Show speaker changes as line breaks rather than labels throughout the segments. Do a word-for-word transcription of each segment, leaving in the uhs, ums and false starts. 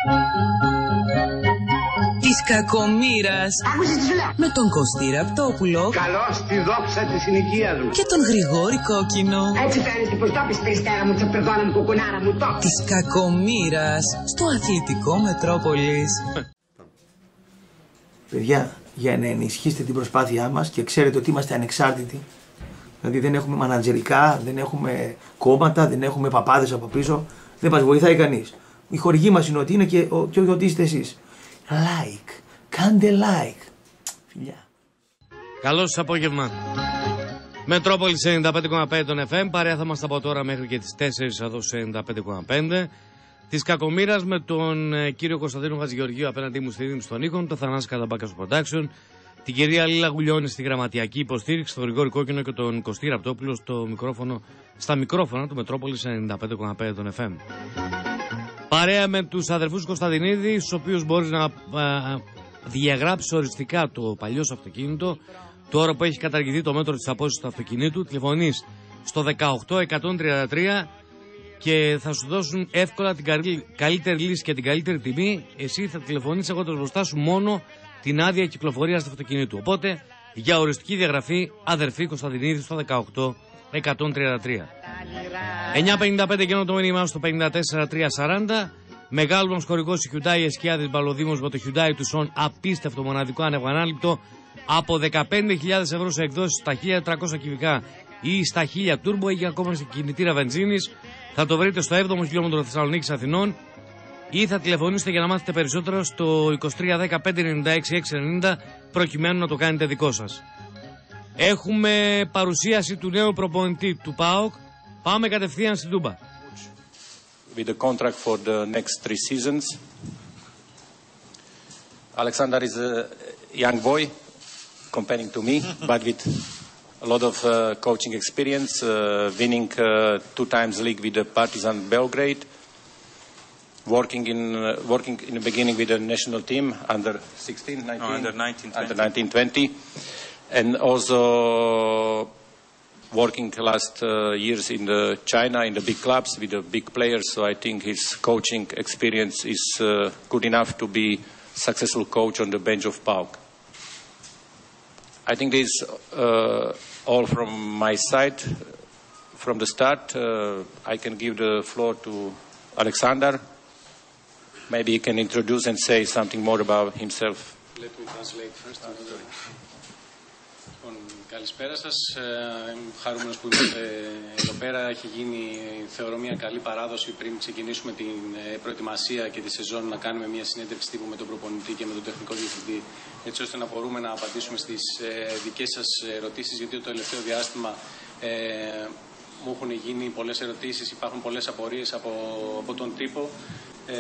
Της κακομοίρας.
Άκουσες τι σου λέω.
Με τον Κωστή Ραπτόπουλο.
Καλώς τη δόξα της συνοικίας μου.
Και τον Γρηγόρη Κόκκινο.
Έτσι φαίνεται πως το πεις περιστέρα μου, τσαπερδόνα μου, κουκουνάρα μου, το.
Της κακομοίρας στο αθλητικό Μετρόπολης.
Παιδιά, για να ενισχύσετε την προσπάθειά μας και ξέρετε ότι είμαστε ανεξάρτητοι. Δηλαδή δεν έχουμε μανατζερικά, δεν έχουμε κόμματα, δεν έχουμε παπάδες από πίσω. Δεν μας βοηθάει κανείς. Η χορηγή μας είναι ότι είναι και, ο, και ότι είστε εσείς. Like. Κάντε like. Φιλιά.
Καλό σας απόγευμα. Μετρόπολης ενενήντα πέντε κόμμα πέντε των εφ εμ. Παρέα θα είμαστε από τώρα μέχρι και τις τέσσερις εδώ σε ενενήντα πέντε κόμμα πέντε. Της κακομοίρας με τον ε, κύριο Κωνσταντίνο Χατζηγεωργίου απέναντί μου στη Δήμη των Ήχων, τον Θανάση Καταμπάκα στο Production, την κυρία Λίλα Γουλιώνη στη γραμματιακή υποστήριξη, τον Γρηγόρη Κόκκινο και τον Κωστή Ραπτόπουλο στο μικρόφωνο, στα μικρόφωνα του Μετρόπολης ενενήντα πέντε κόμμα πέντε των εφ εμ. Παρέα με τους αδερφούς Κωνσταντινίδη, στους οποίους μπορείς να α, διαγράψεις οριστικά το παλιό σου αυτοκίνητο, τώρα που έχει καταργηθεί το μέτρο της απόσυσης του αυτοκινήτου, τηλεφωνείς στο δεκαοκτώ εκατόν τριάντα τρία και θα σου δώσουν εύκολα την καλύτερη λύση και την καλύτερη τιμή. Εσύ θα τηλεφωνείς έχοντας μπροστά σου μόνο την άδεια κυκλοφορίας του αυτοκινήτου. Οπότε, για οριστική διαγραφή, αδερφή Κωνσταντινίδη στο δεκαοκτώ εκατόν τριάντα τρία. εννιά πενήντα πέντε και το μήνυμά στο πενήντα τέσσερα τριακόσια σαράντα. Μεγάλο μας χορηγός η Hyundai Εσκιάδης Μπαλοδήμος με το Hyundai Tucson, απίστευτο μοναδικό ανεβανάληπτο από δεκαπέντε χιλιάδες ευρώ σε εκδόσεις στα χίλια τριακόσια κυβικά ή στα χίλια τούρμπο ή ακόμα σε κινητήρα βενζίνης. Θα το βρείτε στο έβδομο χιλιόμετρο Θεσσαλονίκης Αθηνών ή θα τηλεφωνήσετε για να μάθετε περισσότερο στο είκοσι τρία δέκα πέντε ενενήντα έξι έξι ενενήντα προκειμένου να το κάνετε δικό σας. Έχουμε παρουσίαση του νέου προπονητή του ΠΑΟΚ. Πάμε κατευθείαν στην Τούμπα.
With the contract for the next three seasons. Alexander is a young boy comparing to me, but with a lot of uh, coaching experience, uh, winning uh, two times league with the Partizan Belgrade, working in uh, working in the beginning with the national team under sixteen, nineteen,
no, under nineteen, twenty.
under nineteen, twenty, and also working last uh, years in the China in the big clubs with the big players. So I think his coaching experience is uh, good enough to be successful coach on the bench of PAOK. I think this is uh, all from my side. From the start, uh, I can give the floor to Alexander. Maybe he can introduce and say something more about himself.
Let me translate first. Καλησπέρα σας. Είμαι χαρούμενος που είμαστε εδώ πέρα. Έχει γίνει, θεωρώ, μια καλή παράδοση πριν ξεκινήσουμε την προετοιμασία και τη σεζόν να κάνουμε μια συνέντευξη τύπου με τον προπονητή και με τον τεχνικό διευθυντή, έτσι ώστε να μπορούμε να απαντήσουμε στις δικές σας ερωτήσεις, γιατί το τελευταίο διάστημα ε, μου έχουν γίνει πολλές ερωτήσεις, υπάρχουν πολλές απορίες από, από τον τύπο. Ε,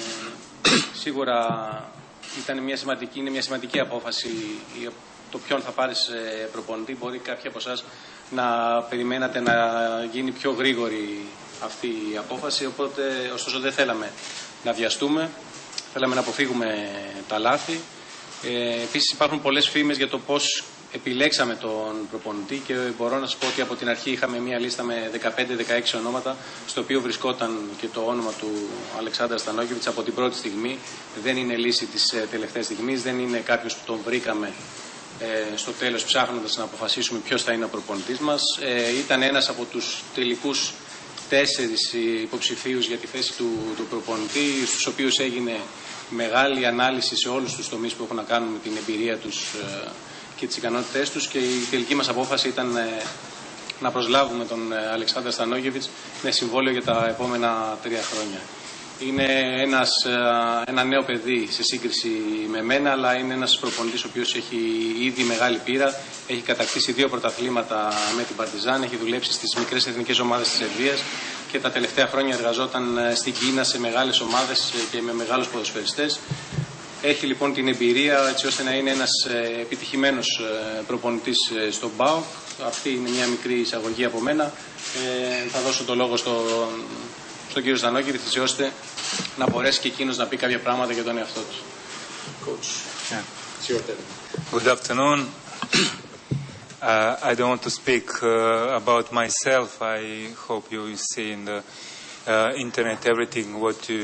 σίγουρα ήταν μια σημαντική, είναι μια σημαντική απόφαση το ποιον θα πάρεις προπονητή. Μπορεί κάποιοι από εσάς να περιμένατε να γίνει πιο γρήγορη αυτή η απόφαση, οπότε ωστόσο δεν θέλαμε να βιαστούμε, θέλαμε να αποφύγουμε τα λάθη. Ε, επίσης υπάρχουν πολλές φήμες για το πώς επιλέξαμε τον προπονητή και μπορώ να σας πω ότι από την αρχή είχαμε μια λίστα με δεκαπέντε δεκαέξι ονόματα, στο οποίο βρισκόταν και το όνομα του Αλεξάνδρα Στανόκεβιτς από την πρώτη στιγμή. Δεν είναι λύση της τελευταίας στιγμής, δεν είναι κάποιος που τον βρήκαμε Ε, στο τέλος ψάχνοντας να αποφασίσουμε ποιος θα είναι ο προπονητής μας. Ε, ήταν ένας από τους τελικούς τέσσερις υποψηφίους για τη θέση του, του προπονητή, στους οποίους έγινε μεγάλη ανάλυση σε όλους τους τομείς που έχουν να κάνουν με την εμπειρία τους ε, και τις ικανότητές τους, και η τελική μας απόφαση ήταν ε, να προσλάβουμε τον ε, Αλεξάνδρα Στανόκεβιτς με συμβόλαιο για τα επόμενα τρία χρόνια. Είναι ένας, ένα νέο παιδί σε σύγκριση με μένα, αλλά είναι ένας προπονητής ο οποίος έχει ήδη μεγάλη πείρα. Έχει κατακτήσει δύο πρωταθλήματα με την Παρτιζάν, έχει δουλέψει στις μικρές εθνικές ομάδες της Σερβίας και τα τελευταία χρόνια εργαζόταν στην Κίνα σε μεγάλες ομάδες και με μεγάλους ποδοσφαιριστές. Έχει λοιπόν την εμπειρία έτσι ώστε να είναι ένας επιτυχημένος προπονητής στον ΠΑΟΚ. Αυτή είναι μια μικρή εισαγωγή από μένα. Ε, θα δώσω το λόγο στον στον κύριο Στανόκεβιτς, έτσι ώστε να μπορέσει και εκείνος να πει κάποια πράγματα για τον εαυτό του. Coach,
yeah. It's your turn.
Good afternoon. uh, I don't want to speak uh, about myself. I hope you see in the uh, internet everything what you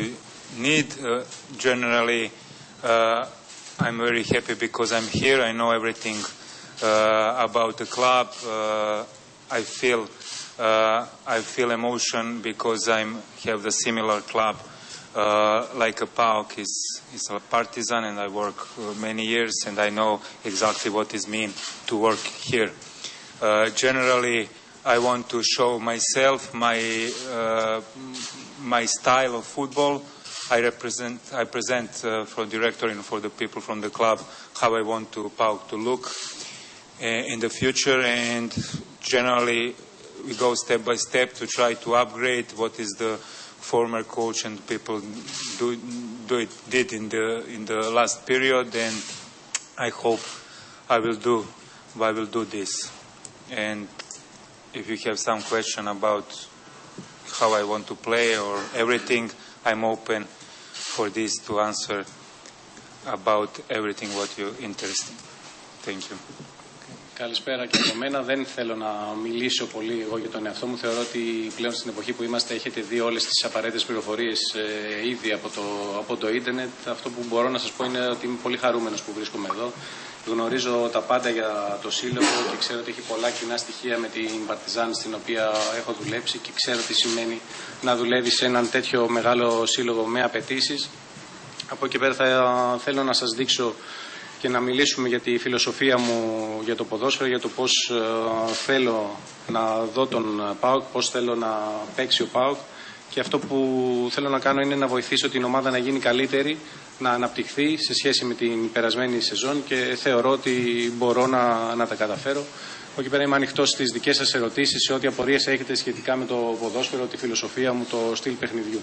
need. Uh, generally, uh, I'm very happy because I'm here. I know everything uh, about the club. Uh, I feel uh, I feel emotion because I have the similar club. Uh, like a PAOK is, is a Partizan, and I work uh, many years, and I know exactly what it means to work here. Uh, generally, I want to show myself, my uh, my style of football. I represent, I present uh, for director and for the people from the club how I want to PAOK to look uh, in the future, and generally we go step by step to try to upgrade what is the former coach and people do, do it, did in the in the last period, and I hope I will do I will do this. And if you have some question about how I want to play or everything, I'm open for this to answer about everything what you're interested. Thank you.
Καλησπέρα και από μένα. Δεν θέλω να μιλήσω πολύ εγώ για τον εαυτό μου. Θεωρώ ότι πλέον στην εποχή που είμαστε έχετε δει όλες τις απαραίτητες πληροφορίες ε, ήδη από το, από το ίντερνετ. Αυτό που μπορώ να σας πω είναι ότι είμαι πολύ χαρούμενος που βρίσκομαι εδώ. Γνωρίζω τα πάντα για το σύλλογο και ξέρω ότι έχει πολλά κοινά στοιχεία με την Παρτιζάν στην οποία έχω δουλέψει και ξέρω τι σημαίνει να δουλεύει σε έναν τέτοιο μεγάλο σύλλογο με απαιτήσεις. Από εκεί πέρα θα θέλω να σας δείξω και να μιλήσουμε για τη φιλοσοφία μου για το ποδόσφαιρο, για το πώς ε, θέλω να δω τον ΠΑΟΚ, πώς θέλω να παίξει ο ΠΑΟΚ, και αυτό που θέλω να κάνω είναι να βοηθήσω την ομάδα να γίνει καλύτερη, να αναπτυχθεί σε σχέση με την περασμένη σεζόν, και θεωρώ ότι μπορώ να, να τα καταφέρω. Από εκεί πέρα είμαι ανοιχτός στις δικές σας ερωτήσεις, σε ό,τι απορίες έχετε σχετικά με το ποδόσφαιρο, τη φιλοσοφία μου, το στυλ παιχνιδιού.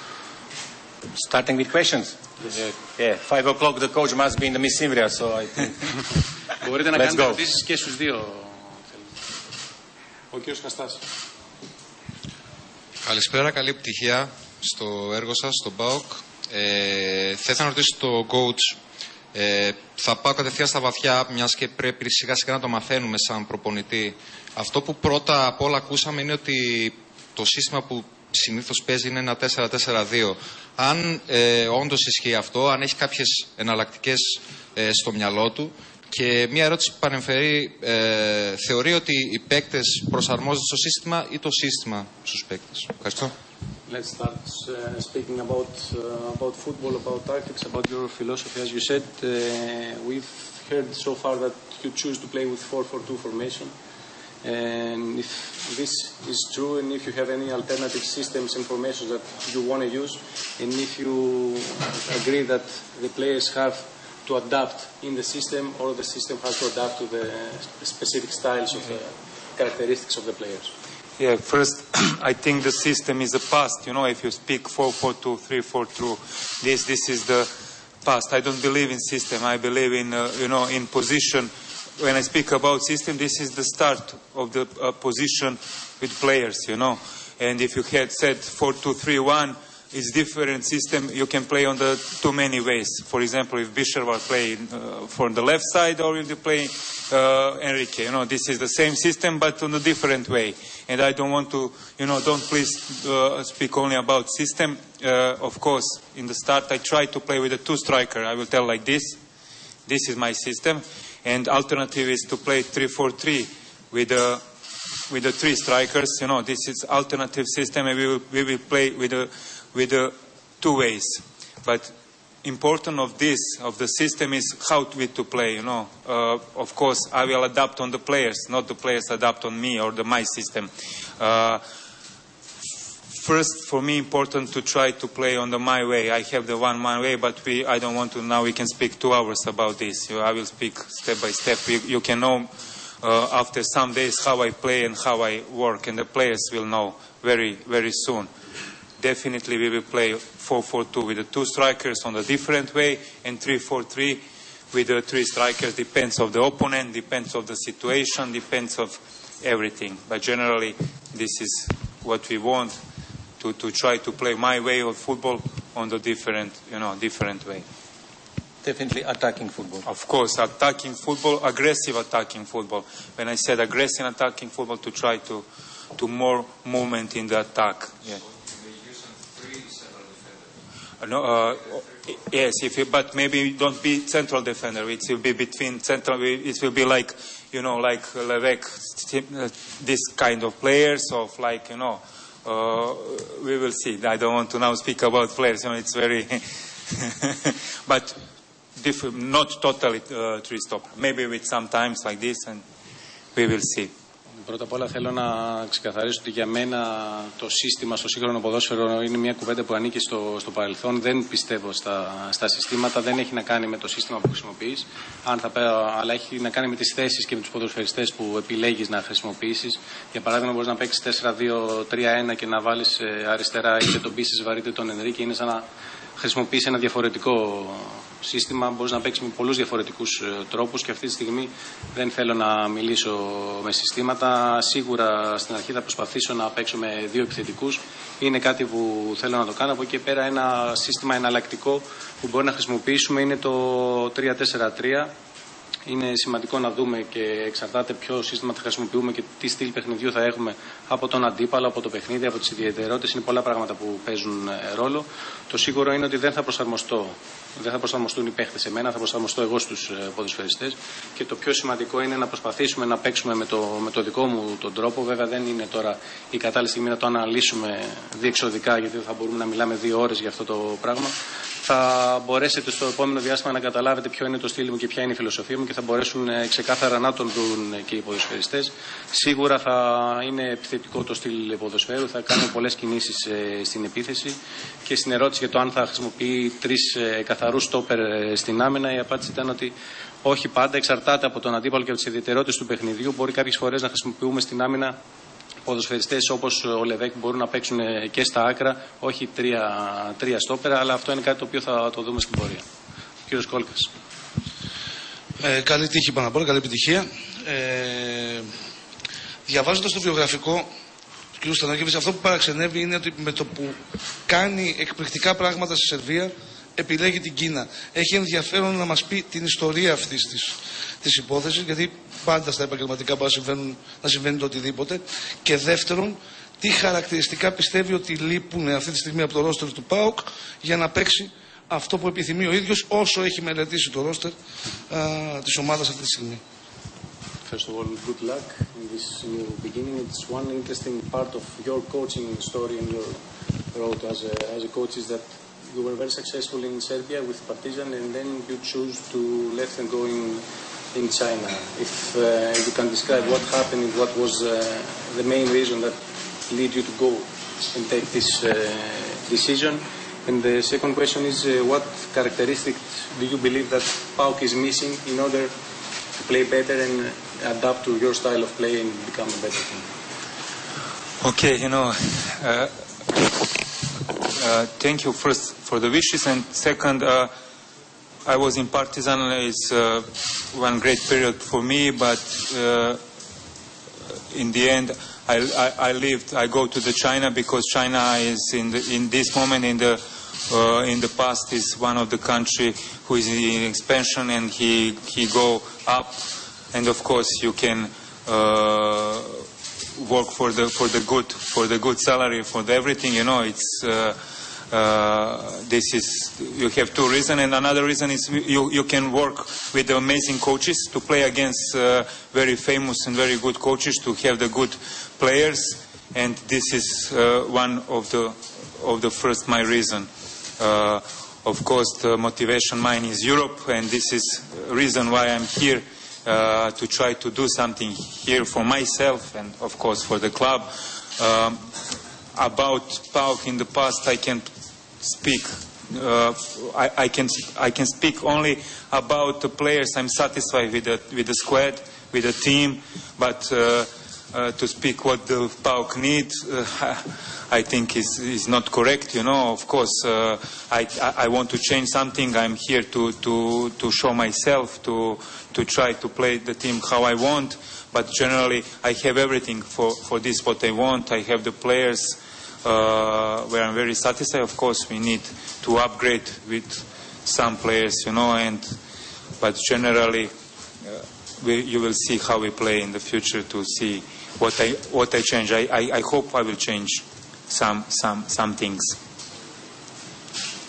Starting with questions. Yeah, yeah. Five o'clock the coach must be in the Miss Invria, so I think.
Μπορείτε να κάνετε ερωτήσεις και στους δύο. Ο κύριος Καστάς.
Καλησπέρα, καλή επιτυχία στο έργο σας, στον ΠΑΟΚ. Ε, θα ήθελα να ρωτήσω το coach. Ε, θα πάω κατευθείαν στα βαθιά, μιας και πρέπει σιγά σιγά να το μαθαίνουμε σαν προπονητή. Αυτό που πρώτα απ' όλα ακούσαμε είναι ότι το σύστημα που συνήθως παίζει είναι ένα τέσσερα τέσσερα δύο. Αν ε, όντως ισχύει αυτό, αν έχει κάποιες εναλλακτικές ε, στο μυαλό του. Και μια ερώτηση που παρεμφερεί, ε, θεωρεί ότι οι παίκτες προσαρμόζονται στο σύστημα ή το σύστημα στους παίκτες. Ευχαριστώ.
Let's start uh, speaking about uh, about football, about tactics, about your philosophy. As you said, uh, we've heard so far that you choose to play with four four two formation. And if this is true, and if you have any alternative systems and formations that you want to use, and if you agree that the players have to adapt in the system, or the system has to adapt to the specific styles of the characteristics of the players.
Yeah, first, I think the system is a past. You know, if you speak four four two, three four two, this this is the past. I don't believe in system. I believe in uh, you know in position. When I speak about system, this is the start of the uh, position with players. You know, and if you had said four two three one, it's different system. You can play on the too many ways. For example, if Bisher will play uh, for the left side, or if you play uh, Enrique, you know, this is the same system but on a different way. And I don't want to, you know, don't please uh, speak only about system. Uh, of course, in the start, I try to play with a two striker. I will tell like this. This is my system. And alternative is to play three four three with a with the three strikers. You know, this is alternative system, and we will we will play with a with the two ways. But important of this, of the system, is how we to play, you know. Uh, of course, I will adapt on the players, not the players adapt on me or the my system. Uh, first, for me, important to try to play on the my way. I have the one my way, but we, I don't want to, now we can speak two hours about this. You, I will speak step by step. You, you can know uh, after some days how I play and how I work, and the players will know very, very soon. Definitely we will play four four two with the two strikers on a different way, and three four three with the three strikers. Depends of the opponent, depends of the situation, depends of everything. But generally, this is what we want, to, to try to play my way of football on the different, you know, different way.
Definitely attacking football.
Of course, attacking football, aggressive attacking football. When I said aggressive attacking football, to try to, to more movement in the attack. Yeah. No, uh, yes, if you, but maybe don't be central defender. It will be between central. It will be like, you know, like Levek, this kind of players, of like, you know, uh, we will see. I don't want to now speak about players. You know, it's very, but diff- not totally uh, three stop. Maybe with some times like this, and we will see.
Πρώτα απ' όλα θέλω να ξεκαθαρίσω ότι για μένα το σύστημα στο σύγχρονο ποδόσφαιρο είναι μια κουβέντα που ανήκει στο, στο παρελθόν. Δεν πιστεύω στα, στα συστήματα, δεν έχει να κάνει με το σύστημα που χρησιμοποιείς, αν θα, αλλά έχει να κάνει με τις θέσεις και με τους ποδοσφαιριστές που επιλέγεις να χρησιμοποιήσεις. Για παράδειγμα, μπορείς να παίξεις τέσσερα δύο τρία ένα και να βάλεις αριστερά είτε τον Μπίσης Βαρύ είτε τον Ενρίκη. Είναι σαν να χρησιμοποιείς ένα διαφορετικό σύστημα, μπορείς να παίξεις με πολλούς διαφορετικούς τρόπους και αυτή τη στιγμή δεν θέλω να μιλήσω με συστήματα. Σίγουρα στην αρχή θα προσπαθήσω να παίξω με δύο επιθετικούς. Είναι κάτι που θέλω να το κάνω. Από εκεί και πέρα ένα σύστημα εναλλακτικό που μπορεί να χρησιμοποιήσουμε είναι το τρία τέσσερα τρία. Είναι σημαντικό να δούμε και εξαρτάται ποιο σύστημα θα χρησιμοποιούμε και τι στυλ παιχνιδιού θα έχουμε από τον αντίπαλο, από το παιχνίδι, από τις ιδιαιτερότητες. Είναι πολλά πράγματα που παίζουν ρόλο. Το σίγουρο είναι ότι δεν θα προσαρμοστώ. Δεν θα προσαρμοστούν οι παίχτες σε μένα, θα προσαρμοστώ εγώ στους ποδοσφαιριστές. Και το πιο σημαντικό είναι να προσπαθήσουμε να παίξουμε με το, με το δικό μου τον τρόπο. Βέβαια δεν είναι τώρα η κατάλληλη στιγμή να το αναλύσουμε διεξοδικά, γιατί θα μπορούμε να μιλάμε δύο ώρες για αυτό το πράγμα. Θα μπορέσετε στο επόμενο διάστημα να καταλάβετε ποιο είναι το στυλ μου και ποια είναι η φιλοσοφία μου και θα μπορέσουν ξεκάθαρα να τον δουν και οι ποδοσφαιριστές. Σίγουρα θα είναι επιθετικό το στυλ ποδοσφαίρου, θα κάνουμε πολλές κινήσεις στην επίθεση και στην ερώτηση για το αν θα χρησιμοποιεί τρεις καθαρούς στόπερ στην άμυνα, η απάντηση ήταν ότι όχι πάντα, εξαρτάται από τον αντίπαλο και από τις ιδιαιτερότητες του παιχνιδιού. Μπορεί κάποιες φορές να χρησιμοποιούμε στην άμυνα ποδοσφαιριστές όπως ο Λεβέκ μπορούν να παίξουν και στα άκρα, όχι τρία, τρία στόπερα, αλλά αυτό είναι κάτι το οποίο θα το δούμε στην πορεία. Κύριος Κόλκας.
Ε, καλή τύχη πάνω απ' όλα, καλή επιτυχία. Ε, διαβάζοντας το βιογραφικό του κ. Στανάκεβιτς, αυτό που παραξενεύει είναι ότι με το που κάνει εκπληκτικά πράγματα στη Σερβία, επιλέγει την Κίνα. Έχει ενδιαφέρον να μας πει την ιστορία αυτής της, της υπόθεσης, γιατί πάντα στα επαγγελματικά μπορεί να, να συμβαίνει το οτιδήποτε. Και δεύτερον, τι χαρακτηριστικά πιστεύει ότι λείπουν αυτή τη στιγμή από το ρόστερ του ΠΑΟΚ για να παίξει αυτό που επιθυμεί ο ίδιος, όσο έχει μελετήσει το ρόστερ της ομάδας αυτή τη στιγμή.
First of all, good luck in this new beginning. It's one interesting part of your coaching story and your road as a, as a coach is that you were very successful in Serbia with Partizan and then you choose to let them go in, in China. If uh, you can describe what happened and what was uh, the main reason that led you to go and take this uh, decision. And the second question is uh, what characteristics do you believe that PAOK is missing in order to play better and adapt to your style of play and become a better team?
Okay, you know, uh, uh, thank you first for the wishes, and second, uh, I was in Partizan. It's uh, one great period for me, but uh, in the end, I, I, I lived. I go to the China because China is in the, in this moment in the uh, in the past is one of the country who is in expansion, and he he go up, and of course you can. Uh, work for the for the good for the good salary for the everything, you know. It's uh, uh, this is you have two reasons, and another reason is you you can work with the amazing coaches to play against uh, very famous and very good coaches to have the good players, and this is uh, one of the of the first my reason. Uh, of course, the motivation mine is Europe, and this is reason why I'm here. Uh, to try to do something here for myself and of course for the club. Um, about PAOK in the past I can speak uh, I, I can I can speak only about the players. I'm satisfied with the with the squad, with the team, but uh, uh, to speak what the PAOK needs uh, I think is is not correct, you know. Of course uh, I, I want to change something. I'm here to to to show myself, to to try to play the team how I want, but generally I have everything for, for this what I want. I have the players uh, where I'm very satisfied. Of course we need to upgrade with some players, you know, and but generally uh, we, you will see how we play in the future to see what I what I change. I, I, I hope I will change some some some things.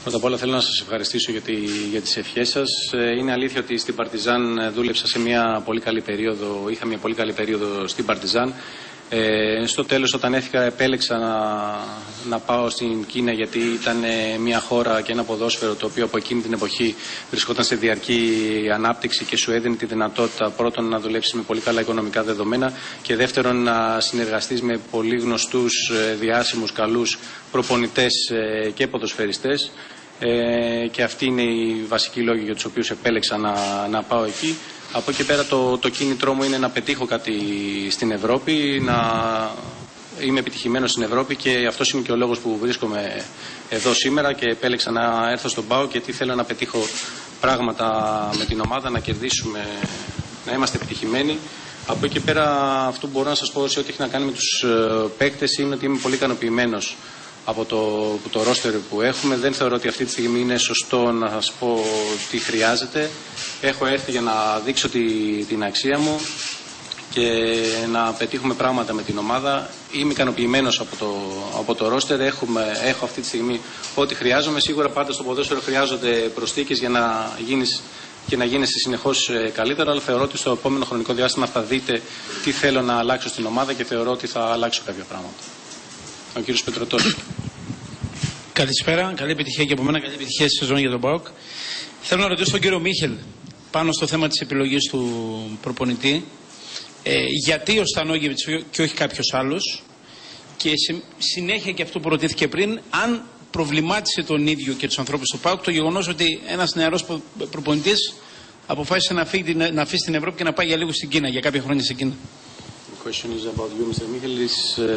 Πρώτα απ' όλα θέλω να σας ευχαριστήσω για, τη, για τις ευχές σας. Είναι αλήθεια ότι στην Παρτιζάν δούλεψα σε μια πολύ καλή περίοδο, είχα μια πολύ καλή περίοδο στην Παρτιζάν. Ε, στο τέλος όταν έφυγα επέλεξα να, να πάω στην Κίνα γιατί ήταν μια χώρα και ένα ποδόσφαιρο το οποίο από εκείνη την εποχή βρισκόταν σε διαρκή ανάπτυξη και σου έδινε τη δυνατότητα πρώτον να δουλέψεις με πολύ καλά οικονομικά δεδομένα και δεύτερον να συνεργαστείς με πολύ γνωστούς, διάσημους, καλούς προπονητές και ποδοσφαιριστές. Ε, και αυτοί είναι οι βασικοί λόγοι για τους οποίους επέλεξα να, να πάω εκεί. Από εκεί πέρα το, το κίνητρό μου είναι να πετύχω κάτι στην Ευρώπη, να είμαι επιτυχημένος στην Ευρώπη και αυτός είναι και ο λόγος που βρίσκομαι εδώ σήμερα και επέλεξα να έρθω στον ΠΑΟΚ γιατί θέλω να πετύχω πράγματα με την ομάδα, να κερδίσουμε, να είμαστε επιτυχημένοι. Από εκεί πέρα αυτό που μπορώ να σας πω σε ό,τι έχει να κάνει με τους παίκτες είναι ότι είμαι πολύ ικανοποιημένος από το, το ρόστερ που έχουμε. Δεν θεωρώ ότι αυτή τη στιγμή είναι σωστό να σας πω τι χρειάζεται. Έχω έρθει για να δείξω τη, την αξία μου και να πετύχουμε πράγματα με την ομάδα. Είμαι ικανοποιημένος από το, από το ρόστερ. Έχουμε, έχω αυτή τη στιγμή ό,τι χρειάζομαι. Σίγουρα πάντα στο ποδόσφαιρο χρειάζονται προσθήκες για να γίνεις και να γίνεσαι συνεχώς καλύτερο, αλλά θεωρώ ότι στο επόμενο χρονικό διάστημα θα δείτε τι θέλω να αλλάξω στην ομάδα και θεωρώ ότι θα αλλάξω κάποια πράγματα. Ο κύριος Πετρωτός.
Καλησπέρα, καλή επιτυχία και από μένα, καλή επιτυχία στη σεζόν για τον ΠΑΟΚ. Θέλω να ρωτήσω τον κύριο Μίχελ πάνω στο θέμα της επιλογής του προπονητή. Ε, γιατί ο Στανόγεβιτς και όχι κάποιος άλλος, και σε συνέχεια και αυτό που ρωτήθηκε πριν, αν προβλημάτισε τον ίδιο και τους ανθρώπους του ΠΑΟΚ το γεγονός ότι ένας νεαρός προπονητής αποφάσισε να, φύγει, να αφήσει την Ευρώπη και να πάει για λίγο στην Κίνα, για κάποια χρόνια στην Κίνα.
The question is about you, Mister Michel, is uh,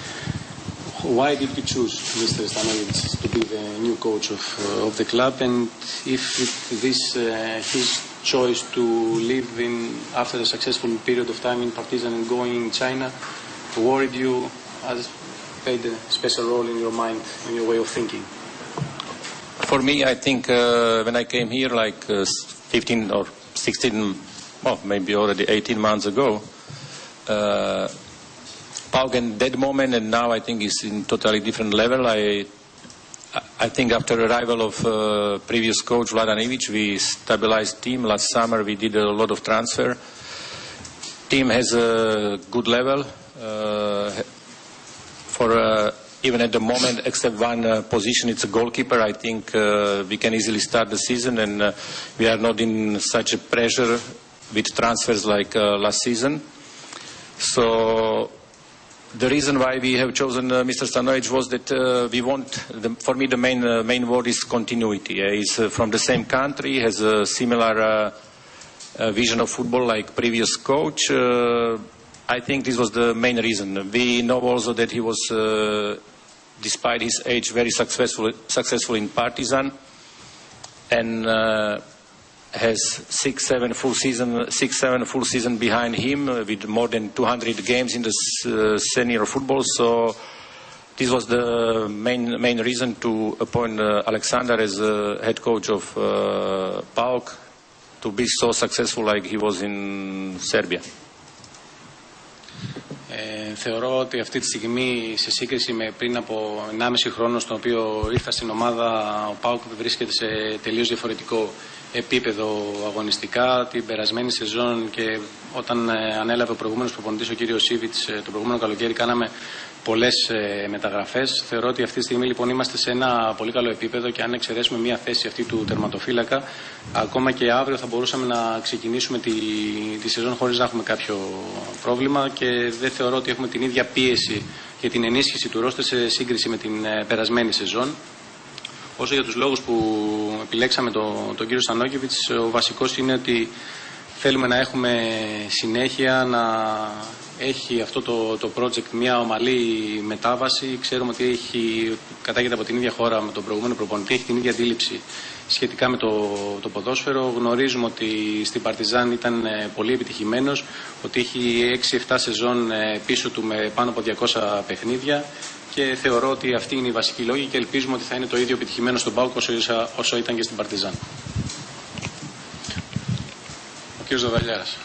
why did you choose Mister Stanojevic to be the new coach of, uh, of the club, and if it, this uh, his choice to leave in after a successful period of time in Partizan and going in China worried you, as played a special role in your mind, in your way of thinking?
For me, I think uh, when I came here like uh, fifteen or sixteen, well, maybe already eighteen months ago, uh, PAOK in that moment and now I think is in totally different level. I I think after arrival of uh, previous coach Vladan Ivic, we stabilized team. Last summer we did a lot of transfer. Team has a good level. Uh, for uh, even at the moment, except one uh, position, it's a goalkeeper. I think uh, we can easily start the season, and uh, we are not in such a pressure with transfers like uh, last season. So the reason why we have chosen uh, Mister Stanojevic was that uh, we want, the, for me the main uh, main word is continuity. Uh, he's uh, from the same country, has a similar uh, uh, vision of football like previous coach. Uh, I think this was the main reason. We know also that he was, uh, despite his age, very successful successful in Partizan, and uh, has six, seven full season, six, seven full season behind him uh, with more than two hundred games in the uh, senior football. So this was the main main reason to appoint uh, Alexander as uh, head coach of uh, PAOK to be so successful like he was in Serbia.
Ε, θεωρώ ότι αυτή τη στιγμή σε σύγκριση με πριν από ενάμιση χρόνο στον οποίο ήρθα στην ομάδα, ο ΠΑΟΚ βρίσκεται σε τελείως διαφορετικό επίπεδο αγωνιστικά. Την περασμένη σεζόν και όταν ε, ανέλαβε ο προηγούμενος προπονητής ο κύριος Σίβιτς ε, το προηγούμενο καλοκαίρι κάναμε πολλές ε, μεταγραφές. Θεωρώ ότι αυτή τη στιγμή λοιπόν είμαστε σε ένα πολύ καλό επίπεδο και αν εξαιρέσουμε μια θέση αυτή του τερματοφύλακα, ακόμα και αύριο θα μπορούσαμε να ξεκινήσουμε τη, τη σεζόν χωρίς να έχουμε κάποιο πρόβλημα και δεν θεωρώ ότι έχουμε την ίδια πίεση για την ενίσχυση του ρόστερ σε σύγκριση με την ε, περασμένη σεζόν. Όσο για τους λόγους που επιλέξαμε τον, τον κύριο Στανόγεβιτς, ο βασικός είναι ότι θέλουμε να έχουμε συνέχεια, να έχει αυτό το, το project μια ομαλή μετάβαση. Ξέρουμε ότι έχει, κατάγεται από την ίδια χώρα με τον προηγούμενο προπονητή, έχει την ίδια αντίληψη σχετικά με το, το ποδόσφαιρο. Γνωρίζουμε ότι στην Παρτιζάν ήταν πολύ επιτυχημένος, ότι έχει έξι εφτά σεζόν πίσω του με πάνω από διακόσια παιχνίδια και θεωρώ ότι αυτή είναι η βασική λόγη και ελπίζουμε ότι θα είναι το ίδιο επιτυχημένο στον ΠΑΟΚ όσο, όσο ήταν και στην Παρτιζάν. Ο κύριος Δοδαλιάρας.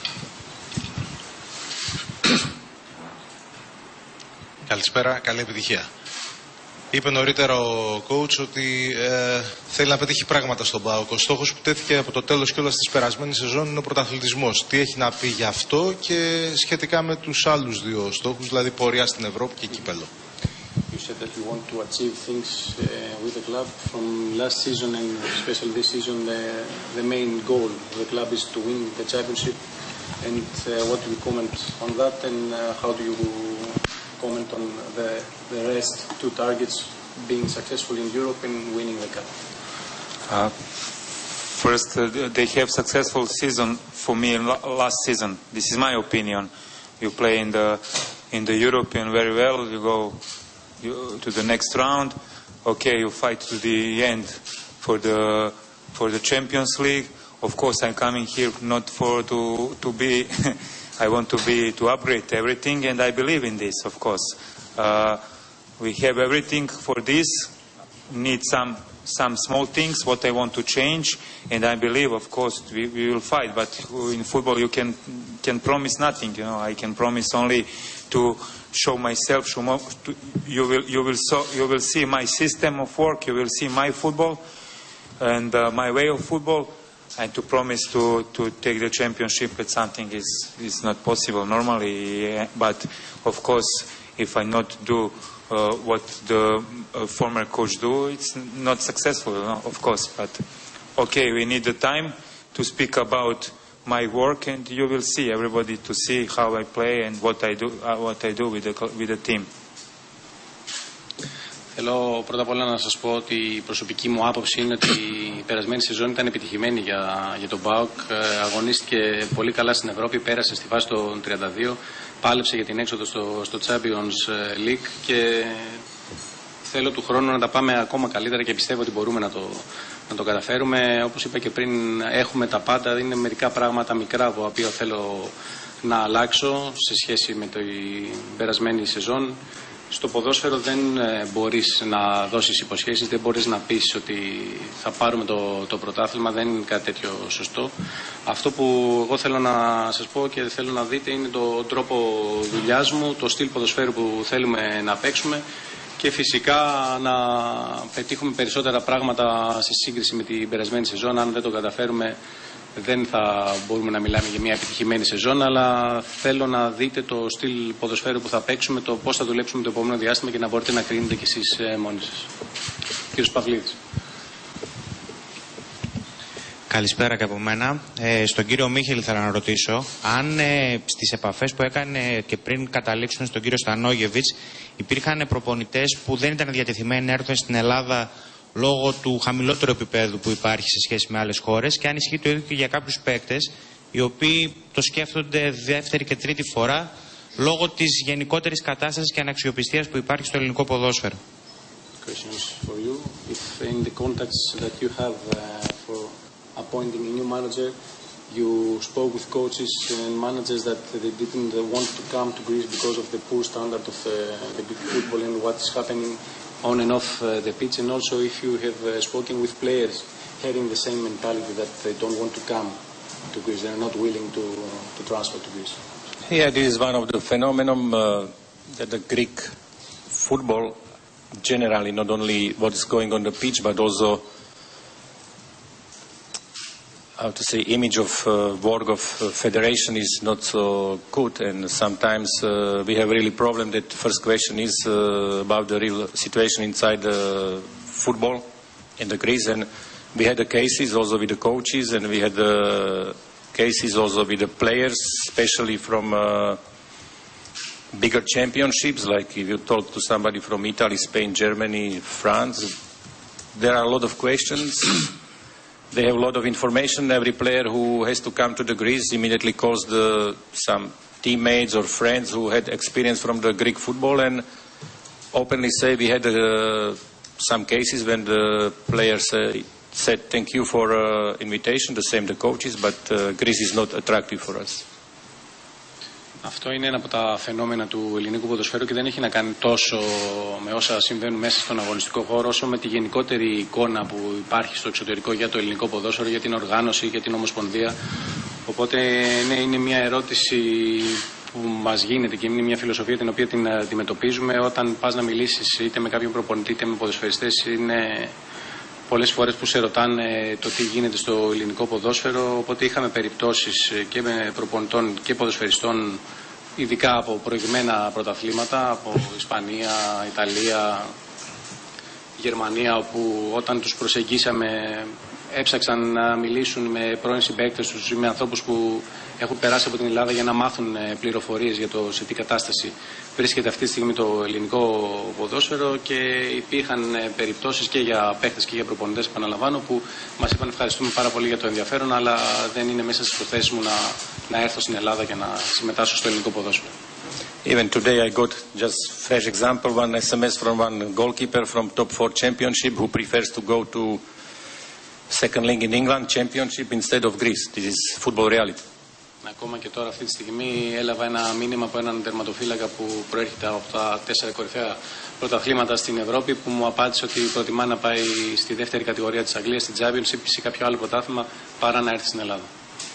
Καλησπέρα, καλή επιτυχία. Είπε νωρίτερα ο coach ότι ε, θέλει να πετύχει πράγματα στον ΠΑΟΚ. Ο στόχος που τέθηκε από το τέλος κιόλας της περασμένης σεζόν είναι ο πρωταθλητισμός. Τι έχει να πει γι' αυτό και σχετικά με τους άλλους δύο στόχους, δηλαδή πορεία στην Ευρώπη και κύπελλο.
You said that you want to achieve things uh, with the club from last season and especially this season. The, the main goal of the club is to win the championship. And uh, what do you comment on that? And uh, how do you comment on the, the rest two targets, being successful in Europe and winning the cup?
Uh, first, uh, they have successful season for me last season. This is my opinion. You play in the in the European very well. You go you, to the next round. Okay, you fight to the end for the for the Champions League. Of course, I'm coming here not for to to be. I want to be to upgrade everything, and I believe in this. Of course, uh, we have everything for this. Need some some small things what I want to change, and I believe, of course, we, we will fight. But in football, you can can promise nothing. You know, I can promise only to show myself. Show mo to, you will you will so you will see my system of work. You will see my football, and uh, my way of football. And to promise to, to take the championship at something is, is not possible normally. But of course, if I not do uh, what the uh, former coach do, it's not successful, you know, of course. But okay, we need the time to speak about my work, and you will see everybody to see how I play and what I do, uh, what I do with the with the team.
Θέλω πρώτα απ' όλα να σας πω ότι η προσωπική μου άποψη είναι ότι η περασμένη σεζόν ήταν επιτυχημένη για, για τον ΠΑΟΚ. Αγωνίστηκε πολύ καλά στην Ευρώπη, πέρασε στη φάση των τριάντα δύο, πάλεψε για την έξοδο στο, στο Champions League και θέλω του χρόνου να τα πάμε ακόμα καλύτερα και πιστεύω ότι μπορούμε να το, να το καταφέρουμε. Όπως είπα και πριν, έχουμε τα πάντα, είναι μερικά πράγματα μικρά από τα οποία θέλω να αλλάξω σε σχέση με την περασμένη σεζόν. Στο ποδόσφαιρο δεν μπορείς να δώσεις υποσχέσεις, δεν μπορείς να πεις ότι θα πάρουμε το, το πρωτάθλημα, δεν είναι κάτι τέτοιο σωστό. Αυτό που εγώ θέλω να σας πω και θέλω να δείτε είναι τον τρόπο δουλειάς μου, το στυλ ποδοσφαίρου που θέλουμε να παίξουμε και φυσικά να πετύχουμε περισσότερα πράγματα σε σύγκριση με την περασμένη σεζόν. Αν δεν το καταφέρουμε, δεν θα μπορούμε να μιλάμε για μια επιτυχημένη σεζόν, αλλά θέλω να δείτε το στυλ ποδοσφαίρου που θα παίξουμε, το πώς θα δουλέψουμε το επόμενο διάστημα και να μπορείτε να κρίνετε κι εσείς μόνοι σας. Κύριος Παυλίδης.
Καλησπέρα και από μένα. Ε, στον κύριο Μίχελ ήθελα να ρωτήσω αν ε, στις επαφές που έκανε και πριν καταλήξουν στον κύριο Στανόγεβιτς υπήρχαν προπονητές που δεν ήταν διατεθειμένοι να έρθουν στην Ελλάδα λόγω του χαμηλότερου επίπεδου που υπάρχει σε σχέση με άλλες χώρες και αν ισχύει το ίδιο και για κάποιους παίκτες οι οποίοι το σκέφτονται δεύτερη και τρίτη φορά λόγω της γενικότερης κατάστασης και αναξιοπιστίας που υπάρχει στο ελληνικό ποδόσφαιρο.
Questions for you. If in the contacts that you have uh, for appointing a new manager, you spoke with coaches and managers that they didn't want to come to Greece because of the poor standard of uh, the Greek football and what is happening on and off uh, the pitch, and also if you have uh, spoken with players having the same mentality that they don't want to come to Greece, they're not willing to, uh, to transfer to Greece.
Yeah, this is one of the phenomenon uh, that the Greek football generally, not only what is going on the pitch, but also how to say, image of uh, work of uh, federation is not so good, and sometimes uh, we have really problem. That first question is uh, about the real situation inside the football in the Greece, and we had the cases also with the coaches, and we had the cases also with the players, especially from uh, bigger championships. Like if you talk to somebody from Italy, Spain, Germany, France, there are a lot of questions. They have a lot of information. Every player who has to come to the Greece immediately calls the, some teammates or friends who had experience from the Greek football and openly say we had uh, some cases when the players uh, said thank you for uh, invitation, the same the coaches, but uh, Greece is not attractive for us.
Αυτό είναι ένα από τα φαινόμενα του ελληνικού ποδοσφαίρου και δεν έχει να κάνει τόσο με όσα συμβαίνουν μέσα στον αγωνιστικό χώρο, όσο με τη γενικότερη εικόνα που υπάρχει στο εξωτερικό για το ελληνικό ποδόσφαιρο, για την οργάνωση, για την Ομοσπονδία. Οπότε ναι, είναι μια ερώτηση που μας γίνεται και είναι μια φιλοσοφία την οποία την αντιμετωπίζουμε όταν πας να μιλήσεις είτε με κάποιον προπονητή είτε με ποδοσφαιριστές. Είναι πολλές φορές που σε ρωτάνε το τι γίνεται στο ελληνικό ποδόσφαιρο, οπότε είχαμε περιπτώσεις και με προπονητών και ποδοσφαιριστών, ειδικά από προηγμένα πρωταθλήματα, από Ισπανία, Ιταλία, Γερμανία, όπου όταν τους προσεγγίσαμε έψαξαν να μιλήσουν με πρώην συμπαίκτες τους ή με ανθρώπους που έχουν περάσει από την Ελλάδα για να μάθουν πληροφορίες για το σε τι κατάσταση βρίσκεται αυτή τη στιγμή το ελληνικό ποδόσφαιρο, και υπήρχαν περιπτώσεις και για παίκτες και για προπονητές, επαναλαμβάνω, που μας είπαν ευχαριστούμε πάρα πολύ για το ενδιαφέρον, αλλά δεν είναι μέσα στις προθέσεις μου να, να έρθω στην Ελλάδα και να συμμετάσχω στο ελληνικό ποδόσφαιρο.
Even today I got just fresh example, one S M S from one goalkeeper from top four championship who prefers to go to second league in England championship instead of Greece. This is football reality.
Ακόμα και τώρα αυτή τη στιγμή έλαβα ένα μήνυμα από έναν τερματοφύλακα που προέρχεται από τα τέσσερα κορυφαία πρωταθλήματα στην Ευρώπη, που μου απάντησε ότι προτιμά να πάει στη δεύτερη κατηγορία της Αγγλίας, στην Championship ή σε κάποιο άλλο πρωτάθλημα, παρά να έρθει στην Ελλάδα.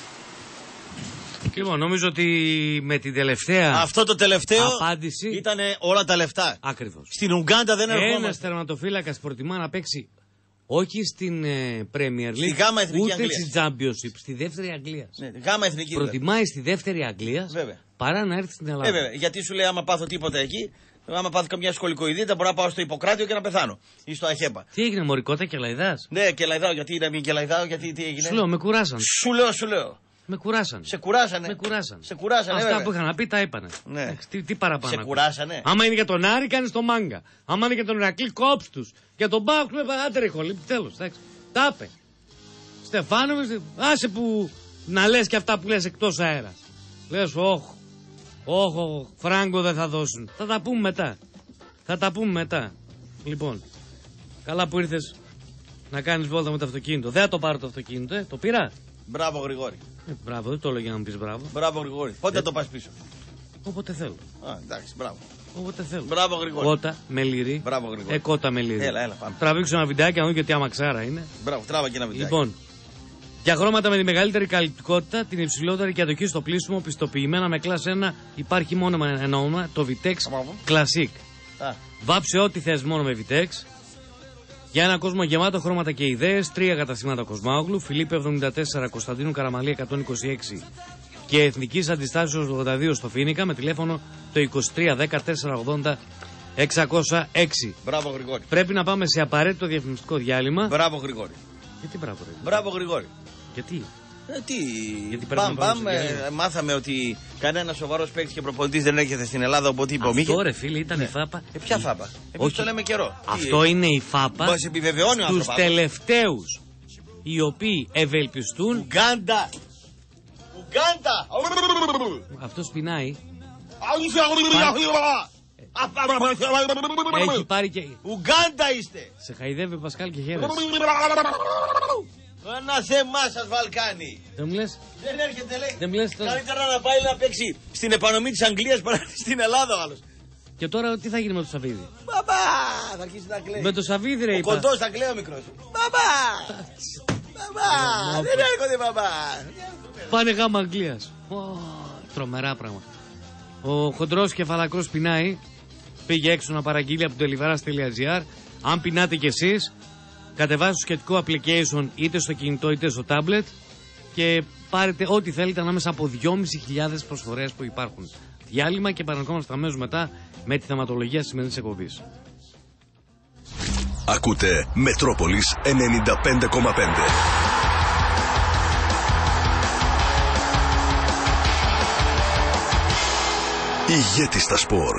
Λοιπόν, νομίζω ότι με την τελευταία
Αυτό το τελευταίο
απάντηση
ήταν όλα τα λεφτά.
Ακριβώς.
Στην Ουγκάντα δεν ερχόμαστε.
Ένας τερματοφύλακας προτιμά να παίξει όχι στην ε, Premier League,
Γάμα Εθνική
ούτε
Αγγλίας.
στη Championship, στη δεύτερη Αγγλία.
Ναι, Γάμα Εθνική.
Προτιμάει στη δεύτερη Αγγλία παρά να έρθει στην Ελλάδα.
Ε, βέβαια. Γιατί σου λέει, άμα πάθω τίποτα εκεί, άμα πάθω καμιά σκολικοειδίτα, μπορώ να πάω στο Ιπποκράτιο και να πεθάνω. Ή στο Αχέπα.
Τι έγινε, μωρικότα και λαϊδάς?
Ναι, και λαϊδάω. Γιατί να μην και λαϊδάω, γιατί τι έγινε.
Σου λέω, με κουράσαν.
Σου λέω, σου λέω.
Με κουράσανε.
Σε κουράσανε.
Με κουράσανε.
Σε κουράσανε.
Αυτά
βέβαια.
που είχα να πει τα είπανε.
Ναι.
Εντάξει, τι, τι παραπάνω.
Σε κουράσανε.
Άμα είναι για τον Άρη, κάνει το μάγκα. Άμα είναι για τον Ηρακλή, κόψ του. Για τον Πάοκ, με άντε ρε χολή. Τέλο. Τα είπε. Στεφάνο, άσε που να λε και αυτά που λε εκτό αέρα. Λε, όχ. Όχι, φράγκο δεν θα δώσουν. Θα τα πούμε μετά. Θα τα πούμε μετά. Λοιπόν, καλά που ήρθες να κάνεις βόλτα με το αυτοκίνητο. Δεν θα το πάρω το αυτοκίνητο, ε. Το πήρα.
Μπράβο, Γρηγόρη.
Ε, μπράβο, δεν το λέω για να μου πεις μπράβο.
Μπράβο, Γρηγόρη. Πότε
Ε.
το πας πίσω.
Όποτε θέλω.
Α, εντάξει, μπράβο.
Όποτε θέλω.
Μπράβο, Γρηγόρη.
Κότα με λύρι.
Μπράβο, Γρηγόρη.
Ε, κότα με λύρι.
Έλα, έλα, πάμε.
Τραβήξω ένα βιντεάκι να δω και τι αμαξάρα είναι.
Μπράβο, τράβα και ένα βιντεάκι.
Λοιπόν, για χρώματα με τη μεγαλύτερη καλλιτικότητα, την υψηλότερη κατοχή στο πλήσιμο, πιστοποιημένα με κλάσ ένα, υπάρχει μόνο με ένα όνομα, το Vitex Classic.
Α.
Βάψε ό,τι θες μόνο με Vitex. Για ένα κόσμο γεμάτο χρώματα και ιδέες, τρία καταστήματα Κοσμάογλου, Φιλίππε εβδομήντα τέσσερα, Κωνσταντίνου Καραμαλή εκατόν είκοσι έξι και Εθνικής Αντιστάσεως ογδόντα δύο στο Φίνικα, με τηλέφωνο το είκοσι τρία δέκα τετρακόσια ογδόντα εξακόσια έξι.
Μπράβο, Γρηγόρη.
Πρέπει να πάμε σε απαραίτητο διαφημιστικό διάλειμμα.
Μπράβο, Γρηγόρη.
Γιατί μπράβο, ρε.
Μπράβο, Γρηγόρη.
Γιατί?
Ε, τι.
Γιατί πρέπει
Μπαμ,
να πάμε
μπαμ,
στο
ε,
διάλειμμα.
μάθαμε ότι κανένα σοβαρό παίκτη και προπονητής δεν έρχεται στην Ελλάδα, οπότε είπε ο
Αυτό
Μίχελ.
ρε φίλε ήταν η φάπα.
Ε, ποια φάπα. Εμείς το λέμε καιρό.
Αυτό
Τι,
είναι η φάπα
Μας επιβεβαιώνει ο
στους
άνθρωπος.
τελευταίους οι οποίοι ευελπιστούν.
Ουγκάντα. Ουγκάντα.
Αυτός πεινάει. Έχει πάρει και.
Ουγκάντα είστε.
Σε χαϊδεύει ο Πασκάλ και χαίρεσαι.
Ένα θέμά σας, Βαλκάνι.
Δεν μου λες?
Δεν έρχεται, λέει.
Δεν μου λες τώρα.
Καλύτερα να πάει να παίξει στην επανομή της Αγγλίας παρά στην Ελλάδα ο άλλος.
Και τώρα τι θα γίνει με το Σαββίδι?
Μπαμπά, θα αρχίσει να κλαίει.
Με το Σαββίδι ρε
Ο
είπα.
κοντός θα κλαίει ο μικρός. Μπαμπά. Μπαμπά, δεν έρχονται μπαμπά.
Πάνε γάμα Αγγλίας. Ω, τρομερά πράγματα. Ο χοντρός κεφαλακρός πεινάει. Πήγε έξω να παραγγείλει από το deliveras τελεία gr. Αν πεινάτε κι εσείς, κατεβάστε το σχετικό application είτε στο κινητό είτε στο tablet και πάρετε ό,τι θέλετε ανάμεσα από δυόμισι χιλιάδες προσφορές που υπάρχουν. Διάλειμμα και επαναρχόμαστε αμέσως μετά με τη θεματολογία της σημερινής εκπομπής.
Ακούτε Μετρόπολης ενενήντα πέντε κόμμα πέντε. Ηγέτη στα σπορ.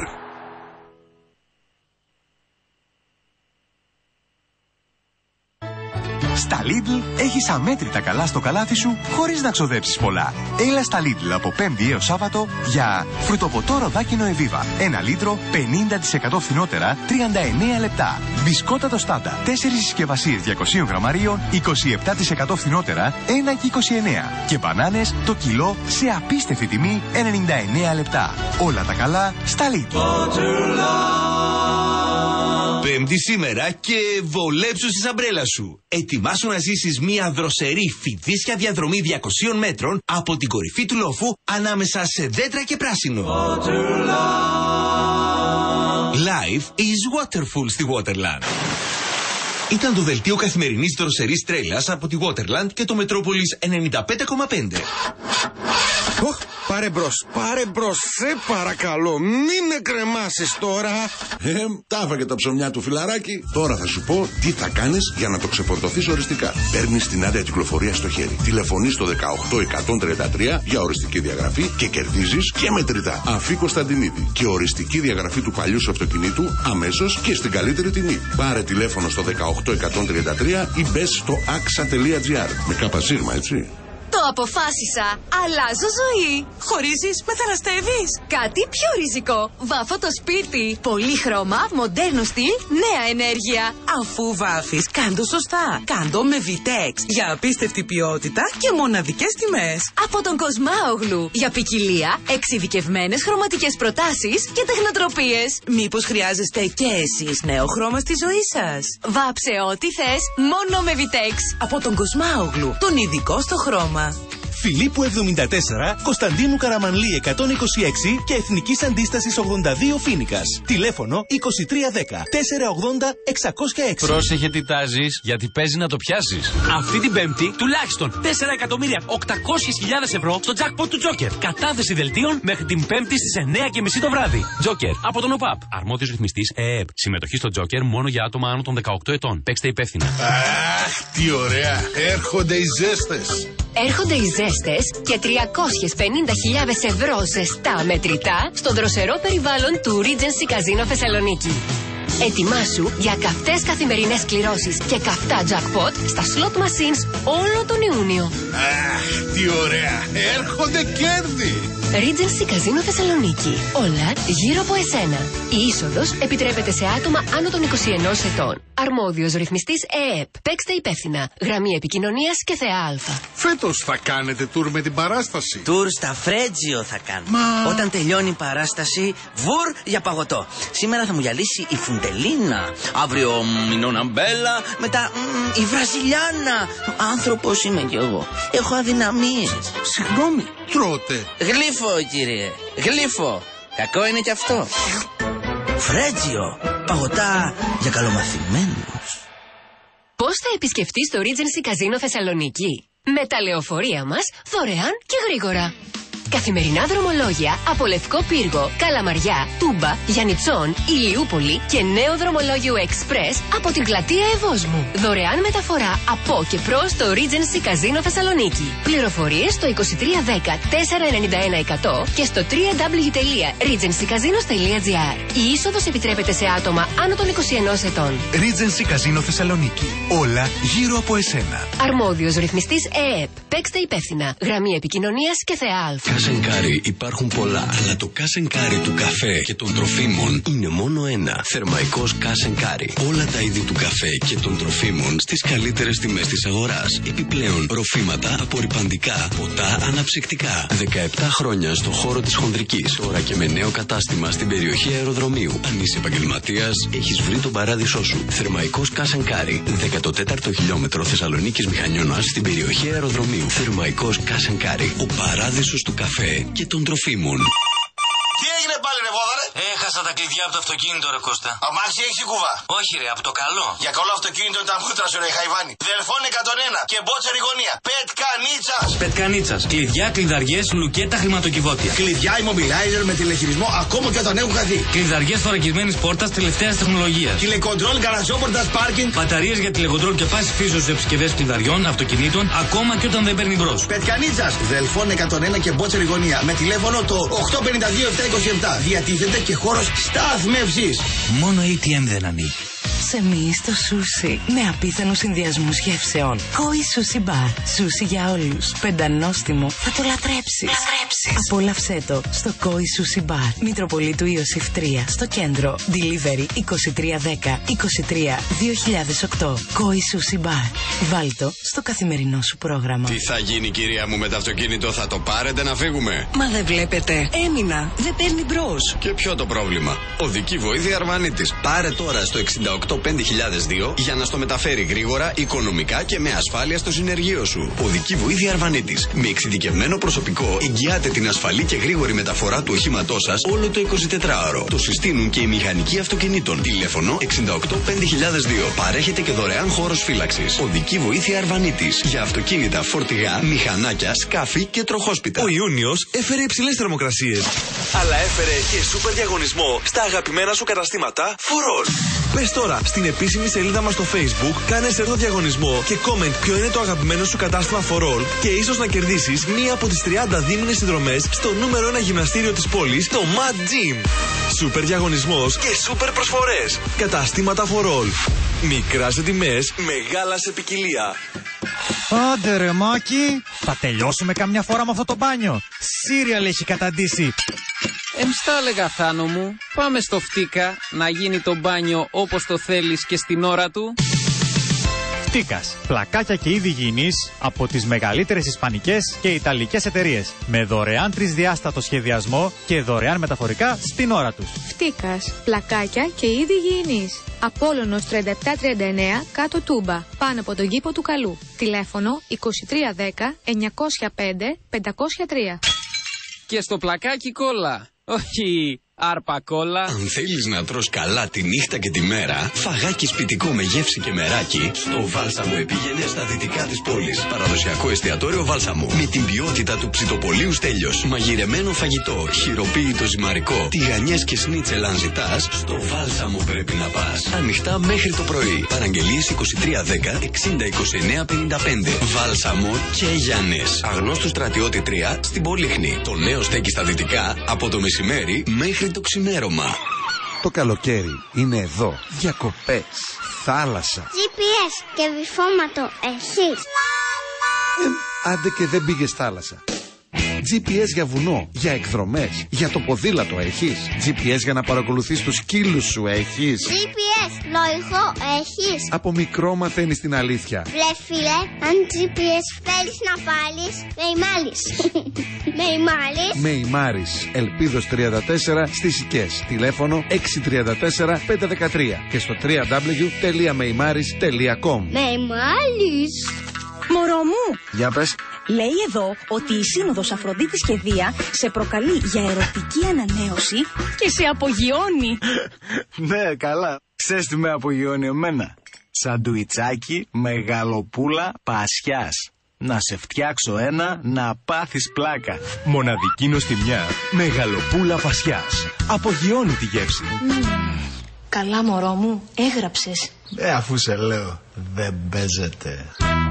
Στα Lidl έχεις αμέτρητα καλά στο καλάθι σου χωρίς να ξοδέψεις πολλά. Έλα στα Lidl από Πέμπτη έως Σάββατο για φρουτοποτό ροδάκινο Εβίβα. Ένα λίτρο πενήντα τοις εκατό φθηνότερα, τριάντα εννέα λεπτά. Μπισκότα το Στάντα. Τέσσερις συσκευασίες διακόσια γραμμαρίων, είκοσι επτά τοις εκατό φθηνότερα, ένα και είκοσι εννέα. Και μπανάνες το κιλό σε απίστευτη τιμή ενενήντα εννέα λεπτά. Όλα τα καλά στα Lidl.
Πέμπτη σήμερα και βολέψου στη σαμπρέλα σου. Ετοιμάσου να ζήσεις μια δροσερή φοιτήσια διαδρομή διακοσίων μέτρων από την κορυφή του λόφου ανάμεσα σε δέντρα και πράσινο. Life is Waterful στη Waterland. Ήταν το δελτίο καθημερινής δροσερής τρέλας από τη Waterland και το Μετρόπολης ενενήντα πέντε κόμμα πέντε.
Οχ, πάρε μπρος, πάρε μπρος, σε παρακαλώ, μην με κρεμάσεις τώρα.
Ε, τα έφαγε τα ψωμιά του φιλαράκι. Τώρα θα σου πω τι θα κάνεις για να το ξεφορτωθείς οριστικά. Παίρνεις την άδεια κυκλοφορία στο χέρι. Τηλεφωνείς στο δεκαοκτώ εκατόν τριάντα τρία για οριστική διαγραφή και κερδίζεις και μετρητά. Αφή Κωνσταντινίδη και οριστική διαγραφή του παλιού σου αυτοκινήτου αμέσως και στην καλύτερη τιμή. Πάρε τηλέφωνο στο δεκαοκτώ εκατόν τριάντα τρία ή μπες στο άξα τελεία τζι άρ. Με καπασίγμα, έτσι.
Το αποφάσισα. Αλλάζω ζωή.
Χωρίζεις, μεταναστεύεις.
Κάτι πιο ριζικό. Βάφω το σπίτι. Πολύχρωμα, μοντέρνο στυλ, νέα ενέργεια.
Αφού βάφεις, κάντο σωστά. Κάντο με Vitex. Για απίστευτη ποιότητα και μοναδικές τιμές.
Από τον Κοσμάογλου. Για ποικιλία, εξειδικευμένες χρωματικές προτάσεις και τεχνοτροπίες.
Μήπως χρειάζεστε και εσείς νέο χρώμα στη ζωή σας?
Βάψε ό,τι θες, μόνο με Vitex.
Από τον Κοσμάογλου, τον ειδικό στο χρώμα.
Φιλίππου εβδομήντα τέσσερα, Κωνσταντίνου Καραμανλή εκατόν είκοσι έξι και Εθνικής Αντίστασης ογδόντα δύο Φοίνικας. Τηλέφωνο είκοσι τρία δέκα τετρακόσια ογδόντα εξακόσια έξι.
Πρόσεχε τι τάζεις, γιατί παίζει να το πιάσεις. Αυτή την Πέμπτη τουλάχιστον τέσσερα εκατομμύρια οκτακόσιες χιλιάδες ευρώ στο jackpot του Τζόκερ. Κατάθεση δελτίων μέχρι την Πέμπτη στις εννιά και μισή το βράδυ. Τζόκερ από τον ΟΠΑΠ. Αρμόδιος ρυθμιστής ΕΕΠ. Συμμετοχή στο Τζόκερ μόνο για άτομα άνω των δεκαοκτώ ετών. Παίξτε υπεύθυνα.
Αχ, τι ωραία. Έρχονται οι ζέστες.
Έρχονται οι ζέστες και τριακόσιες πενήντα χιλιάδες ευρώ ζεστά μετρητά στο δροσερό περιβάλλον του Regency Casino Θεσσαλονίκη. Ετοιμάσου για καυτές καθημερινές κληρώσεις και καυτά jackpot στα slot machines όλο τον Ιούνιο.
Αχ, τι ωραία. Έρχονται κέρδη.
Regency Casino Θεσσαλονίκη. Όλα γύρω από εσένα. Η είσοδος επιτρέπεται σε άτομα άνω των είκοσι ενός ετών. Αρμόδιος ρυθμιστής ΕΕΠ. Παίξτε υπεύθυνα. Γραμμή επικοινωνίας και ΘΕΑ.
Φέτος θα κάνετε τουρ με την παράσταση.
Τουρ στα Φρέτζιο θα κάνουμε.
Μα...
Όταν τελειώνει η παράσταση, βουρ για παγωτό. Σήμερα θα μου γυαλίσει η Φουντελίνα. Αύριο μ, η Νόνα Μπέλα. Μετά μ, η Βραζιλιάνα. Άνθρωπος είμαι κι εγώ. Έχω αδυναμίες.
Συγγνώμη, τρώτε.
Γλύφο, κύριε. Γλύφο. Κακό είναι κι αυτό. Φρέτζιο. Παγωτά για καλομαθημένους.
Πώς θα επισκεφτείς το Regency Casino Θεσσαλονίκη? Με τα λεωφορεία μας, δωρεάν και γρήγορα. Καθημερινά δρομολόγια από Λευκό Πύργο, Καλαμαριά, Τούμπα, Γιαννιτσών, Ηλιούπολη και νέο δρομολόγιο Express από την πλατεία Ευόσμου. Δωρεάν μεταφορά από και προς το Regency Casino Θεσσαλονίκη. Πληροφορίες στο είκοσι τρία δέκα τετρακόσια ενενήντα ένα εκατό και στο double-u double-u double-u τελεία regency casinos τελεία τζι άρ. Η είσοδος επιτρέπεται σε άτομα άνω των είκοσι ενός ετών.
Regency Casino Θεσσαλονίκη. Όλα γύρω από εσένα.
Αρμόδιος ρυθμιστής ΕΕΠ. Παίξτε υπεύθυνα. Γραμμή επικοινωνίας και ΘΕΑ.
Κάσενκάρι υπάρχουν πολλά, αλλά το κάσενκάρι του καφέ και των τροφίμων είναι μόνο ένα. Θερμαϊκός κάσενκάρι. Όλα τα είδη του καφέ και των τροφίμων στις καλύτερες τιμές της αγοράς. Επιπλέον, ροφήματα, απορρυπαντικά, ποτά, αναψυκτικά. δεκαεπτά χρόνια στο χώρο της χονδρικής. Τώρα και με νέο κατάστημα στην περιοχή αεροδρομίου. Αν είσαι επαγγελματίας, έχεις βρει τον παράδεισό σου. Θερμαϊκός κάσενκάρι. δέκατο τέταρτο χιλιόμετρο Θεσσαλονίκης Μηχανιώνας στην περιοχή αεροδρομίου. Θερμαϊκός κάσενκάρι. Ο παράδεισος του καφέ και των τροφίμων.
Τι έγινε πάλι ρε βόδαρε?
Έχασα τα κλειδιά από το αυτοκίνητο ρε Κώστα.
Αμάξι έχεις η κουβά?
Όχι ρε, από το καλό.
Για καλό αυτοκίνητο είναι τα μούτρα σου ρε Χαϊβάνι. Δελφών εκατόν ένα και μπότσερη γωνία. Πετκανίτσας.
Πετκανίτσας. Κλειδιά, κλειδαριές, λουκέτα, χρηματοκιβώτια.
Κλειδιά immobilizer με τηλεχειρισμό ακόμα και όταν έχουν χαθεί.
Κλειδαριές θωρακισμένης πόρτας τελευταίας τεχνολογίας.
Τηλεκοντρόλ γαραζόπορτας πάρκινγκ.
Μπαταρίες για τηλεκοντρόλ και πάση φύσεως σε επισκευές κλειδαριών, αυτοκινήτων, ακόμα και όταν δεν παίρνει μπρος.
Πετκανίτσας. Δελφών εκατόν ένα και μπότσερη γωνία. Με τηλέφωνο το οκτώ πέντε δύο επτά είκοσι επτά. Διατίθεται και χώρος στάθμευσης.
Μόνο έι τι εμ δεν ανοίγει.
Δώσε μη στο σούσι με απίθανους συνδυασμούς γεύσεων. Koi Sushi Bar. Σούσι για όλους. Πεντανόστιμο. Θα το λατρέψεις. Λατρέψεις. Απόλαυσέ το στο Koi Sushi Bar. Μητροπολίτου Ιωσήφ τρία στο κέντρο. Delivery είκοσι τρία δέκα είκοσι τρία δύο χιλιάδες οκτώ. Koi Sushi Bar. Βάλτο στο καθημερινό σου πρόγραμμα.
Τι θα γίνει, κυρία μου, με το αυτοκίνητο, θα το πάρετε να φύγουμε?
Μα δεν βλέπετε. Έμεινα. Δεν παίρνει μπρος.
Και ποιο το πρόβλημα? Οδική βοήθεια Αρβανίτης. Πάρε τώρα στο εξήντα οκτώ πέντε χιλιάδες δύο για να στο μεταφέρει γρήγορα, οικονομικά και με ασφάλεια στο συνεργείο σου. Οδική βοήθεια Αρβανίτης. Με εξειδικευμένο προσωπικό εγγυάται την ασφαλή και γρήγορη μεταφορά του οχήματός σας όλο το εικοσιτετράωρο. Το συστήνουν και οι μηχανικοί αυτοκινήτων. Τηλέφωνο εξήντα οκτώ πέντε χιλιάδες δύο. Παρέχεται και δωρεάν χώρος φύλαξης. Οδική βοήθεια Αρβανίτης. Για αυτοκίνητα, φορτηγά, μηχανάκια, σκάφη και τροχόσπιτα.
Ο Ιούνιος έφερε υψηλές θερμοκρασίες. Αλλά έφερε και σούπερ διαγωνισμό στα αγαπημένα σου καταστήματα For All. Πες τώρα στην επίσημη σελίδα μας στο Facebook, κάνε σερτο διαγωνισμό και comment ποιο είναι το αγαπημένο σου κατάστημα For All και ίσως να κερδίσεις μία από τις τριάντα δίμηνες συνδρομές στο νούμερο ένα γυμναστήριο της πόλης, το Mad Gym. Σούπερ διαγωνισμός και σούπερ προσφορές. Καταστήματα For All. Μικρά σε τιμές, μεγάλα σε ποικιλία.
Άντε ρε Μάκη, θα τελειώσουμε καμιά φορά με αυτό το μπάνιο. Σύριαλ έχει καταντήσει.
Εμστά έλεγα Θάνο μου, πάμε στο Φτίκα να γίνει το μπάνιο όπως το θέλεις και στην ώρα του.
Φτίκας, πλακάκια και είδη υγιεινής από τις μεγαλύτερες ισπανικές και ιταλικές εταιρείες. Με δωρεάν τρισδιάστατο σχεδιασμό και δωρεάν μεταφορικά στην ώρα τους.
Φτίκας, πλακάκια και είδη υγιεινής. Απόλλωνος τριάντα επτά τριάντα εννέα, κάτω Τούμπα, πάνω από τον κήπο του Καλού. Τηλέφωνο είκοσι τρία δέκα εννιακόσια πέντε πεντακόσια τρία.
Και στο πλακάκι κόλλα, όχι άρπα κόλλα.
Αν θέλεις να τρως καλά τη νύχτα και τη μέρα, φαγάκι σπιτικό με γεύση και μεράκι, στο Βάλσαμο Επίγενε στα δυτικά της πόλης. Παραδοσιακό εστιατόριο Βάλσαμο. Με την ποιότητα του ψητοπολίου Στέλιος. Μαγειρεμένο φαγητό, χειροποίητο ζυμαρικό, τηγανιές και σνίτσελ αν ζητάς, στο Βάλσαμο πρέπει να πας. Ανοιχτά μέχρι το πρωί. Παραγγελίες είκοσι τρία δέκα εξήντα είκοσι εννέα πενήντα πέντε. Βάλσαμο και Γιάννες. Αγνώστου Στρατιώτη τρία στην Πολύχνη. Το νέο στέκει στα δυτικά από το μεσημέρι μέχρι το ξημέρωμα.
Το καλοκαίρι είναι εδώ. Διακοπές, θάλασσα.
τζι πι ες και βυθόματο έχεις?
Ε, άντε και δεν πήγες θάλασσα. τζι πι ες για βουνό, για εκδρομές, για το ποδήλατο έχεις? τζι πι ες για να παρακολουθείς τους σκύλους σου έχεις?
τζι πι ες λογικό έχεις?
Από μικρό μαθαίνεις την αλήθεια.
Βρε φίλε, αν τζι πι ες θέλεις να βάλεις, με ημάλεις. με ημάλεις.
Με ημάρης, Ελπίδος τριάντα τέσσερα στις Σικές. Τηλέφωνο έξι τρία τέσσερα πέντε ένα τρία και στο double-u double-u double-u τελεία μεϊμάρης τελεία κομ.
Με ημάλεις.
Μωρό μου!
Για πες.
Λέει εδώ ότι η Σύνοδος Αφροδίτης και Δία σε προκαλεί για ερωτική ανανέωση και σε απογειώνει.
Ναι, καλά. Ξέρεις τι με απογειώνει εμένα? Σαντουιτσάκι μεγαλοπούλα πασιάς. Να σε φτιάξω ένα να πάθεις πλάκα.
Μοναδική νοστιμιά μεγαλοπούλα πασιάς. Απογειώνει τη γεύση.
Mm. Καλά μωρό μου, έγραψες.
Ε, αφού σε λέω, δεν παίζεται.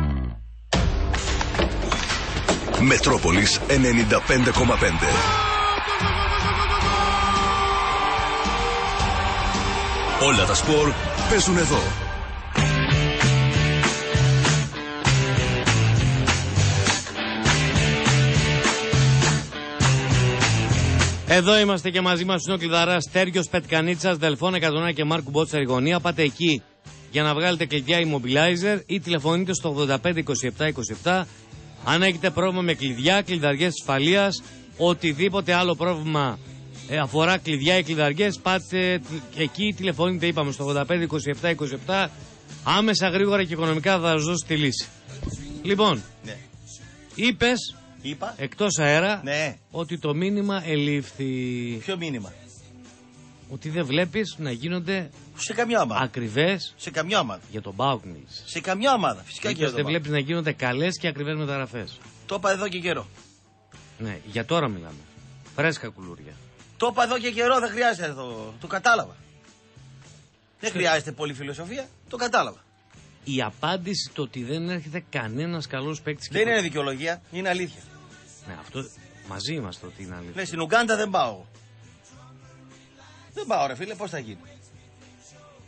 Μετρόπολης ενενήντα πέντε κόμμα πέντε. Όλα τα σπορ παίζουν εδώ.
Εδώ είμαστε και μαζί μας είναι ο κλειδαράς Στέργιος Πετκανίτσας, Δελφών εκατόν ένα και Μάρκου Μπότσα Ριγωνία. Πάτε εκεί για να βγάλετε κλειδιά immobilizer ή τηλεφωνείτε στο ογδόντα πέντε είκοσι επτά είκοσι επτά. Αν έχετε πρόβλημα με κλειδιά, κλειδαριές ασφαλείας, οτιδήποτε άλλο πρόβλημα ε, αφορά κλειδιά ή κλειδαριές, πάτε εκεί, τηλεφωνείτε, είπαμε, στο ογδόντα πέντε είκοσι επτά είκοσι επτά. Άμεσα, γρήγορα και οικονομικά θα σας δώσει τη λύση. Λοιπόν, ναι. είπες,
Είπα.
εκτός αέρα,
ναι.
ότι το μήνυμα ελήφθη.
Ποιο μήνυμα?
Ότι δεν βλέπεις να γίνονται
σε καμιά ομάδα
ακριβές
σε καμιά ομάδα.
Για τον ΠΑΟΚ μιλείς.
Σε καμιά ομάδα, φυσικά.
Και δεν βλέπεις να γίνονται καλές και ακριβές μεταγραφές.
Το είπα εδώ και καιρό.
Ναι, για τώρα μιλάμε. Φρέσκα κουλούρια.
Το είπα εδώ και καιρό, δεν χρειάζεται το, το κατάλαβα. Δεν χρειάζεται πολύ φιλοσοφία, το κατάλαβα.
Η απάντηση το ότι δεν έρχεται κανένας καλός παίκτης.
Δεν είναι δικαιολογία, είναι αλήθεια.
Ναι, αυτό μαζί είμαστε ότι είναι αλήθεια.
Ναι, στην Ουγκάντα δεν πάω. Δεν πάω ρε φίλε, πώς θα γίνει?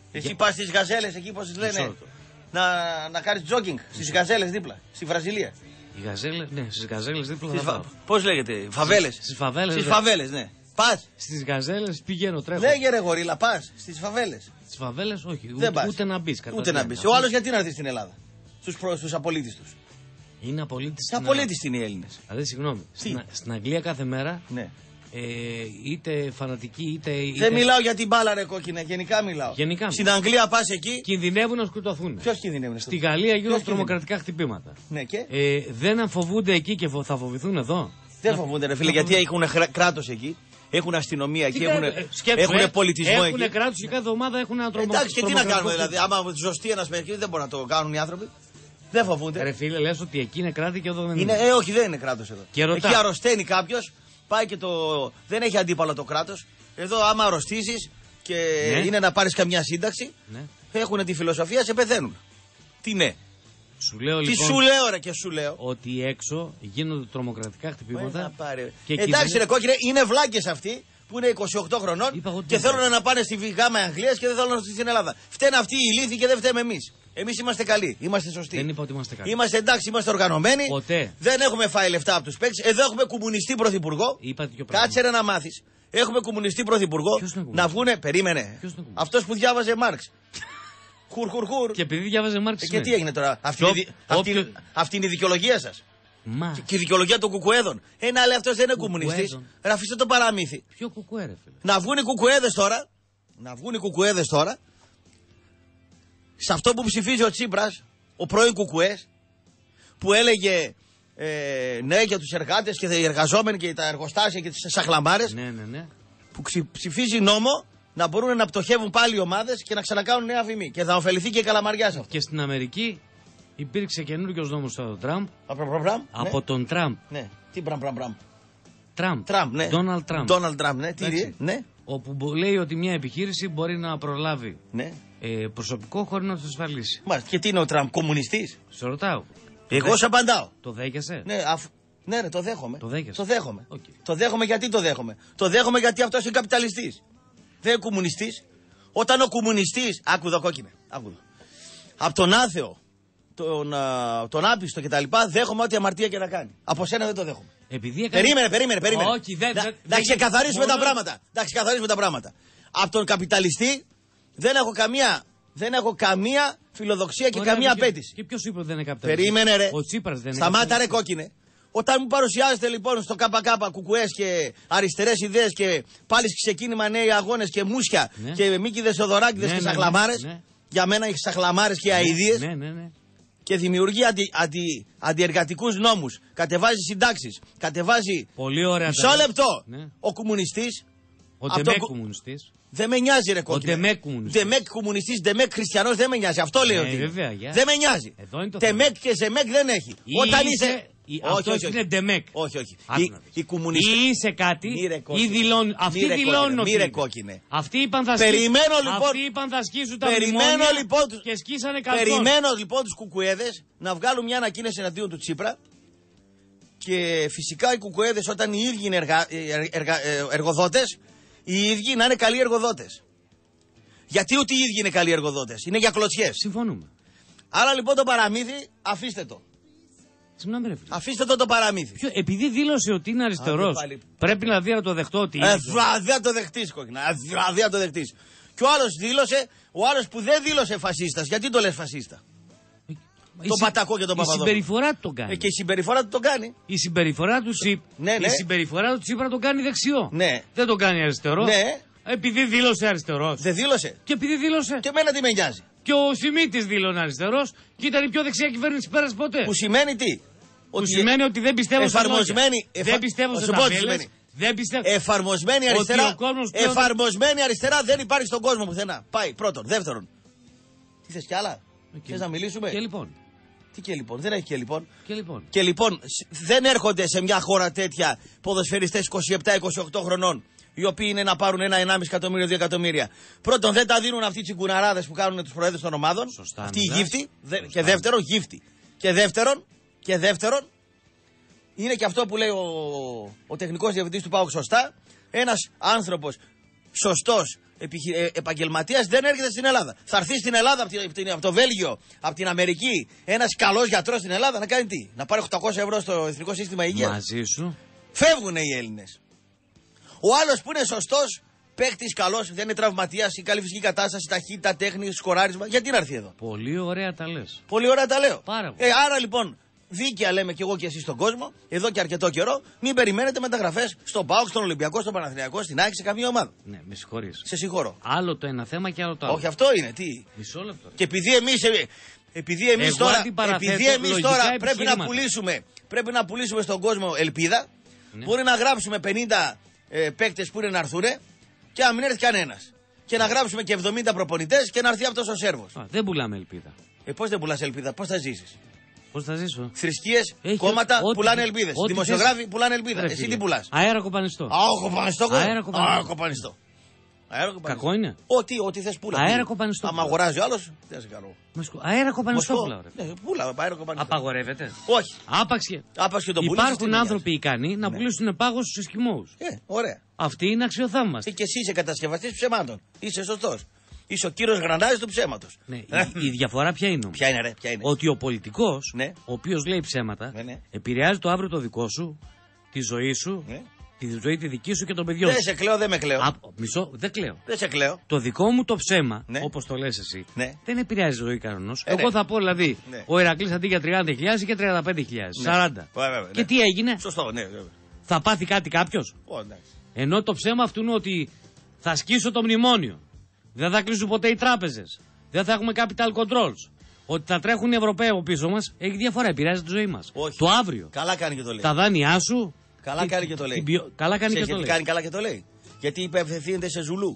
Εσύ πας στις γαζέλες εκεί, πώς τις λένε. Να, να κάνεις jogging στις γαζέλες δίπλα, στη Βραζιλία.
Οι γαζέλες, ναι, στις γαζέλες δίπλα.
Στις φα... Πώς λέγεται, φαβέλες.
Στις φαβέλες.
Στις φαβέλες, ναι. Πας.
Στις γαζέλες πηγαίνω, τρέχω.
Λέγε ρε γορίλα, πας στις φαβέλες.
Στις φαβέλες, όχι.
Δεν
ούτε, ούτε να μπεις.
Ούτε να μπεις. Ο άλλος γιατί να έρθει στην Ελλάδα. Στους, προ... στους απολίτες τους.
Είναι απολύτης.
Είναι απολύτης είναι οι Έλληνες.
Δηλαδή, συγγνώμη. Στην, στην Αγγλία κάθε μέρα.
Ναι.
Ε, είτε φανατικοί είτε, είτε.
Δεν μιλάω για την μπάλα, ρε κόκκινα. Γενικά μιλάω.
Γενικά.
Στην Αγγλία πας εκεί.
Κινδυνεύουν να σκοτωθούν.
Ποιος κινδυνεύουν?
Στη Γαλλία γίνονται τρομοκρατικά χτυπήματα.
Ναι, και.
Ε, δεν φοβούνται εκεί και θα φοβηθούν εδώ.
Δεν φοβούνται, ρε φίλε, γιατί έχουν κράτος εκεί. Έχουν αστυνομία εκεί, έχουν πολιτισμό
έχουν
εκεί.
Έχουν κράτος και κάθε ομάδα έχουν ένα τρομοκρατικό.
Εντάξει, και τι να κάνουμε, δηλαδή, άμα ζωστεί ένας παιχνίδι δεν μπορούν να το κάνουν οι άνθρωποι. Δεν φοβούνται.
Ρε φίλε, λες ότι εκεί είναι κράτη και εδώ δεν
είναι.
είναι.
Ε, όχι, δεν είναι κράτος εδώ.
Και ρωτά.
Εκεί αρρωσταίνει κάποιος, πάει και το. Δεν έχει αντίπαλο το κράτος. Εδώ, άμα αρρωστήσεις και ναι. είναι να πάρεις καμιά σύνταξη, ναι. έχουν τη φιλοσοφία, σε πεθαίνουν. Τι ναι.
Σου λέω,
τι
λοιπόν,
σου λέω, ρε, και σου λέω.
Ότι έξω γίνονται τρομοκρατικά χτυπήματα.
Και εντάξει, ρε κόκκινε, είναι βλάκες αυτοί που είναι είκοσι οκτώ χρονών και θέλουν να πάνε στη γάμα Αγγλίας και δεν θέλουν να έρθουν στην Ελλάδα. Φταίνε αυτοί οι ηλίθιοι και δεν φταίμε εμείς. Εμείς είμαστε καλοί, είμαστε σωστοί.
Δεν είπα ότι είμαστε καλοί.
Είμαστε εντάξει, είμαστε οργανωμένοι.
Ποτέ.
Δεν έχουμε φάει λεφτά από τους παίκτες. Εδώ έχουμε κομμουνιστή πρωθυπουργό. Κάτσε ρε να μάθεις. Έχουμε κομμουνιστή πρωθυπουργό. Να βγούνε, περίμενε. Αυτός που διάβαζε Μάρξ. Χουρ, χουρ, χουρ.
Και επειδή διάβαζε Μάρξ.
Ε, και τι έγινε τώρα, αυτή, Ποιο, είναι, αυτή, όποιο... αυτή είναι η δικαιολογία σας.
Μα.
Και, και η δικαιολογία των κουκουέδων. Ένα λέει αυτός δεν είναι κομμουνιστής. Ρε, αφήστε το παραμύθι.
Ποιο κουκουέ, ρε φίλε.
Να βγουν οι κουκουέδες τώρα. Να βγουν οι κουκουέδες τώρα. Σε αυτό που ψηφίζει ο Τσίπρας, ο πρώην κουκουές, που έλεγε ε, ναι για τους εργάτες και οι εργαζόμενοι και τα εργοστάσια και τις σαχλαμάρες.
Ναι, ναι, ναι.
Που ψηφίζει νόμο να μπορούν να πτωχεύουν πάλι οι ομάδες και να ξανακάνουν νέα φημή. Και θα ωφεληθεί και η Καλαμαριά σε αυτό.
Και στην Αμερική υπήρξε καινούριο νόμος από τον Τραμπ.
Από
ναι. τον Τραμπ.
Ναι. Τι μπραμ, μπραμ, μπραμ.
Τραμπ.
Τραμπ, ναι.
Ντόναλντ Τραμπ.
Ντόναλντ Τραμπ, ναι. Τι είναι, ναι.
Όπου λέει ότι μια επιχείρηση μπορεί να προλάβει
ναι.
ε, προσωπικό χωρίς να το ασφαλίσει.
Μάλιστα. Και τι είναι ο Τραμπ, κομμουνιστής?
Σε ρωτάω.
Εγώ σε απαντάω.
Το δέχεσαι?
Ναι, αφ... ναι, ρε, το δέχομαι.
Το δέχεσαι?
Το δέχομαι.
Okay.
Το δέχομαι γιατί το δέχομαι. Το δέχομαι γιατί αυτός είναι καπιταλιστής. Δεν είναι κομμουνιστής. Όταν ο κομμουνιστής. Άκου εδώ κόκκινε. Άκου εδώ. Από τον άθεο, τον, α, τον άπιστο κτλ. Δέχομαι ό,τι αμαρτία και να κάνει. Από σένα δεν το δέχομαι.
Επειδή έκανε...
Περίμενε, περίμενε, περίμενε.
Όχι, δεν,
να,
δεν,
να
δεν,
ξεκαθαρίσουμε
μόνο...
τα πράγματα. Να ξεκαθαρίσουμε τα πράγματα. Από τον καπιταλιστή δεν έχω καμία, δεν έχω καμία φιλοδοξία και
Ωραία,
καμία
και,
απέτηση.
Και ποιο είπε ότι δεν είναι καπιταλιστής?
Περίμενε, ρε.
Ο Τσίπρας δεν είναι.
Σταμάτα, ρε κόκκινε. Όταν μου παρουσιάζετε λοιπόν στο ΚΚ κουκουές και αριστερές ιδέες και πάλι ξεκίνημα νέοι αγώνες και μουσια ναι. και μίκηδες οδωράκηδες ναι, και ναι, σαχλαμάρες, ναι, ναι. για μένα έχει σαχλαμάρες και αηδίες.
Ναι, ναι, ναι.
Και δημιουργεί αντι, αντι, αντιεργατικούς νόμους, κατεβάζει συντάξεις, κατεβάζει.
Πολύ ωραία.
Μισό λεπτό. Ναι. Ο κομμουνιστής.
Ο ντεμέκ κομμουνιστής.
Δεν με νοιάζει, ρε κόκκινε.
Ο ντεμέκ κομμουνιστής.
Ντεμέκ κομμουνιστής, ντεμέκ χριστιανός δεν με νοιάζει. Αυτό λέω.
Ναι, βέβαια, yeah.
Δεν με νοιάζει. Ντεμέκ και ζεμέκ δεν έχει.
Ή
Όταν
είσαι.
είσαι.
Ή... Όχι, όχι, είναι ντεμέκ.
Όχι, όχι.
Οι κομμουνιστές. Ή είσαι κάτι. Ή δηλώνουν. Αυτοί δηλώνουν.
Μη ρε κόκκινε.
Αυτοί είπαν θα σκίσουν.
Περιμένω λοιπόν.
Αυτοί είπαν θα σκίσουν τα μνημόνια
λοιπόν,
και σκίσανε καλώς.
Περιμένω λοιπόν τους κουκουέδες να βγάλουν μια ανακοίνωση εναντίον του Τσίπρα. Και φυσικά οι κουκουέδες όταν οι ίδιοι είναι εργα... Εργα... εργοδότες, οι ίδιοι να είναι καλοί εργοδότες. Γιατί ούτε οι ίδιοι είναι καλοί εργοδότες. Είναι για κλωτσιές.
Συμφωνούμε.
Άρα λοιπόν το παραμύθι αφήστε το.
Συγγνώμη, ρε,
αφήστε το το παραμύθι.
Ποιο, επειδή δήλωσε ότι είναι αριστερός, πρέπει δηλαδή να το δεχτώ ότι είναι.
Ε, δηλαδή να το δεχτείς, κόκκινα. Ε, δηλαδή να το δεχτείς. Και ο άλλος δήλωσε, ο άλλος που δεν δήλωσε φασίστας. Γιατί το λες φασίστα? Ε, το συ... πατακό και τον Παπαδόπουλο.
Η συμπεριφορά του τον κάνει.
Ε, και η συμπεριφορά του τον κάνει.
Η συμπεριφορά του, Σι...
ναι, ναι.
Η συμπεριφορά του Τσίπρα τον κάνει δεξιό.
Ναι.
Δεν τον κάνει αριστερό.
Ναι.
Επειδή δήλωσε αριστερός.
Δεν δήλωσε.
Και επειδή δήλωσε.
Και εμένα τι με νοιάζει.
Και ο Σιμίτης δήλωνε αριστερός και ήταν η πιο δεξιά κυβέρνηση πέρασε ποτέ.
Που σημαίνει τι?
Που ότι σημαίνει ότι δεν πιστεύω σε
εφαρμοσμένη,
εφα... Δεν πιστεύω σε ταμπέλες. Δεν πιστεύω.
Εφαρμοσμένη αριστερά. Πλέον... Εφαρμοσμένη αριστερά δεν υπάρχει στον κόσμο πουθενά. Πάει πρώτον. Δεύτερον. Τι θες κι άλλα? Okay. Θες να μιλήσουμε?
Και λοιπόν.
Τι και λοιπόν? Δεν έχει και λοιπόν.
Και λοιπόν.
Και λοιπόν δεν έρχονται σε μια χώρα τέτοια ποδοσφαιριστές είκοσι επτά είκοσι οκτώ χρονών. Οι οποίοι είναι να πάρουν ένα ενάμιση εκατομμύριο, δύο εκατομμύρια. Πρώτον, δεν τα δίνουν αυτοί οι τσιγκουναράδες που κάνουν τους προέδρους των ομάδων.
Σωστά,
αυτοί οι γύφτοι. Δε, και δεύτερον, γύφτοι. Και δεύτερον, και δεύτερον, είναι και αυτό που λέει ο, ο τεχνικός διευθυντής του ΠΑΟΚ σωστά. Ένας άνθρωπος σωστός επιχει... ε, επαγγελματίας δεν έρχεται στην Ελλάδα. Θα έρθει στην Ελλάδα από, την... από το Βέλγιο, από την Αμερική, ένας καλός γιατρός στην Ελλάδα να κάνει τι? Να πάρει οκτακόσια ευρώ στο Εθνικό Σύστημα Υγείας.
Μαζί σου.
Φεύγουν οι Έλληνες. Ο άλλος που είναι σωστός, παίκτης καλός, δεν είναι τραυματίας, η καλή φυσική κατάσταση, ταχύτητα, τέχνη, σκοράρισμα, γιατί να έρθει εδώ?
Πολύ ωραία τα λες.
Πολύ ωραία τα λέω.
Πάρα
ε, άρα λοιπόν, δίκαια λέμε κι εγώ και εσείς στον κόσμο, εδώ και αρκετό καιρό, μην περιμένετε μεταγραφές στον ΠΑΟΚ, στον Ολυμπιακό, στον Παναθηναϊκό, στην ΑΕΚ, σε καμία ομάδα.
Ναι, με συγχωρείς.
Σε συγχωρώ.
Άλλο το ένα θέμα και άλλο το άλλο.
Όχι, αυτό είναι. Τι.
Μισό λεπτό.
Και επειδή εμείς. Επειδή εμείς τώρα, επειδή εμείς τώρα πρέπει να, πουλήσουμε, πρέπει να πουλήσουμε στον κόσμο ελπίδα, ναι. Μπορεί να γράψουμε πενήντα ε, παίκτες που είναι να έρθουν και να μην έρθει κανένας. Και να γράψουμε και εβδομήντα προπονητές και να έρθει αυτός ο Σέρβος.
Α, δεν πουλάμε ελπίδα.
Ε, πώς δεν πουλάς ελπίδα, πώς θα ζήσεις?
Πώς θα ζήσω?
Θρησκείες, Έχει, κόμματα ό, πουλάνε ελπίδες. Δημοσιογράφοι πουλάνε ελπίδα. Εσύ τι πουλάς?
Αέρα κοπανιστό.
Α, κοπανιστό. Αέρα κοπανιστό.
Κακό είναι.
Ό,τι, ό,τι θες πουλά.
Αέρα κοπανιστό.
Αν αγοράζει ο άλλος, δεν σε κάνω.
Αέρα κοπανιστό πουλά.
Ναι, πουλά, αέρα κοπανιστό.
Απαγορεύεται?
Όχι.
Άπαξ και,
Άπαξ και το
υπάρχουν άνθρωποι ικανοί να πουλήσουν πάγο στους Εσκιμώους.
Ε, ωραία.
Αυτοί είναι αξιοθαύμαστοι.
Και εσύ είσαι κατασκευαστής ψεμάτων. Είσαι σωστός. Είσαι ο κύριος Γρανάζης του ψέματος.
Ναι, η, η διαφορά ποια είναι?
Ποια είναι, ρε, ποια είναι?
Ότι ο πολιτικός,
ναι.
ο οποίος λέει ψέματα,
ναι, ναι.
επηρεάζει το αύριο το δικό σου, τη ζωή σου, ναι. τη ζωή τη δική σου και των παιδιών σου.
Δεν σε κλαίω, δεν με κλαίω.
Α, μισό, δεν κλαίω.
Δεν σε κλαίω.
Το δικό μου το ψέμα,
ναι.
όπως το λες εσύ,
ναι.
δεν επηρεάζει τη ζωή κανένας.
Ε,
Εγώ
ναι.
θα πω δηλαδή,
ναι.
ο Ηρακλής αντί για τριάντα χιλιάδες και τριάντα πέντε χιλιάδες,
ναι.
σαράντα.
Βέβαια, ναι.
Και τι έγινε?
Σωστό, ναι, βέβαια.
Θα πάθει κάτι κάποιος?
Oh, ναι.
Ενώ το ψέμα αυτού είναι ότι θα σκίσω το μνημόνιο. Δεν θα κλείσουν ποτέ οι τράπεζες. Δεν θα έχουμε capital controls. Ότι θα τρέχουν οι Ευρωπαίοι από πίσω μας έχει διαφορά. Επηρεάζει τη ζωή μας.
Όχι.
Το αύριο.
Καλά κάνει και το λέει.
Τα δάνειά σου.
Καλά κάνει και το λέει.
Ποιο... Καλά κάνει
Ξέρεις
και το
γιατί
λέει.
κάνει καλά και το λέει. Γιατί απευθύνεται σε Ζουλού.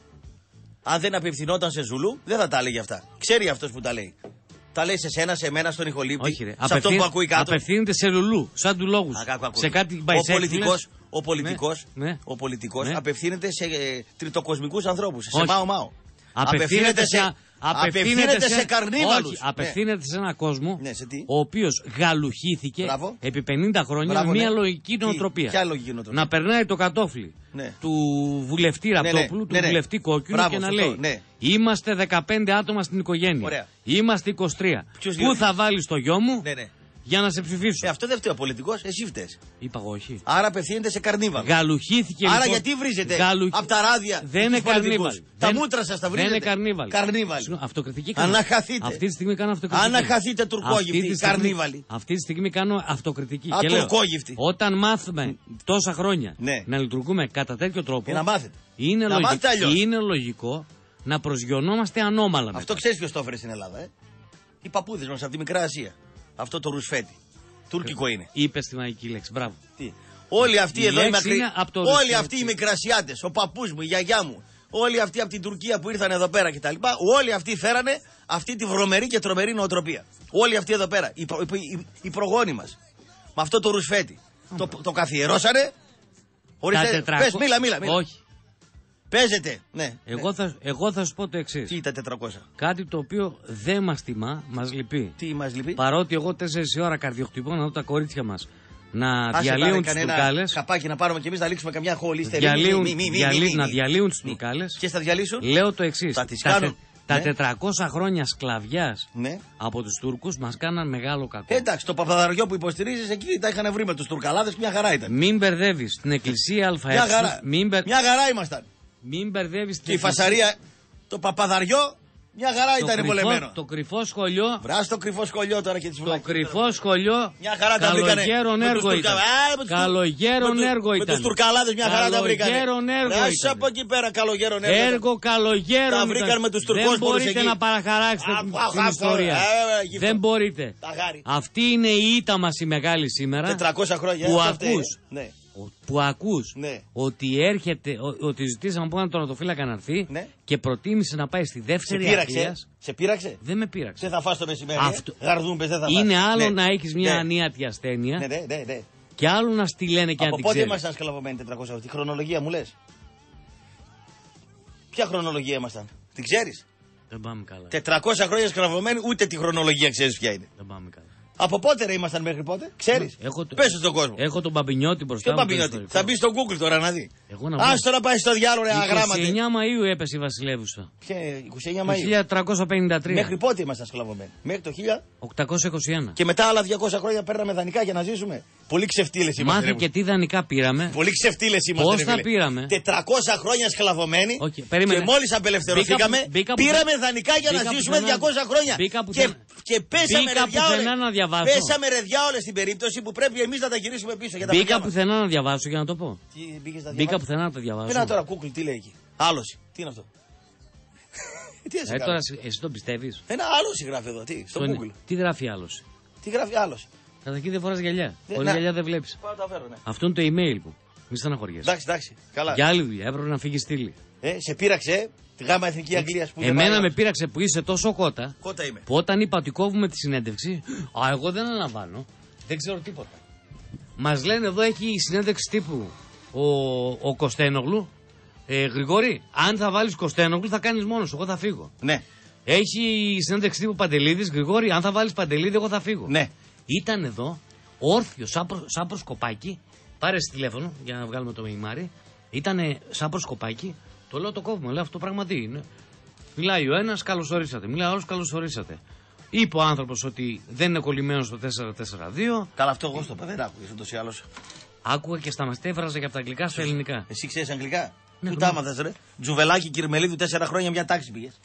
Αν δεν απευθυνόταν σε Ζουλού, δεν θα τα έλεγε αυτά. Ξέρει αυτός που τα λέει. Τα λέει σε σένα, σε μένα, στον ηχολήπτη.
Όχι, ρε.
Σε
Απευθύν...
αυτό που ακούει κάτω.
Απευθύνεται σε Λουλού, σαν του λόγου. Σε κάτι
μπαϊσέκλες. Ο πολιτικός,
ναι, ναι,
ο πολιτικός
ναι.
απευθύνεται σε ε, τριτοκοσμικούς ανθρώπους, σε
Όχι.
μάο μάο.
Απευθύνεται σε,
σε, απευθύνεται σε, σε καρνίβαλους.
Όχι, απευθύνεται ναι. σε έναν κόσμο
ναι, σε
ο οποίος γαλουχήθηκε
Μπράβο.
επί πενήντα χρόνια
Μπράβο,
με μια
ναι.
λογική νοοτροπία.
Ποια λογική νοοτροπία?
Να περνάει το κατόφλι
ναι.
του βουλευτή Ραπτόπουλου,
ναι,
του
ναι, ναι.
βουλευτή Κόκκινου
Μπράβο,
και να
σωστό,
λέει
ναι.
είμαστε δεκαπέντε άτομα στην οικογένεια.
Ωραία.
Είμαστε είκοσι τρία.
Ποιος
Πού
λέει?
θα βάλεις το γιο μου
ναι, ναι.
για να σε ψηφίσω?
Ε, αυτό δεν φταίει ο πολιτικός, εσύ φταίς.
Είπα εγώ όχι.
Άρα απευθύνεται σε καρνίβαλ.
Γαλουχήθηκε
Άρα
λοιπόν.
γιατί βρίζετε
Γαλου...
από τα ράδια?
Δεν είναι καρνίβαλ.
Τα
δεν...
μούτρα σας τα βρίζετε.
Δεν είναι καρνίβαλ.
Καρνίβαλ.
Αυτοκριτική κάνω.
Αναχαθείτε.
Αυτή τη στιγμή κάνω αυτοκριτική.
Αναχαθείτε τουρκόγυφτη. Καρνίβαλη.
Αυτή τη στιγμή κάνω αυτοκριτική.
Α,
και λέω, όταν μάθουμε τόσα χρόνια
ναι.
να λειτουργούμε κατά τέτοιο τρόπο.
Και να μάθετε.
Είναι,
να
λογικό,
μάθετε
είναι λογικό να προσγειωνόμαστε ανώμαλα.
Αυτό
μετά.
ξέρεις ποιος το έφερε στην Ελλάδα, ε? Οι παππούδες μας από τη Μικρά Ασία. Αυτό το ρουσφέτη. Τουρκικό είναι.
Είπε στη μαγική λέξη. Μπράβο.
Τι. Όλοι αυτοί
η
εδώ οι μακρι... Όλοι αυτοί
οι
Μικρασιάτες, ο παππούς μου, η γιαγιά μου, όλοι αυτοί από την Τουρκία που ήρθαν εδώ πέρα κτλ. Όλοι αυτοί φέρανε αυτή τη βρωμερή και τρομερή νοοτροπία. Όλοι αυτοί εδώ πέρα, οι, προ... οι... οι προγόνοι μας. Με αυτό το ρουσφέτη. Mm. Το... το καθιερώσανε. Ορίστε, πες, μίλα, μίλα, μίλα.
Όχι.
Παίζετε. Ναι,
εγώ,
ναι.
Θα, εγώ θα σου πω το εξής.
Τι τα τετρακόσια.
Κάτι το οποίο δεν μας τιμά, μας λυπεί.
Τι μας λυπεί?
Παρότι εγώ τέσσερις η ώρα καρδιοχτυπώ να δω τα κορίτσια μας να Άσε διαλύουν τις τουρκάλες.
Καπάκι να πάρουμε και εμείς να λήξουμε καμιά χολίστερη.
Διαλύουν, μη, μη, μη, διαλύ, μη, μη, μη. Να διαλύουν τις τουρκάλες.
Και θα διαλύσουν.
Λέω το εξής.
Θα τις κάνουν.
Τα
ναι.
τετρακόσια χρόνια σκλαβιάς
ναι.
από τους Τούρκους μας κάναν μεγάλο κακό.
Ε, εντάξει, το παπαδαριό που υποστηρίζεις εκεί τα είχαν βρει με τους Τουρκαλάδες, μια χαρά ήταν.
Μην μπερδεύεις την εκκλησία ΑΕ.
Μια χαρά,
μπερ...
μια χαρά ήμασταν.
Μην μπερδεύεις την
και η φασαρία, το παπαδαριό, μια χαρά
το
ήταν πολεμένο.
Το κρυφό σχολείο.
Βράς το κρυφό σχολείο τώρα και τις
Το κρυφό σχολείο.
Μια χαρά τα βρήκανε.
Καλογέρον έργο ήταν. Καλογέρον έργο ήταν.
Με τους Τουρκαλάδες μια χαρά τα βρήκανε.
Καλογέρον έργο ήταν.
Βράς από εκεί πέρα καλογέρον έργο.
Έργο καλογέρον
τα βρήκαν με τους Τουρκούς.
Δεν μπορείτε να παραχαράξετε την ιστορία. Δεν μπορείτε. Αυτή είναι η ήττα μας η μεγάλη σήμερα.
τετρακόσια χρόνια.
Που ακούς. Που ακούς
ναι.
ότι έρχεται, ότι ζητήσαμε από έναν τερματοφύλακα να έρθει
ναι.
και προτίμησε να πάει στη δεύτερη
αρτία. Σε πείραξε?
Δεν με πείραξε.
Δεν θα φας το μεσημέρι.
Αυτό...
Ε? Γαρδούμπες δεν θα φας.
Είναι άλλο
ναι.
να έχεις μια
ναι.
ανίατη ασθένεια
ναι, ναι, ναι, ναι.
και άλλο να στη λένε και
από
να την ξέρεις.
Από πότε ήμασταν σκλαβωμένοι τετρακόσια? Τη χρονολογία μου λες? Ποια χρονολογία ήμασταν? Την ξέρεις?
Δεν πάμε καλά.
τετρακόσια χρόνια σκλαβωμένοι, ούτε τη χρονολογία ξέρεις ποια είναι.
Δεν πάμε καλά.
Από πότε ρε ήμασταν μέχρι πότε, ξέρεις.
Το...
Πες στον κόσμο.
Έχω τον Παμπινιώτη μπροστά μου.
Ποιο Παμπινιώτη. Θα μπει στο Google τώρα να δει. Ας τώρα πάει στο διάλογο, ρε αγράμματα.
είκοσι εννέα Μαΐου έπεσε η Βασιλεύουσα.
Ποια είκοσι εννέα Μαΐου.
χίλια τριακόσια πενήντα τρία.
Μέχρι πότε ήμασταν σκλαβωμένοι. Μέχρι το χίλια
οκτακόσια είκοσι ένα.
Και μετά άλλα διακόσια χρόνια παίρναμε δανεικά για να ζήσουμε. Πολύ ξεφτύλες είμαστε.
Μάθε και τι δανεικά πήραμε.
Πολύ ξεφτύλες είμαστε.
Πώς τα πήραμε.
τετρακόσια χρόνια σκλαβωμένοι.
Okay,
και μόλις απελευθερωθήκαμε, μπήκα, μπήκα πήραμε που... δανεικά για να ζήσουμε διακόσια χρόνια. Και, και πέσαμε ρε διάολε. Πέσαμε ρε διάολε στην περίπτωση που πρέπει εμείς να τα γυρίσουμε πίσω. Για τα
μπήκα πουθενά να διαβάσω για να το πω.
Τι,
μπήκα πουθενά να το διαβάσω.
Πέρα τώρα Google τι λέει εκεί. Άλωση. Τι είναι αυτό.
Τι ε, τώρα εσύ τον πιστεύεις.
Ένα άλωση γράφει εδώ. Τι, στο Google.
Τι γράφει άλωση.
Τι γράφει άλωση.
Καταρχήν δεν φοράς γυαλιά. Όλη γυαλιά δεν βλέπεις.
Ναι.
Αυτό είναι το email μου. Μη στεναχωριέσαι.
Εντάξει, εντάξει. Καλά.
Για άλλη δουλειά έπρεπε να φύγει στήλη.
Ε, σε πείραξε. Τη γάμα Εθνική Αγγλίας που
εμένα με πείραξε που είσαι τόσο κότα.
Κότα είμαι.
Που όταν είπα ότι κόβουμε τη συνέντευξη. Α, εγώ δεν αναλαμβάνω. Δεν ξέρω τίποτα. Μας λένε εδώ έχει συνέντευξη τύπου ο, ο Κωστένογλου. Ε, Γρηγόρη, αν θα βάλεις Κωστένογλου θα κάνεις μόνος. Εγώ θα φύγω.
Ναι.
Έχει συνέντευξη τύπου Παντελίδης. Γρηγόρη, αν θα βάλεις Παντελίδη, εγώ θα φύγω.
Ναι.
Ήταν εδώ όρθιο, σαν, προ, σαν προσκοπάκι. Πάρε τηλέφωνο για να βγάλουμε το μημάρι. Ήταν σαν προσκοπάκι. Το λέω το κόβουμε. Λέω αυτό πράγμα τι είναι. Μιλάει ο ένας, καλώς ορίσατε. Μιλάει ο άλλος, καλώς ορίσατε. Είπε ο άνθρωπος ότι δεν είναι κολλημένος στο τέσσερα τέσσερα δύο.
Καλά, αυτό εγώ στο παιδί δεν άκουγες ούτως ή άλλως.
Άκουγα και στα μαστέφραζα και από τα αγγλικά στα ελληνικά.
Εσύ ξέρεις αγγλικά. Ναι, πού τα άμαθες ρε. Τζουβελάκι Κυρμελίδου τέσσερα χρόνια μια τάξη πήγες.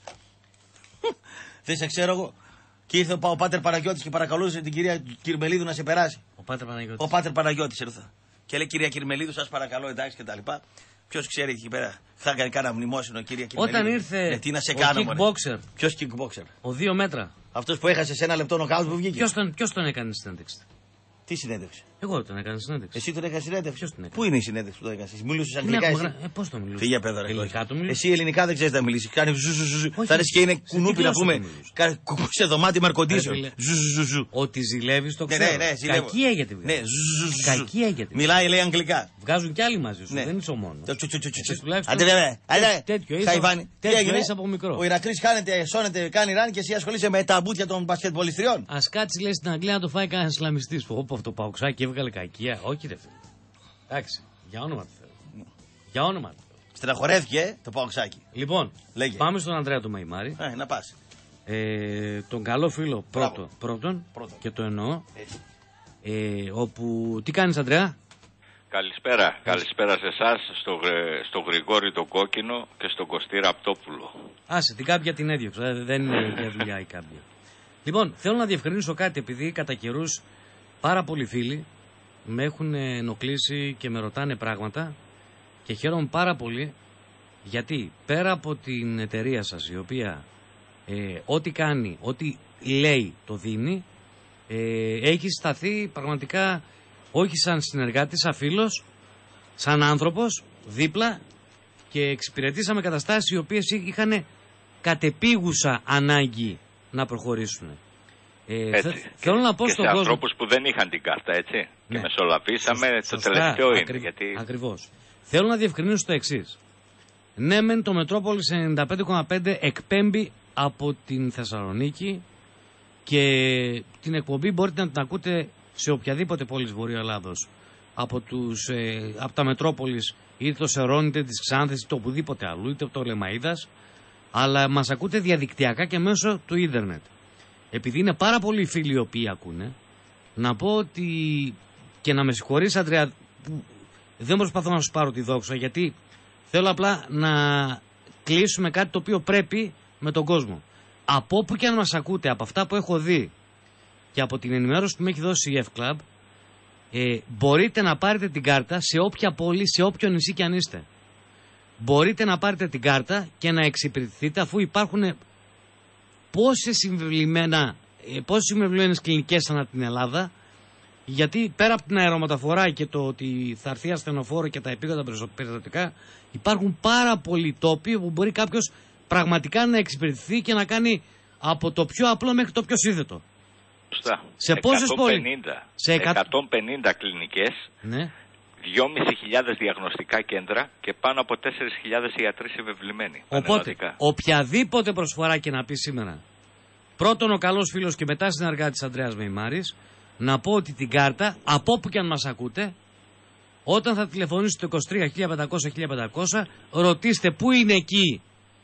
Δεν σε ξέρω εγώ. Και ήρθε ο Πάτερ Παναγιώτης και παρακαλούσε την κυρία Κυρμελίδου να σε περάσει.
Ο Πάτερ Παναγιώτης.
Ο Πάτερ Παναγιώτης ήρθε. Και λέει κυρία Κυρμελίδου, σας παρακαλώ, εντάξει και τα λοιπά. Ποιος ξέρει εκεί πέρα, θα έκανε κάνα μνημόσυνο κυρία Κυρμελίδου.
Όταν ήρθε
ναι, τι να σε
ο
κάνω,
kickboxer.
Ποιος kickboxer.
Ο δύο μέτρα.
Αυτός που έχασε σε ένα λεπτό νοκάουτ που βγήκε.
Ποιος τον, ποιος τον έκανε συνέντευξη.
Τι συνέντευξη.
Εγώ τον έκανα συνέντευξη.
Εσύ τον έκανε συνέντευξη.
Ποιος τον έκανε.
Πού είναι η συνέντευξη που τον έκανε. Μιλούσε αγγλικά. Εσύ.
Ε, πώς το μιλούσε.
Φύγε παιδό,
ελληνικά το μιλούσε.
Εσύ ελληνικά δεν ξέρει να μιλήσει. Κάνει ζουζουζουζου. Θα αρέσει και είναι κουνούπι να πούμε. Σε δωμάτιο μαρκοντήσεων. Ζουζουζουζου.
Ότι ζηλεύει το ξέρω.
Ναι, ναι, ζηλεύω.
Κακή έγινε.
Ναι,
κακή έγινε.
Μιλάει, λέει αγγλικά.
Βγάζουν κι άλλοι μαζί σου. Δεν είσαι ο μόνο.
Άντε βέβαια.
Τέτοιο είσαι από μικρό.
Ο Ηρακλής χάνεται, σώνεται, κάνει ράνι και εσύ ασχολείσαι με τα μπουτια των μπασκετμπολιστριών.
Α κάτσει λέει στην Αγγλία να το φάει κανένα Ισλαμιστή. Όπου αυτό παουξάκι έβγαλε κακία. Όχι, ρε φίλε. Εντάξει, για όνομα του Θεού. Για όνομα του Θεού.
Στεναχωρέθηκε το παουξάκι.
Λοιπόν,
λέγε.
Πάμε στον Ανδρέα του Μαϊμάρη.
Ε, να πας.
Ε, τον καλό φίλο πρώτο, πρώτον, πρώτον και το εννοώ. Ε, όπου. Τι κάνεις, Ανδρέα?
Καλησπέρα. Καλησπέρα σε εσάς, στο, στο Γρηγόρη τον Κόκκινο και στον Κωστή Ραπτόπουλο.
Άσε, την κάμπια την έδιωξα. Δεν είναι για δουλειά η κάμπια. Λοιπόν, θέλω να διευκρινίσω κάτι, επειδή κατά καιρούς πάρα πολλοί φίλοι με έχουν ενοχλήσει και με ρωτάνε πράγματα και χαίρομαι πάρα πολύ γιατί πέρα από την εταιρεία σας η οποία ε, ό,τι κάνει, ό,τι λέει το δίνει, ε, έχει σταθεί πραγματικά όχι σαν συνεργάτης, σαν φίλος, σαν άνθρωπος δίπλα και εξυπηρετήσαμε καταστάσεις οι οποίες είχαν κατεπίγουσα ανάγκη να προχωρήσουν. Ε,
έτσι.
Θε, θέλω να πω
και
στον
σε
κόσμο.
ανθρώπους που δεν είχαν την κάρτα, έτσι. Ναι. Και μεσολαβήσαμε,
Σωστά,
το τελευταίο είναι.
Ακρι...
Γιατί...
Ακριβώς. Θέλω να διευκρινίσω το εξής. Ναι, μεν το Μετρόπολης ενενήντα πέντε κόμμα πέντε εκπέμπει από την Θεσσαλονίκη και την εκπομπή μπορείτε να την ακούτε σε οποιαδήποτε πόλη της Βορείου Ελλάδος. Από, τους, ε, από τα Μετρόπολης, είτε το Σερών, είτε της Ξάνθης, είτε οπουδήποτε αλλού, είτε από το Λεμαΐδας. Αλλά μας ακούτε διαδικτυακά και μέσω του ίντερνετ. Επειδή είναι πάρα πολλοί φίλοι οι οποίοι ακούνε, να πω ότι και να με συγχωρείς, Αντρέα, που δεν προσπαθώ να σου πάρω τη δόξα, γιατί θέλω απλά να κλείσουμε κάτι το οποίο πρέπει με τον κόσμο. Από όπου και αν μας ακούτε, από αυτά που έχω δει και από την ενημέρωση που με έχει δώσει η F-Club, ε, μπορείτε να πάρετε την κάρτα σε όποια πόλη, σε όποιο νησί κι αν είστε. Μπορείτε να πάρετε την κάρτα και να εξυπηρετηθείτε, αφού υπάρχουν πόσες συμβεβλημένα, πόσες συμβεβλημένες κλινικές ανά την Ελλάδα, γιατί πέρα από την αερομεταφορά και το ότι θα έρθει ασθενοφόρο και τα επίγοντα περιστατικά, υπάρχουν πάρα πολλοί τόποι όπου μπορεί κάποιος πραγματικά να εξυπηρετηθεί και να κάνει από το πιο απλό μέχρι το πιο σύνθετο.
Σωστά.
Σε πόσες πόλεις?
Σε εκατόν πενήντα κλινικές,
ναι.
δυόμισι χιλιάδες διαγνωστικά κέντρα και πάνω από τέσσερις χιλιάδες ιατροί συμβεβλημένοι.
Οπότε, οποιαδήποτε προσφορά και να πει σήμερα, Πρώτον, ο καλός φίλος και μετά συνεργάτης Ανδρέας Μεϊμάρης, να πω ότι την κάρτα, από όπου και αν μας ακούτε, όταν θα τηλεφωνήσετε το είκοσι τρία χίλια πεντακόσια χίλια πεντακόσια, ρωτήστε πού είναι εκεί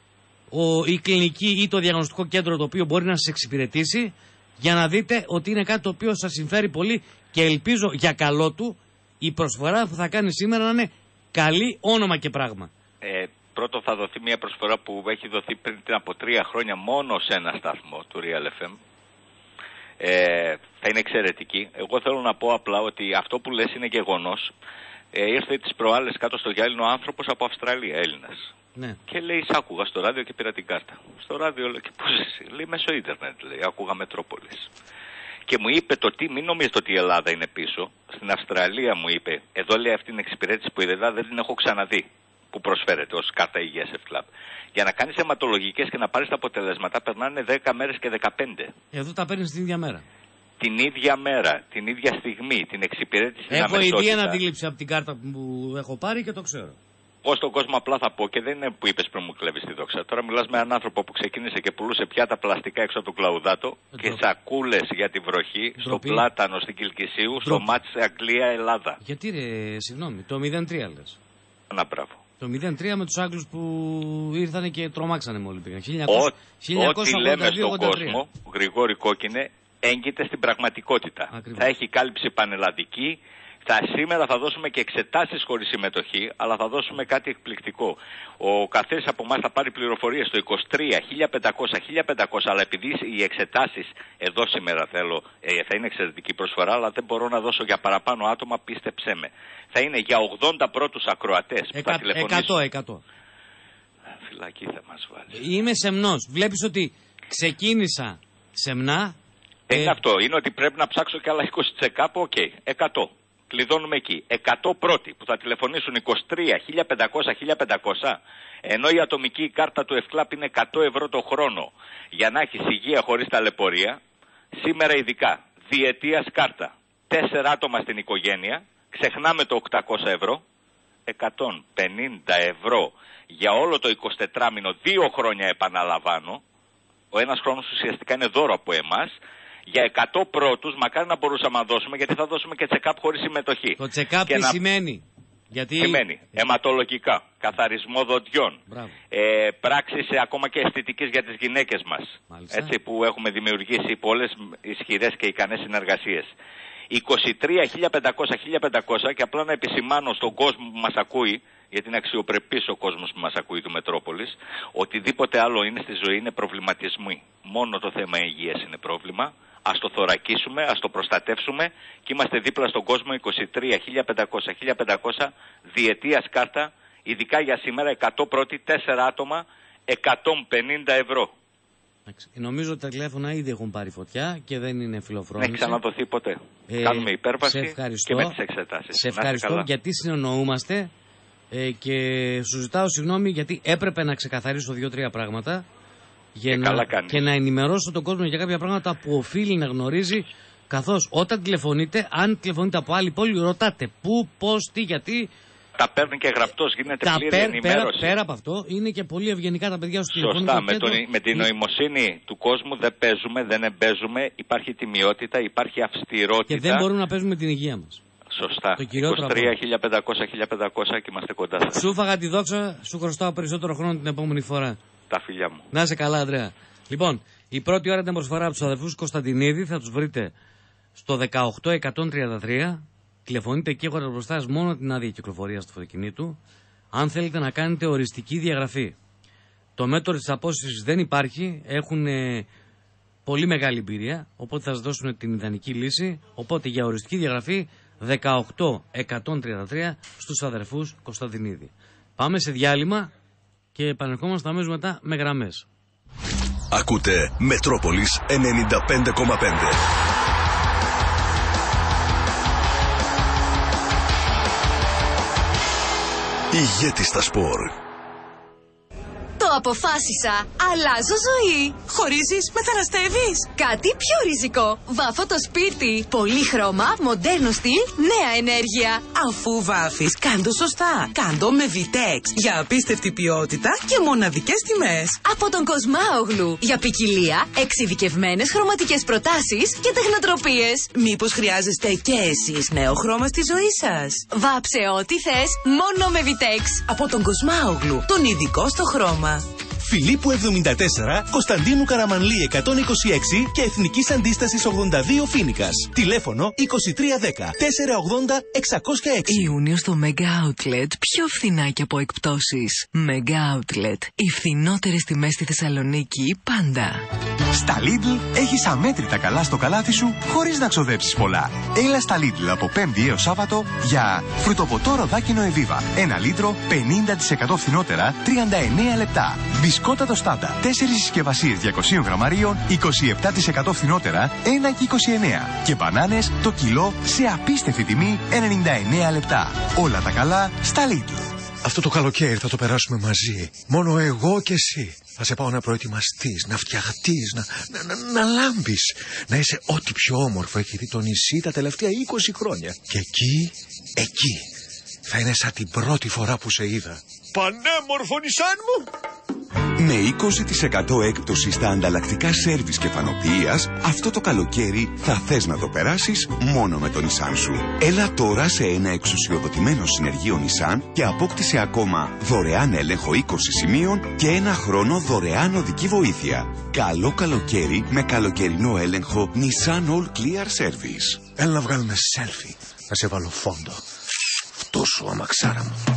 ο, η κλινική ή το διαγνωστικό κέντρο το οποίο μπορεί να σας εξυπηρετήσει, για να δείτε ότι είναι κάτι το οποίο σας συμφέρει πολύ και ελπίζω για καλό του η προσφορά που θα κάνει σήμερα να είναι καλή, όνομα και πράγμα.
Ε, πρώτο θα δοθεί μια προσφορά που έχει δοθεί πριν από τρία χρόνια μόνο σε ένα σταθμό του Real εφ εμ. Ε, θα είναι εξαιρετική. Εγώ θέλω να πω απλά ότι αυτό που λες είναι γεγονός. Ε, ήρθε τις προάλλες κάτω στο γυάλινο άνθρωπος από Αυστραλία, Έλληνας.
Ναι.
Και λέει, σ' άκουγα στο ράδιο και πήρα την κάρτα. Στο ράδιο λέω, και πώς εσύ? Λέει, μέσω ίντερνετ, λέει, άκουγα Μετρόπολης. Και μου είπε το τι, μην νομίζετε ότι η Ελλάδα είναι πίσω. Στην Αυστραλία μου είπε, εδώ λέει αυτή την εξυπηρέτηση που είδα δεν την έχω ξαναδεί, που προσφέρεται ως κάρτα υγείας F-Club. Για να κάνεις αιματολογικές και να πάρεις τα αποτελέσματα περνάνε δέκα μέρες και δεκαπέντε.
Εδώ τα παίρνεις την ίδια μέρα.
Την ίδια μέρα, την ίδια στιγμή, την εξυπηρέτηση στην αμεσότητα.
Έχω ήδη ένα αντίληψη από την κάρτα που έχω πάρει και το ξέρω.
Εγώ στον κόσμο απλά θα πω, και δεν είναι που είπες πριν μου κλέβεις τη δόξα. Τώρα μιλάς με έναν άνθρωπο που ξεκίνησε και πουλούσε πιάτα πλαστικά έξω από τον Κλαουδάτο και σακούλες για τη βροχή Ντροπή. στο Πλάτανο, στην Κιλκυσίου, στο μάτς Αγγλία-Ελλάδα.
Γιατί ρε, συγγνώμη, το μηδέν τρία λες.
Να μπράβο.
Το μηδέν τρία με τους Άγγλους που ήρθανε και τρομάξανε μόλι πήγαν.
Ό,τι λέμε στον κόσμο, Γρηγόρη Κόκκινε, έγκυται στην πραγματικότητα. Ακριβώς. Θα έχει κάλυψη πανελλαδική. Θα, σήμερα θα δώσουμε και εξετάσεις χωρίς συμμετοχή, αλλά θα δώσουμε κάτι εκπληκτικό. Ο καθένας από εμάς θα πάρει πληροφορίες στο είκοσι τρία χίλια πεντακόσια χίλια πεντακόσια, αλλά επειδή οι εξετάσεις εδώ σήμερα θέλω, ε, θα είναι εξαιρετική προσφορά, αλλά δεν μπορώ να δώσω για παραπάνω άτομα, πίστεψέ με. Θα είναι για ογδόντα πρώτους ακροατές που Εκα, θα τηλεφωνήσουν.
εκατό, εκατό.
Φυλακή θα μας βάλει.
Είμαι σεμνός. Βλέπεις ότι ξεκίνησα σεμνά.
Δεν είναι ε... αυτό. Είναι ότι πρέπει να ψάξω και άλλα είκοσι τοις εκατό. Οκ, okay. εκατό. Κλειδώνουμε εκεί. εκατό πρώτοι που θα τηλεφωνήσουν είκοσι τρία χίλια πεντακόσια χίλια πεντακόσια, ενώ η ατομική κάρτα του F-Club είναι εκατό ευρώ το χρόνο για να έχεις υγεία χωρίς ταλαιπωρία. Σήμερα ειδικά διετίας κάρτα. Τέσσερα άτομα στην οικογένεια. Ξεχνάμε το οκτακόσια ευρώ. εκατόν πενήντα ευρώ για όλο το εικοσιτετράμηνο. Δύο χρόνια επαναλαμβάνω. Ο ένας χρόνος ουσιαστικά είναι δώρο από εμάς. Για εκατό πρώτους, μακάρι να μπορούσαμε να δώσουμε, γιατί θα δώσουμε και check-up χωρίς συμμετοχή.
Το check-up τι
να...
σημαίνει? Γιατί...
Σημαίνει αιματολογικά, καθαρισμό δοντιών, ε, πράξεις ε, ακόμα και αισθητικής για τις γυναίκες μας. Έτσι, που έχουμε δημιουργήσει πολλές ισχυρές και ικανές συνεργασίες. είκοσι τρία χίλια πεντακόσια χίλια πεντακόσια, και απλά να επισημάνω στον κόσμο που μας ακούει, γιατί είναι αξιοπρεπής ο κόσμος που μας ακούει του Μετρόπολης, οτιδήποτε άλλο είναι στη ζωή είναι προβληματισμοί. Μόνο το θέμα υγείας είναι πρόβλημα. Ας το θωρακίσουμε, ας το προστατεύσουμε και είμαστε δίπλα στον κόσμο. Είκοσι τρία χίλια πεντακόσια χίλια πεντακόσια, διετίας κάρτα, ειδικά για σήμερα, εκατό πρώτοι, τέσσερα άτομα, εκατόν πενήντα ευρώ.
Νομίζω ότι τα τηλέφωνα ήδη έχουν πάρει φωτιά και δεν είναι φιλοφρόνηση.
Δεν έχει ξαναδοθεί ποτέ. Ε, Κάνουμε υπέρβαση και με τις εξετάσεις.
Σε ευχαριστώ γιατί συνεννοούμαστε ε, και σου ζητάω συγγνώμη γιατί έπρεπε να ξεκαθαρίσω δύο-τρία πράγματα για
και,
να, και να ενημερώσω τον κόσμο για κάποια πράγματα που οφείλει να γνωρίζει, καθώς όταν τηλεφωνείτε, αν τηλεφωνείτε από άλλη πόλη, ρωτάτε πού, πώς, τι, γιατί.
Τα παίρνει και γραπτός, γίνεται τα πλήρη πέρα, ενημέρωση.
Πέρα, πέρα από αυτό, είναι και πολύ ευγενικά τα παιδιά στο τηλεφωνικό
κέντρο.
Σωστά,
με, με την νοημοσύνη του κόσμου δεν παίζουμε, δεν εμπέζουμε, υπάρχει τιμιότητα, υπάρχει αυστηρότητα.
Και δεν μπορούμε να παίζουμε την υγεία μας.
Σωστά. είκοσι τρία χίλια πεντακόσια χίλια πεντακόσια και είμαστε κοντά σας.
Σου φάγα τη δόξα, σου χρωστάω περισσότερο χρόνο την επόμενη φορά.
Τα φιλιά μου.
Να είσαι καλά, Ανδρέα. Λοιπόν, η πρώτη ώρα ήταν προσφορά από τους αδερφούς Κωνσταντινίδη, θα τους βρείτε στο δεκαοκτώ εκατόν τριάντα τρία. Τηλεφωνείτε εκεί, έχετε μπροστά σας μόνο την άδεια κυκλοφορία του αυτοκινήτου. Αν θέλετε να κάνετε οριστική διαγραφή. Το μέτρο της απόσυρσης δεν υπάρχει, έχουν ε, πολύ μεγάλη εμπειρία, οπότε θα σας δώσουν την ιδανική λύση. Οπότε για οριστική διαγραφή δεκαοκτώ εκατόν τριάντα τρία στους αδερφούς Κωνσταντινίδη. Πάμε σε διάλειμμα και επανερχόμαστε αμέσως μετά με γραμμές.
Ακούτε Μετρόπολης ενενήντα πέντε κόμμα πέντε.
Ηγέτη στα σπορ.
Το
αποφάσισα. Αλλάζω ζωή.
Χωρίζεις, μεταναστεύεις.
Κάτι πιο ριζικό. Βάφω το σπίτι. Πολύχρωμα, μοντέρνο στυλ, νέα ενέργεια.
Αφού βάφεις, κάντο σωστά. Κάντο με Vitex. Για απίστευτη ποιότητα και μοναδικές τιμές.
Από τον Κοσμάογλου. Για ποικιλία, εξειδικευμένες χρωματικές προτάσεις και τεχνοτροπίες.
Μήπως χρειάζεστε και εσείς νέο χρώμα στη ζωή σας?
Βάψε ό,τι θες, μόνο με Vitex.
Από τον Κοσμάογλου, τον ειδικό στο χρώμα.
Φιλίππου εβδομήντα τέσσερα, Κωνσταντίνου Καραμανλή εκατόν είκοσι έξι και Εθνικής Αντίστασης ογδόντα δύο Φοίνικας. Τηλέφωνο είκοσι τρία δέκα τετρακόσια ογδόντα εξακόσια έξι.
Ιούνιο στο Mega Outlet πιο φθηνά και από εκπτώσεις. Mega Outlet. Οι φθηνότερες τιμές στη Θεσσαλονίκη πάντα.
Στα Lidl έχεις αμέτρητα καλά στο καλάθι σου χωρίς να ξοδέψεις πολλά. Έλα στα Lidl από Πέμπτη έως Σάββατο για φρουτοποτό ροδάκινο Εβίβα. Ένα λίτρο πενήντα τοις εκατό φθηνότερα τριάντα εννέα λεπτά. Μπισκότα το στάντα. Τέσσερις συσκευασίες διακόσια γραμμαρίων είκοσι επτά τοις εκατό φθηνότερα ένα και είκοσι εννέα. Και μπανάνες το κιλό σε απίστευτη τιμή ενενήντα εννέα λεπτά. Όλα τα καλά στα Lidl.
Αυτό το καλοκαίρι θα το περάσουμε μαζί. Μόνο εγώ και εσύ. Θα σε πάω να προετοιμαστείς, να φτιαχτείς, να, να, να, να λάμπεις. Να είσαι ό,τι πιο όμορφο έχει δει το νησί τα τελευταία είκοσι χρόνια. Και εκεί, εκεί, θα είναι σαν την πρώτη φορά που σε είδα. Πανέμορφο νησάν μου!
Με είκοσι τοις εκατό έκπτωση στα ανταλλακτικά σέρβις και φανοποιίας, αυτό το καλοκαίρι θα θες να το περάσεις μόνο με το Nissan σου. Έλα τώρα σε ένα εξουσιοδοτημένο συνεργείο Nissan και απόκτησε ακόμα δωρεάν έλεγχο είκοσι σημείων και ένα χρόνο δωρεάν οδική βοήθεια. Καλό καλοκαίρι με καλοκαιρινό έλεγχο Nissan All Clear Service.
Έλα να βγάλουμε selfie, να σε βάλω φόντο. Αυτό σου αμαξάρα μου.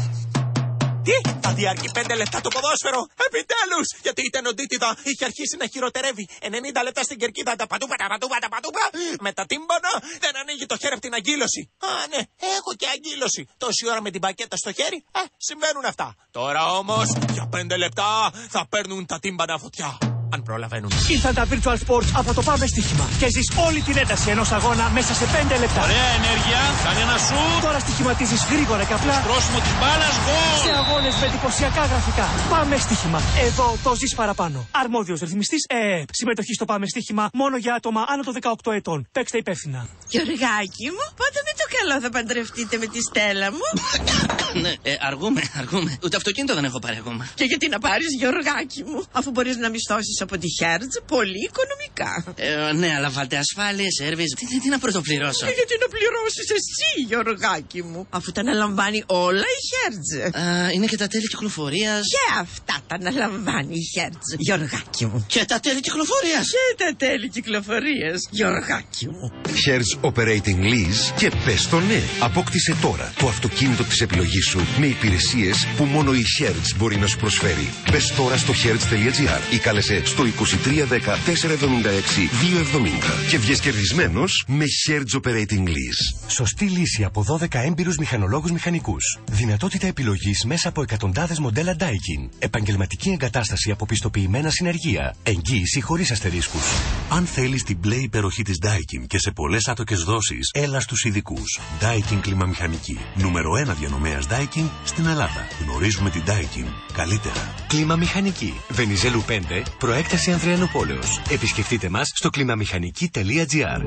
Τι, θα διαρκεί πέντε λεπτά το ποδόσφαιρο. Επιτέλους! Γιατί η τενοντίτιδα είχε αρχίσει να χειροτερεύει. ενενήντα λεπτά στην κερκίδα, τα πατούπα, τα πατούπα, τα πατούπα. Με τα τύμπανα δεν ανοίγει το χέρι από την αγκύλωση. Α, ναι, έχω και αγκύλωση. Τόση ώρα με την πακέτα στο χέρι, ε, συμβαίνουν αυτά. Τώρα όμως, για πέντε λεπτά θα παίρνουν τα τύμπανα φωτιά. Αν προλαβαίνουν.
Ήρθαν τα Virtual Sports από το Πάμε Στοίχημα και ζεις όλη την ένταση ενός αγώνα μέσα σε πέντε λεπτά.
Ωραία ενέργεια, κάνει ένα σου.
Τώρα στοιχηματίζεις γρήγορα και απλά.
Στρώσιμο της μπάλας, γκολ.
Σε αγώνες με εντυπωσιακά γραφικά. Πάμε Στοίχημα. Εδώ το ζεις παραπάνω. Αρμόδιος ρυθμιστής ΕΕΠ. Συμμετοχή στο Πάμε Στοίχημα μόνο για άτομα άνω των δεκαοκτώ ετών. Παίξτε υπεύθυνα.
Γιωργάκη μου, πότε με το καλό θα παντρευτείτε με τη Στέλλα μου?
Ναι, ε, αργούμε, αργούμε. Ούτε αυτοκίνητο δεν έχω πάρει ακόμα.
Και γιατί να πάρεις, Γιωργάκη μου, αφού μπορείς να μισθώσεις από τη Hertz πολύ οικονομικά.
Ε, ναι, αλλά βάλτε ασφάλειες, σέρβις. Τι, τι, τι να πρωτοπληρώσω.
Και γιατί να πληρώσεις εσύ, Γιωργάκη μου, αφού τα αναλαμβάνει όλα η Hertz.
Α, είναι και τα τέλη κυκλοφορίας.
Και αυτά τα αναλαμβάνει η Hertz, Γιωργάκη μου.
Και τα τέλη κυκλοφορίας.
Και τα τέλη κυκλοφορίας, Γιωργάκη μου.
Hertz Operating Lease και πες το ναι. Απόκτησε τώρα το αυτοκίνητο της επιλογής σου με υπηρεσίες που μόνο η Hertz μπορεί να σου προσφέρει. Μπες τώρα στο hertz τελεία gr ή κάλεσε στο είκοσι τρία δέκα τετρακόσια εβδομήντα έξι διακόσια εβδομήντα και βγες κερδισμένος με Hertz Operating Lease.
Σωστή λύση από δώδεκα έμπειρους μηχανολόγους μηχανικούς. Δυνατότητα επιλογής μέσα από εκατοντάδες μοντέλα Daikin. Επαγγελματική εγκατάσταση από πιστοποιημένα συνεργεία. Εγγύηση χωρίς αστερίσκους. Αν θέλεις την μπλε υπεροχή της Daikin και σε πολλές άτοκες δόσεις, έλα στους ειδικούς. Daikin κλιμαμηχανική. Νούμερο ένα διανομέας Daikin στην Ελλάδα. Γνωρίζουμε την Daikin καλύτερα. Κλιμαμηχανική. Βενιζέλου πέντε, προέκταση Ανδριανοπόλεως. Επισκεφτείτε μας στο κλιμαμηχανική τελεία gr.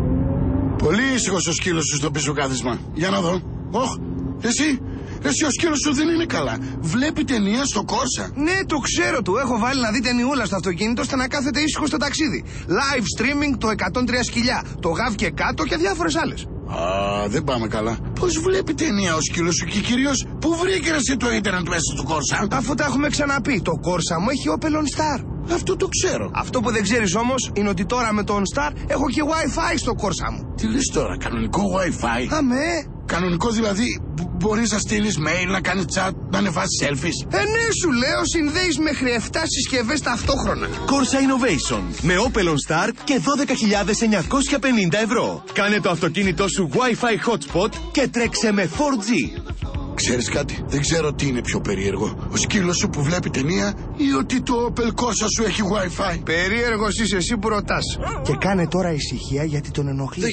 Πολύ ήσυχος ο σκύλος σου στο πίσω κάθισμα. Για να δω. Όχ, εσύ, εσύ ο σκύλος σου δεν είναι καλά. Βλέπει ταινία στο Κόρσα.
Ναι, το ξέρω του. Έχω βάλει να δει ταινιούλα στο αυτοκίνητο ώστε να κάθεται ήσυχο στο ταξίδι. Live streaming το εκατόν τρία σκυλιά, το γάβ και κάτω και διάφορες άλλες.
Α, δεν πάμε καλά. Πώς βλέπει ταινία ο σκύλος σου και κυρίως πού βρήκε εσύ το ίντερνετ μέσα στο Κόρσα?
Αφού τα έχουμε ξαναπεί, το Κόρσα μου έχει Opel OnStar.
Αυτό το ξέρω.
Αυτό που δεν ξέρεις όμως είναι ότι τώρα με το OnStar έχω και Wi-Fi στο Κόρσα μου.
Τι λες τώρα, κανονικό Wi-Fi?
Αμέ.
Κανονικό δηλαδή, μπορείς να στείλεις mail, να κάνεις chat, να ανεβάσεις selfies.
Ε, ναι, σου λέω, συνδέεις μέχρι επτά συσκευές ταυτόχρονα.
Corsa Innovation με Opel OnStar και δώδεκα χιλιάδες εννιακόσια πενήντα ευρώ. Κάνε το αυτοκίνητό σου Wi-Fi hotspot και τρέξε με φορ τζι.
Ξέρεις κάτι, δεν ξέρω τι είναι πιο περίεργο. Ο σκύλος σου που βλέπει ταινία ή ότι το Opel Corsa σου έχει Wi-Fi.
Περίεργος είσαι εσύ που ρωτάς. Και κάνε τώρα ησυχία γιατί τον ενοχλεί.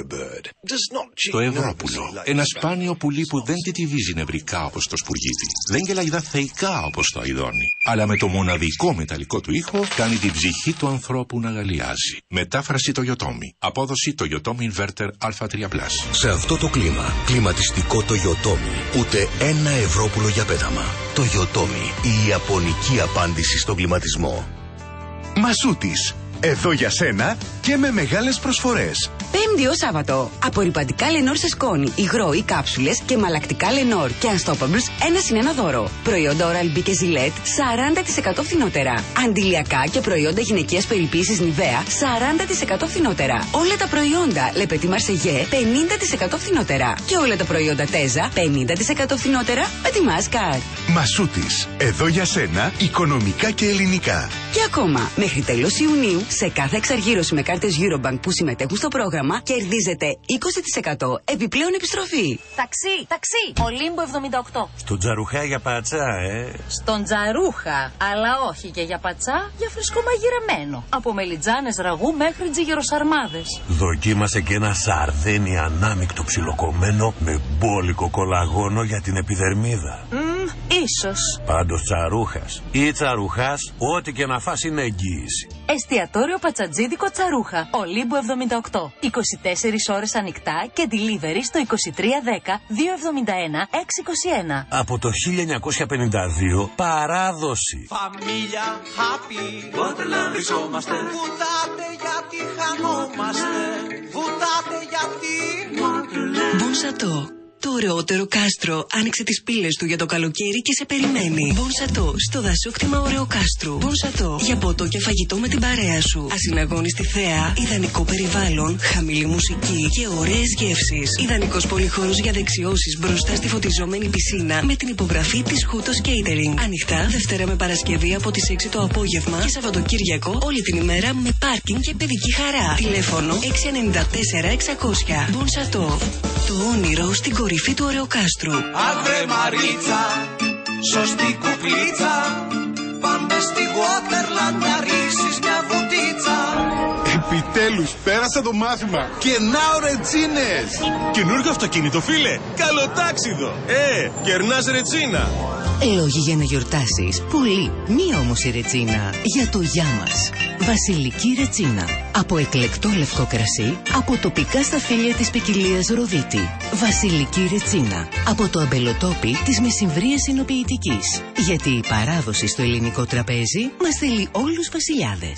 Το Ευρώπουλο. Ένα σπάνιο πουλί που δεν τετιβίζει νευρικά όπως το σπουργίτι. Δεν γελαϊδά θεϊκά όπως το αηδόνι. Αλλά με το μοναδικό μεταλλικό του ήχο κάνει την ψυχή του ανθρώπου να γαλιάζει. Μετάφραση Toyotomi. Απόδοση Toyotomi Inverter Α τρία Plus.
Σε αυτό το κλίμα, κλιματιστικό Toyotomi. Ούτε ένα Ευρώπουλο για πέταμα. Toyotomi. Η ιαπωνική απάντηση στον κλιματισμό.
Μασούτης. Εδώ για σένα και με μεγάλες προσφορές.
Πέμπτη ως Σάββατο. Απορριπαντικά Λενόρ σε σκόνη, υγρό ή κάψουλες και μαλακτικά Λενόρ και Unstoppables ένα συν ένα δώρο. Προϊόντα Oral-B και Gillette σαράντα τοις εκατό φθηνότερα. Αντιλιακά και προϊόντα γυναικείας περιποίησης Nivea σαράντα τοις εκατό φθηνότερα. Όλα τα προϊόντα Le Petit Marseillais πενήντα τοις εκατό φθηνότερα. Και όλα τα προϊόντα Teza πενήντα τοις εκατό φθηνότερα με τη Mascar.
Μασούτης. Εδώ για σένα οικονομικά και ελληνικά.
Και ακόμα, μέχρι τέλος Ιουνίου, σε κάθε εξαργύρωση με κάρτες Eurobank που συμμετέχουν στο πρόγραμμα, κερδίζετε είκοσι τοις εκατό επιπλέον επιστροφή.
Ταξί, ταξί, Ολύμπο εβδομήντα οκτώ.
Στον Τζαρουχά για πατσά, ε.
Στον Τζαρούχα, αλλά όχι και για πατσά, για φρεσκό μαγειρεμένο. Από μελιτζάνες ραγού μέχρι τζιγεροσαρμάδες.
Δοκίμασε και ένα σαρδένι ανάμεικτο ψιλοκομμένο με μπόλικο κολαγόνο για την επιδερμίδα.
Μμ, ίσως.
Πάντως Τσαρούχας ή Τσαρουχάς, ό,τι και να φας είναι εγγύηση.
Εστιατόριο Πατσατζίδικο Τσαρούχα, Ολύμπο εβδομήντα οκτώ. είκοσι τέσσερις ώρες ανοιχτά και delivery στο είκοσι τρία δέκα διακόσια εβδομήντα ένα εξακόσια είκοσι ένα.
Από το χίλια εννιακόσια πενήντα δύο παράδοση.
Φαμίλια, happy, Waterland βρισκόμαστε. Βουτάτε γιατί χανόμαστε. Βουτάτε γιατί
Μπονσατό. Το ωραιότερο κάστρο άνοιξε τις πύλες του για το καλοκαίρι και σε περιμένει. Μπονσατό, στο δασόκτημα Ωρεοκάστρου. Μπονσατό, για ποτό και φαγητό με την παρέα σου. Ασυναγώνιστη θέα, ιδανικό περιβάλλον, χαμηλή μουσική και ωραίες γεύσεις. Ιδανικός πολυχώρος για δεξιώσεις μπροστά στη φωτιζόμενη πισίνα με την υπογραφή της Χούτος Catering. Ανοιχτά Δευτέρα με Παρασκευή από τις έξι το απόγευμα και Σαββατοκύριακο όλη την ημέρα με πάρκινγκ και παιδική χαρά. Τηλέφωνο έξι εννιά τέσσερα εξακόσια. Μπονσατό, το όνειρο στην κορυφή του Ωρεοκάστρου.
Αύρε Μαρίτσα, σωστή κουκλίτσα. Πάμε στη Waterland να ρίσεις μια βουτίτσα.
Επιτέλους, πέρασα το μάθημα. Και να ρετσίνες.
Καινούργιο αυτοκίνητο, φίλε. Καλοτάξιδο. Ε, κερνάς ρετσίνα.
Λόγοι για να γιορτάσεις. Πολύ. Μία όμως η ρετσίνα. Για το γεια μας. Βασιλική ρετσίνα. Από εκλεκτό λευκό κρασί. Από τοπικά σταφύλια της ποικιλίας Ροδίτη. Βασιλική ρετσίνα. Από το αμπελοτόπι της μεσημβρίας εινοποιητικής. Γιατί η παράδοση στο ελληνικό τραπέζι μας θέλει όλους βασιλιάδες.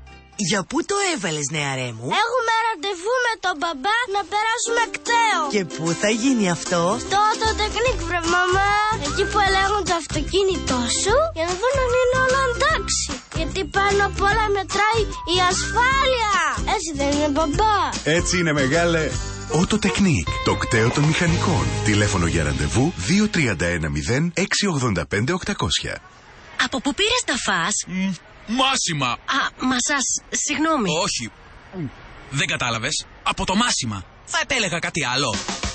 Για πού το έβαλες, νεαρέ μου?
Έχουμε ραντεβού με τον μπαμπά να περάσουμε κταίο.
Και πού θα γίνει αυτό?
Στο Autotechnic, βρε μαμά. Εκεί που ελέγχουν το αυτοκίνητό σου για να δουν αν είναι όλα εντάξει. Γιατί πάνω απ' όλα μετράει η ασφάλεια. Έτσι δεν είναι, μπαμπά?
Έτσι είναι, μεγάλε. Autotechnic, το κταίο των μηχανικών. Τηλέφωνο για ραντεβού δύο τρία ένα μηδέν έξι ογδόντα πέντε οκτακόσια.
Από πού πήρες τα φας?
Mm, μάσιμα.
Α, μασάς, συγγνώμη.
Όχι. Δεν κατάλαβες. Από το μάσιμα. Θα επέλεγα κάτι άλλο.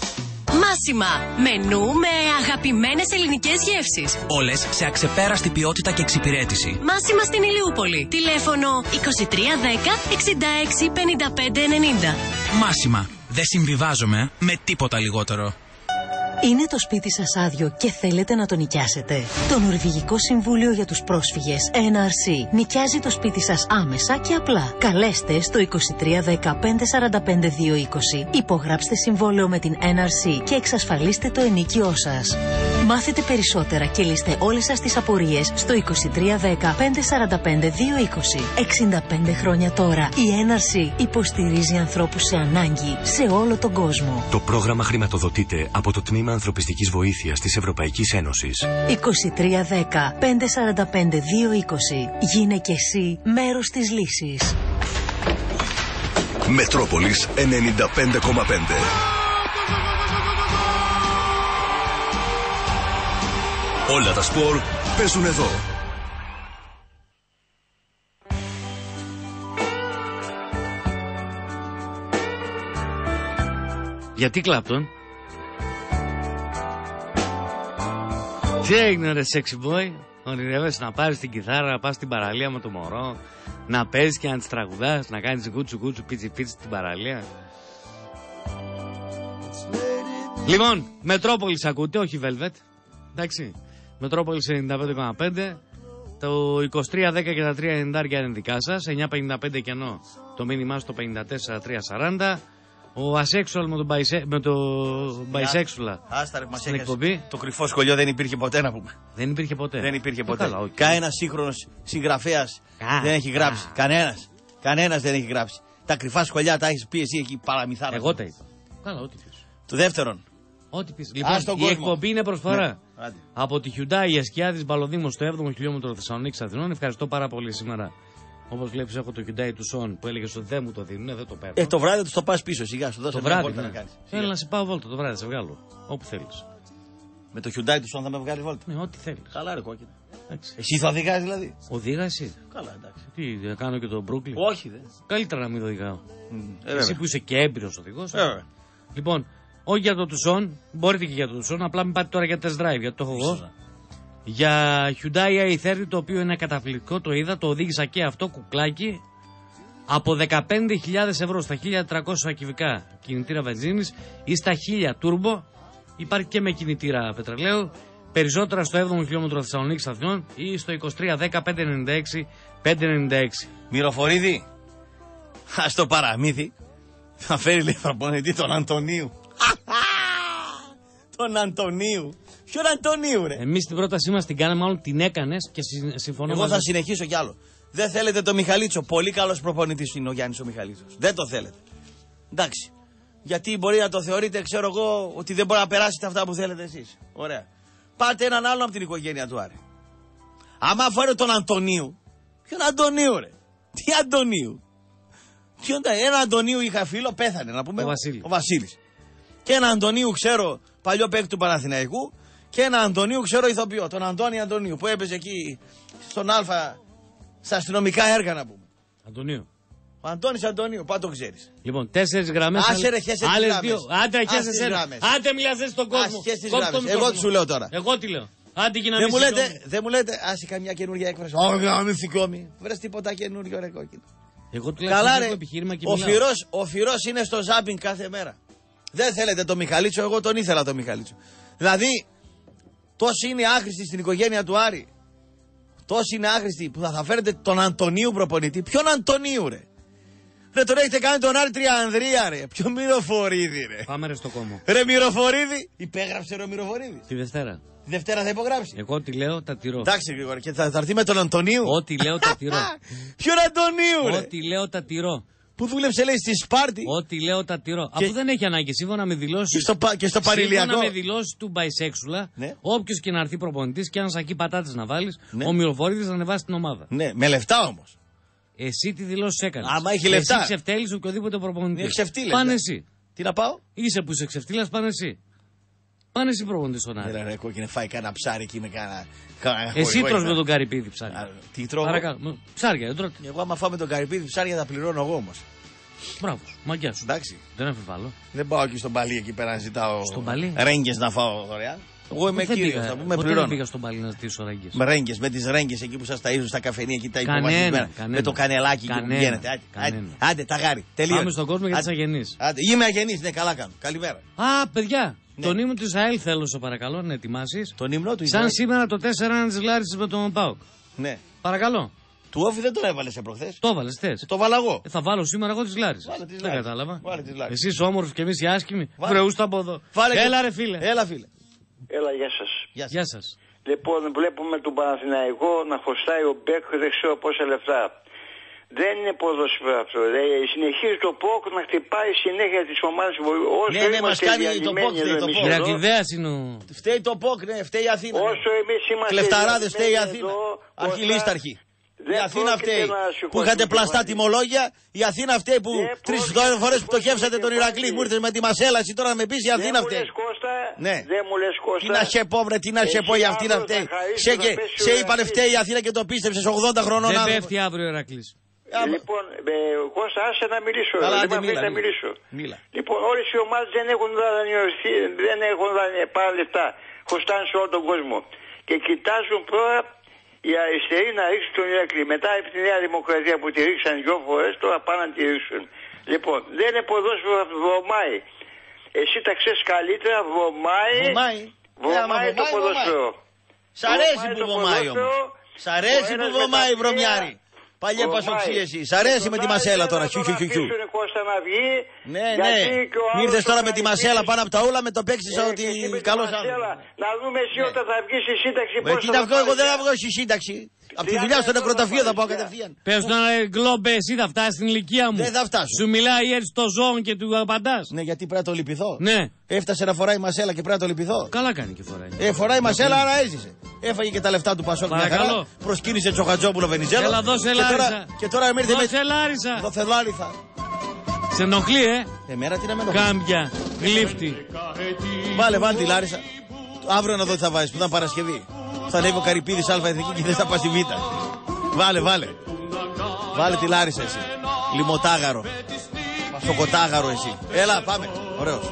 Μάσιμα. Μενού με αγαπημένες ελληνικές γεύσεις.
Όλες σε αξεπέραστη ποιότητα και εξυπηρέτηση.
Μάσιμα στην Ηλιούπολη. Τηλέφωνο είκοσι τρία δέκα εξήντα έξι πενήντα πέντε ενενήντα.
Μάσιμα. Δεν συμβιβάζομαι με τίποτα λιγότερο.
Είναι το σπίτι σας άδειο και θέλετε να το νοικιάσετε? Το Νορβηγικό Συμβούλιο για τους Πρόσφυγες Εν Αρ Σι νοικιάζει το σπίτι σας άμεσα και απλά. Καλέστε στο είκοσι τρία δέκα πέντε σαράντα πέντε δύο είκοσι. Υπογράψτε συμβόλαιο με την Εν Αρ Σι και εξασφαλίστε το ενοίκιό σας. Μάθετε περισσότερα και λύστε όλες σας τις απορίες στο είκοσι τρία δέκα πέντε σαράντα πέντε δύο είκοσι. εξήντα πέντε χρόνια τώρα η Εν Αρ Σι υποστηρίζει ανθρώπους σε ανάγκη σε όλο τον κόσμο.
Το πρόγραμμα χρηματοδοτείται από το Τμήμα Ανθρωπιστικής Βοήθειας της Ευρωπαϊκής Ένωσης.
είκοσι τρία δέκα πέντε σαράντα πέντε δύο είκοσι. Γίνε και εσύ μέρος της λύσης.
Μετρόπολης ενενήντα πέντε κόμμα πέντε. Όλα τα σπορ παίζουν εδώ.
Γιατί Κλάπτον? Τι έγινε ρε sexy boy? Ονειρεύεσαι να πάρεις την κιθάρα, να πας στην παραλία με το μωρό, να παίζεις και να τις τραγουδάς, να κάνεις κούτσου κούτσου πίτσι πίτσι στην παραλία. Λοιπόν, Μετρόπολης ακούτε, όχι Velvet. Εντάξει. Μετρόπολης ενενήντα πέντε κόμμα πέντε. Το είκοσι τρία δέκα και τα τρία ενενήντα είναι δικά σας. εννιά πενήντα πέντε κενό. Το μήνυμά στο πενήντα τέσσερα τρία σαράντα. Ο ασέξουαλ με τον μπαϊσέ, με το μπαϊσέξουλα.
Άστα ρε, μας
στην
έκανες.
εκπομπή.
Το κρυφό σχολείο δεν υπήρχε ποτέ να πούμε.
Δεν υπήρχε ποτέ.
Δεν υπήρχε ποτέ.
Καλά, okay.
Κανένα σύγχρονο συγγραφέα δεν έχει γράψει. Κανένα. Κανένα δεν έχει γράψει. Τα κρυφά σχολιά τα έχει πει εσύ εκεί παραμυθάρα.
Εγώ τα είπα. Καλά, ό,τι πεις.
Του δεύτερον.
Ό,τι πεις. Λοιπόν, η εκπομπή είναι προσφορά. Ναι. Από τη Hyundai η Εσκιά της Μπαλοδήμου στο έβδομο χιλιόμετρο Θεσσαλονίκης Αθηνών. Ευχαριστώ πάρα πολύ σήμερα. Όπως βλέπεις, έχω το Hyundai Tucson που έλεγε ότι δεν μου το δίνουν, δεν το παίρνω.
Ε, το βράδυ του το πας πίσω, σιγά σου δώσω
το βράδυ, ναι. να κάνεις. Θέλω να σε πάω βόλτα το βράδυ, σε βγάλω. Όπου θέλεις.
Με το Hyundai Tucson θα με βγάλει βόλτα.
Ναι, ό,τι θέλεις.
Καλά, ρε κόκκινο. Εσύ θα οδηγάς δηλαδή.
Οδηγά εσύ.
Καλά, εντάξει.
Τι, θα κάνω και το Brooklyn.
Όχι, δε.
Καλύτερα να μην οδηγάω.
Mm, ε,
εσύ που είσαι και έμπειρος οδηγός. Ε, λοιπόν, όχι για το Tucson, μπορείτε και για το Tucson, απλά μην πάτε τώρα για test drive, γιατί το έχω εγώ. Για Hyundai έι τριάντα, το οποίο είναι καταπληκτικό, το είδα, το οδήγησα και αυτό, κουκλάκι. Από δεκαπέντε χιλιάδες ευρώ στα χίλια τετρακόσια κυβικά κινητήρα βενζίνης ή στα χίλια τούρμπο, υπάρχει και με κινητήρα πετρελαίου. Περισσότερα στο έβδομο χιλιόμετρο Θεσσαλονίκης Αθηνών ή στο είκοσι τρία δέκα πεντακόσια ενενήντα έξι πεντακόσια ενενήντα έξι.
Μυροφορίδη, ας το παραμύθι, θα φέρει λέει προπονητή τον Αντωνίου. Τον Αντωνίου. Ποιον Αντωνίου, ρε.
Εμείς την πρότασή μας την κάναμε, μάλλον την έκανες και συμφωνώ.
Εγώ θα συνεχίσω κι άλλο. Δεν θέλετε το Μιχαλίτσο. Πολύ καλός προπονητής είναι ο Γιάννης ο Μιχαλίτσος. Δεν το θέλετε. Εντάξει. Γιατί μπορεί να το θεωρείτε, ξέρω εγώ, ότι δεν μπορεί να περάσετε αυτά που θέλετε εσείς. Ωραία. Πάτε έναν άλλον από την οικογένεια του Άρη. Άμα φέρω τον Αντωνίου. Ποιον Αντωνίου, ρε. Τι Αντωνίου. Ποιον, ένα Αντωνίου είχα φίλο, πέθανε να πούμε.
Ο Βασίλης.
Ο Βασίλης. Και ένα Αντωνίου ξέρω, παλιό παίκτη του Παναθηναϊκού. Και ένα Αντωνίου ξέρω ηθοποιό. Τον Αντώνη Αντωνίου που έπαιζε εκεί στον Α. Στα αστυνομικά έργα να πούμε.
Αντωνίου.
Ο Αντώνης Αντωνίου, πάντα το ξέρεις.
Λοιπόν, τέσσερις γραμμές.
Άσε ρε, χέσε τις γραμμές.
Δύο. Άντε, χέσε ένα. Άντε, μιλάς στον κόσμο.
Άσε Εγώ τι σου λέω τώρα.
Εγώ τι λέω. Άντε, και να
δεν, μου λέτε, δεν μου λέτε, άσε καμιά καινούργια έκφραση. Όχι, να μην θυκόμει. Βρες τίποτα καινούργιο ρε κόκκινο.
Εγώ τουλάχιστον έχω επιχείρημα και
ο Φυρός, ο Φυρός είναι στο ζάμπινγκ κάθε μέρα. Δεν θέλετε το Μιχαλίτσο, εγώ τον ήθελα το Μιχαλίτσο. Δηλαδή, τόσοι είναι άχρηστοι στην οικογένεια του Άρη. Τόσοι είναι άχρηστοι που θα, θα φέρετε τον Αντωνίου προπονητή. Ποιον Αντωνίου, ρε. Ρε, τον έχετε κάνει τον Άρη Τριανδρία, ρε. Ποιο Μυροφορίδη, ρε.
Πάμε ρε στο κόμμα.
Ρε, Μυροφορίδη. Υπέγραψε ρε ο Μυροφορίδη.
Τη Δευτέρα.
Τη Δευτέρα θα υπογράψει.
Εγώ τι λέω, τα τηρώ.
Εντάξει, γρήγορα. Και θα, θα έρθει με τον Αντωνίου.
Ό,τι λέω, τα τηρώ.
Ποιον Αντωνίου, ρε.
Ό,τι λέω, τα τηρώ.
Που δούλεψε, λέει, στη Σπάρτη.
Ό,τι λέω, τα τηρώ. Και... Αφού δεν έχει ανάγκη, σύμφωνα με δηλώσεις.
Και στο, και στο παρηλιακό.
Σύμφωνα με δηλώσεις του μπαϊσέξουλα, ναι. Όποιος και να έρθει προπονητής και αν σακί πατάτες να βάλεις, ναι. Ο Μυροφορίδης θα ανεβάσει την ομάδα.
Ναι, με λεφτά όμως.
Εσύ τι δηλώσεις έκανες.
Άμα έχει λεφτά.
Εσύ ξεφτέλεις οποιοδήποτε προπονητή.
Είναι ξεφτύλες.
Πάνε εσύ.
Τι να πάω.
Είσαι που είσαι ξεφτύλας, πάνε εσύ. Πάνε εσύ προπονητής στον Άρη.
Ρε, ρε, κόκκινε, φάει κανένα ψάρι εκεί με κανένα.
Εσύ τρως με τον Καρυπίδη ψάρια.
Τι τρώω.
Ψάρια, δεν τρώω.
Εγώ άμα φάω με τον Καρυπίδη ψάρια θα πληρώνω εγώ όμως.
Μπράβο, μαγκιά σου.
Εντάξει.
Δεν αμφιβάλλω.
Δεν πάω εκεί στον Παλί εκεί πέρα να ζητάω.
Στον Παλί.
Ρέγγες να φάω δωρεάν. Εγώ είμαι κύριος, θα πούμε πληρώνω.
Δεν πήγα στον Παλί να ζητήσω ρέγγες.
Με ρέγγες, με τις ρέγγες εκεί που σας ταΐζουν στα καφενεία εκεί τα υποβαθμισμένα. Με το κανελάκι εκεί που βγαίνετε. Άντε, τα γάρι. Τελείω.
Πάμε στον κόσμο για τις αγενείς.
Είμαι αγενής, ναι, καλά κάνω. Καλημέρα.
Α, παιδιά. Τον ύμνο του Ισραήλ θέλω, σε παρακαλώ, να ετοιμάσεις.
Τον ύμνο του Ισραήλ.
Σαν σήμερα το τέσσερα ένα της Λάρισας με τον ΠΑΟΚ.
Ναι.
Παρακαλώ.
Του Όφη δεν τον έβαλε σε προχθές.
Το έβαλε θες.
Το βάλα εγώ.
Ε, θα βάλω σήμερα εγώ τη Λάρισα. Δεν κατάλαβα. Εσύ είσαι όμορφο και εμεί οι άσχημοι. Βρεούστε από εδώ.
Βάλε
Έλα,
και...
ρε φίλε.
Έλα, φίλε.
Έλα, γεια σας.
Γεια,
γεια σας.
Λοιπόν, βλέπουμε τον Παναθηναϊκό να χρωστάει ο Μπέκ δεν ξέρω πόσα λεφτά. Δεν είναι ποδόσφαιρο αυτό. Συνεχίζει το ΠΟΚ να χτυπάει συνέχεια τις ομάδες.
Ναι, ναι, μας κάνει το ΠΟΚ.
Η Ρακλιδέας είναι ο...
Φταίει το ΠΟΚ, ναι, φταίει η Αθήνα.
Όσο εμείς είμαστε...
Κλεφταράδες, φταίει η Αθήνα. Αρχιλίσταρχη. Η Αθήνα φταίει που είχατε πλαστά τιμολόγια. Η Αθήνα φταίει που τρεις φορές που πτωχεύσατε τον Ηρακλή. Μου ήρθες με τη μασέλαση τώρα να με πεις η Αθήνα φταίει.
Ναι. Δεν μου λες Κώστα.
Τι να σε πω, βρε, τι να σε πω, η Αθήνα φταίει. Σε είπανε φταίει η Αθήνα και το πίστεψες ογδόντα χρονών.
Δεν πέφτει αύριο ο Ηρακλής.
Λοιπόν, Κώστα, άσε να μιλήσω.
Καλά,
δεν
μίλα,
να μιλήσω.
Μίλα.
Λοιπόν, όλες οι ομάδες δεν έχουν δανειωθεί, δεν έχουν πάρει λεφτά. Χρωστάνε σε όλο τον κόσμο. και κοιτάζουν τώρα οι αριστεροί να ρίξουν τον Ηρακλή. Μετά από τη Νέα Δημοκρατία που τη ρίξαν δυο φορές, τώρα πάνε να τη ρίξουν. Λοιπόν, δεν είναι ποδόσφαιρο, βρωμάει. Εσύ τα ξέρεις καλύτερα, βρωμάει.
Βρωμάει.
Βρωμάει το ποδόσφαιρο.
Σ' αρέσει που βρωμάει όμως. Σ' αρέσει που βρωμάει η βρωμιάρη. Παλιέ πασοξί εσύ. Σ' αρέσει με τη μασέλα τώρα. Χιου, χιου, χιου, χιου. Ναι, ναι. Ήρθες τώρα με τη μασέλα πάνω από τα ούλα με το παίξεις ότι καλώς άνθρωπος.
Να δούμε εσύ όταν θα βγεις στη σύνταξη.
Ε, κοίτα αυτό, εγώ δεν θα βγω στη σύνταξη. Από τη δουλειά στο νεκροταφείο θα πάω κατευθείαν.
Πες τον Γκλόμπε, εσύ θα φτάσεις στην ηλικία μου.
Δεν θα φτάσω.
Σου μιλάει έτσι το ζώο και του απαντάς.
Ναι, γιατί πρέπει να το λυπηθώ.
Ναι.
Έφτασε να φοράει μασέλα και πρέπει να το λυπηθώ.
Καλά κάνει και φοράει.
Ε, φοράει μασέλα, άρα έζησε. Έφαγε και τα λεφτά του Πασόκ.
Παρακαλώ.
Προσκύνησε Τσοχατζόπουλο Βενιζέλο.
Έλα, δώσε Λάρισα.
Και τώρα με
δώσε Λάρισα.
Δώσε Λάρισα.
Σε ενοχλεί, ε.
Εμένα τι να με ενοχλεί.
Κάμπια, γλύφτη.
Βάλε, βάλε τη Λάρισα. Αύριο να δω τι θα βάζεις, που ήταν Παρασκευή. Θα ανέβει ο Καρυπίδης Α Εθνική και δεν θα πας στη Β. Βάλε, βάλε. Βάλε τη Λάρισα εσύ. Λιμωτάγαρο. Πασοκοτάγαρο εσύ. Έλα, πάμε. Ωραίος.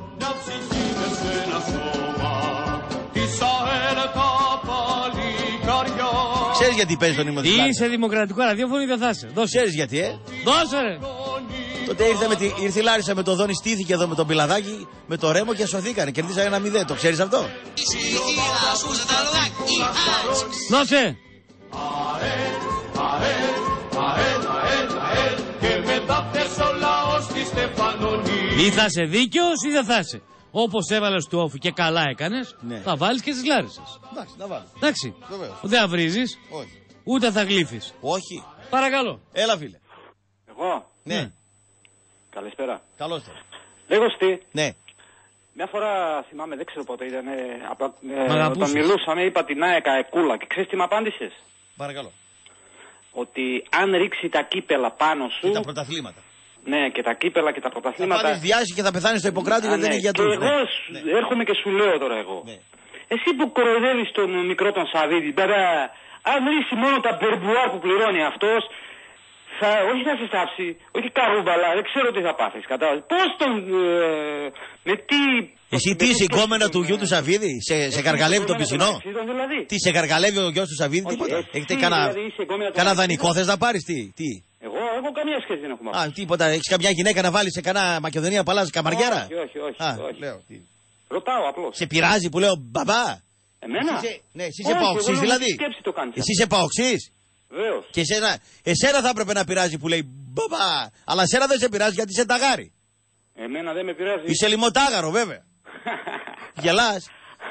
Ξέρεις γιατί παίζει τον ύμνο της Λάρισας?
Είσαι δημοκρατικό ραδιόφωνο ή δεν θα είσαι? Δώσε.
Ξέρεις γιατί, ε?
Δώσε ρε.
Τότε ήρθε, με τη, ήρθε η Λάρισα με το Δόνι, στήθηκε εδώ με τον Πιλαδάκη, με το Ρέμο και σωθήκανε. Κερδίσανε ένα μηδέν. Το ξέρεις αυτό?
Δώσε. Ή θα είσαι δίκαιος ή δεν θα είσαι. Όπως έβαλες του όφου και καλά έκανες, ναι. Θα βάλεις και τις Λάρισες.
Εντάξει, να βάλω.
Εντάξει. Δεν θα βρίζεις.
Όχι.
Ούτε θα γλύφεις.
Όχι.
Παρακαλώ.
Έλα, φίλε.
Εγώ.
Ναι. ναι.
Καλησπέρα.
Καλώς το.
Λέγω στη.
Ναι.
Μια φορά θυμάμαι, δεν ξέρω πότε ήταν. Ε, ε, όταν μιλούσαμε, είπα την ΑΕΚ Εκούλα και ξέρεις τι με απάντησες?
Παρακαλώ.
Ότι αν ρίξει τα κύπελα πάνω σου.
Και τα πρωταθλήματα.
Ναι, και τα κύπελα και τα πρωταθλήματα.
Θα πάρεις διάση και θα πεθάνεις στο Ιπποκράτη γιατί δεν είναι για τους.
Και εγώ ναι. έρχομαι και σου λέω τώρα εγώ. Ναι. Εσύ που κοροϊδεύεις τον μικρό τον Σαββίδη, βέβαια, αν ρίξει μόνο τα μπερμπουάρ που πληρώνει αυτός, θα, όχι θα σε στάψει, όχι καρούμπαλα, δεν ξέρω τι θα πάθεις. Κατάλαβες. Πώς τον. Ε, με τι.
Εσύ τι είσαι εικόμενα του γιου του Σαββίδη, σε, σε καργαλεύει τον πισινό.
Δηλαδή.
Τι σε καργαλεύει ο γιος του Σαββίδη, τίποτα. Έχετε κανένα δανεικό, θες να πάρεις, τι. τι.
Εγώ έχω καμία σχέση δεν έχουμε.
Α, τίποτα. Έχεις καμιά γυναίκα να βάλεις σε κανένα Μακεδονία Παλάζ καμαριέρα?
Όχι, όχι, όχι.
Α,
όχι.
Λέω, τι.
Ρωτάω απλώς.
Σε πειράζει που λέω μπαμπά?
Εμένα?
Εσύ είσαι, ναι, εσύ είσαι παοξής δηλαδή.
Το κάνεις,
εσύ είσαι παοξής.
Βεβαίως.
Και εσένα, εσένα θα έπρεπε να πειράζει που λέει μπαμπά. Αλλά εσένα δεν σε πειράζει γιατί είσαι ταγάρι.
Εμένα δεν με πειράζει.
Είσαι λιμοτάγαρο βέβαια. Γελάς.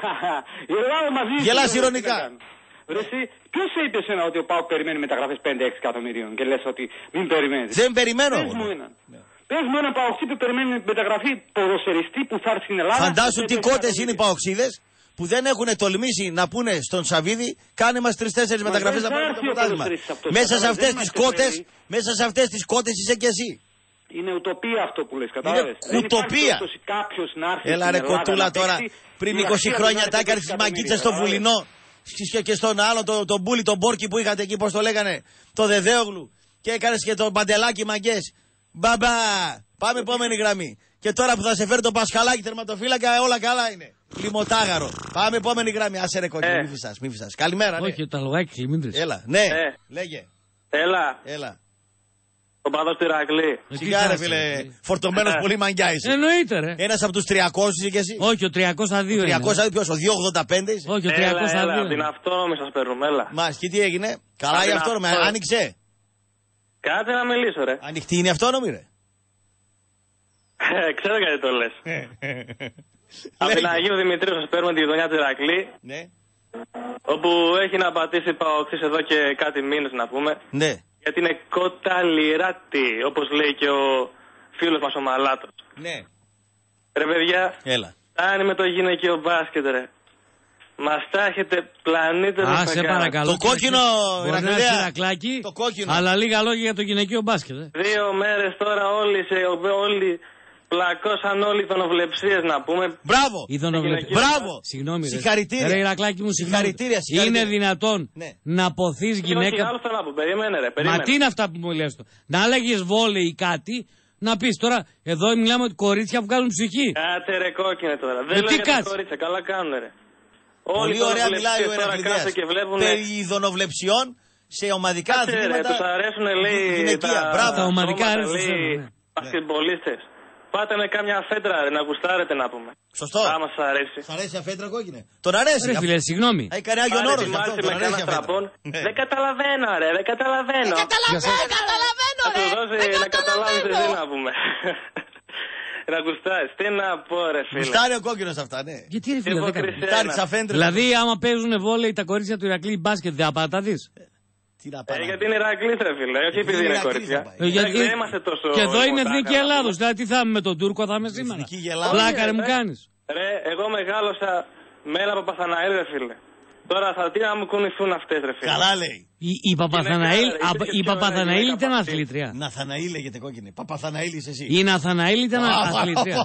Γελάω μαζί.
Γελάς ηρωνικά.
Ρε εσύ, ποιος σε είπε εσένα ότι ο ΠΑΟΚ περιμένει μεταγραφές πέντε έξι εκατομμυρίων και λες ότι μην περιμένεις?
Δεν περιμένω.
Πες μου έναν. Ναι. Πες μου έναν παοξή που περιμένει μεταγραφή ποδοσφαιριστή που θα έρθει στην Ελλάδα.
Φαντάσου τι κότες είναι οι παοξίδες που δεν έχουν τολμήσει να πούνε στον Σαββίδη κάνε μας τρεις-τέσσερις μεταγραφές να πάρουμε το πρωτάθλημα. Μέσα σε αυτές τις κότες, μέσα σε αυτές τις κότες είσαι κι εσύ.
Είναι ουτοπία αυτό που λες, κατάλαβες?
Είναι ουτοπία. Έλα ρε κοτούλα τώρα, πριν είκοσι χρόνια τα έκανες τις μαγκίτσες στο Βουλινό και στον άλλο τον το μπούλι, τον Μπόρκι που είχατε εκεί, πώς το λέγανε, το Δεδέογλου, και έκανες και τον Παντελάκι μαγκές. Μπαμπά, πάμε επόμενη γραμμή. Και τώρα που θα σε φέρει το Πασχαλάκι τερματοφύλακα, όλα καλά είναι. Λιμοτάγαρο. Πάμε επόμενη γραμμή. Άσε ρε κόκκινο,
ε.
μη φυσάς, μη φυσάς. Καλημέρα, ναι.
Όχι, τα λογάκι κλιμίντρες.
Έλα, ναι,
ε.
λέγε.
Έλα.
Έλα.
Ο παδός του Ηρακλή.
Σιγά ρε φίλε, φορτωμένος πολύ μαγκιά είσαι.
Εννοείται ρε.
Ένας από τους τριακόσιους είσαι και εσύ.
Όχι, ο τριακόσια δύο.
Ο τριακόσια δύο ποιος, ο διακόσια ογδόντα πέντε είσαι.
Όχι, ο τριακόσια δύο.
Έλα, έλα, την αυτόνομη σας παίρνουμε, έλα.
Μας, και τι έγινε? Καλά η αυτόνομη, άνοιξε.
Κάτσε να μιλήσω ρε.
Ανοιχτή είναι η αυτόνομη ρε.
Ξέρω γιατί το λες. Από την Αγίου Δημητρίου σας παίρνουμε τη γειτονιά του Ηρακλή.
Ναι.
Όπου έχει να πατήσει παοξής εδώ και κάτι μήνες να πούμε.
Ναι.
Γιατί είναι κοταλιράτη, όπως λέει και ο φίλος μας ο Μαλάτος.
Ναι.
Ρε παιδιά,
έλα.
Φτάνει με το γυναικείο μπάσκετ ρε. Μας τα έχετε πλανήτερο στα
σε παρακαλώ.
Το κόκκινο
Ηρακλάκι,
το κόκκινο.
Αλλά λίγα λόγια για το γυναικείο μπάσκετ. Ε.
Δύο μέρες τώρα όλοι, σε, όλοι πλακώσαν όλοι οι δονοβλεψίες να πούμε.
Μπράβο! Μπράβο!
Συγγνώμη ρε.
Συγχαρητήρια.
Ρε Ηρακλάκι μου,
συγχαρητήρια.
Είναι δυνατόν
ναι.
να ποθείς γυναίκα.
Όχι, άλλο θέλω να πω. Περίμενε ρε. Περίμενε.
Μα τι είναι αυτά που μου λες το. Να λέγεις βόλεϊ ή κάτι. Να πεις τώρα, εδώ μιλάμε ότι κορίτσια που βγάζουν ψυχή.
Κάτσε ρε κόκκινε τώρα. Δεν λέγεται κορίτσια, καλά κάνουν ρε.
Πολύ ωραία μιλάει ο Ηρακλήδας. Περί ειδωνοβλεψιών σε ομαδικά αθλήματα.
Τους αρέσουν, λέει, τα,
τα ομαδικά αρέσουν.
Μπασκετμπολίστες. Πάτε με κάμια φέντρα, ρε, να γουστάρετε να πούμε.
Σωστό.
Άμα σας αρέσει.
Σας αρέσει η αφέντρα κόκκινη. Τον αρέσει.
Ρε φίλε, συγγνώμη.
Έχει κάνει Άγιον Όρος γι' αυτό. Τον αρέσει η αφέντρα.
Δεν καταλαβαίνω, ρε, δεν καταλαβαίνω.
Δεν καταλαβαίνω,
ρε. Θα του δώσει να καταλάβεις εσύ να πούμε. Να γουστάρεις. Τι να πω, ρε φίλε.
Γουστάρει ο κόκκινος αυτά, ναι.
Γιατί ρε φίλε, δεν
γουστάρει τις αφέντρες.
Δηλαδή, άμα παίζουν βόλεϊ τα κορίτσια του Ηρακλή μπάσκετ, δεν θα τα δεις.
Τι να
ε, γιατί είναι Ηρακλής, ρε φίλε, όχι επειδή είναι κορίτσια.
Ε, γιατί...
Δεν είμαστε τόσο...
Και εδώ είναι Εθνική Ελλάδος, δηλαδή τι θα είμαι με τον Τούρκο, θα είμαι σήμερα. Πλάκα ρε μου κάνεις.
Ρε, εγώ μεγάλωσα με ένα Παπαθαναήλ, ρε φίλε. Τώρα θα τι να μου κουνηθούν αυτές, ρε φίλε.
Καλά λέει.
Η, η Παπαθαναήλ, η Παπαθαναήλ ήταν αθλήτρια.
Ναθαναήλ λέγεται κόκκινη. Παπαθαναήλ είσαι εσύ.
Η Ναθαναήλ ήταν αθλήτρια.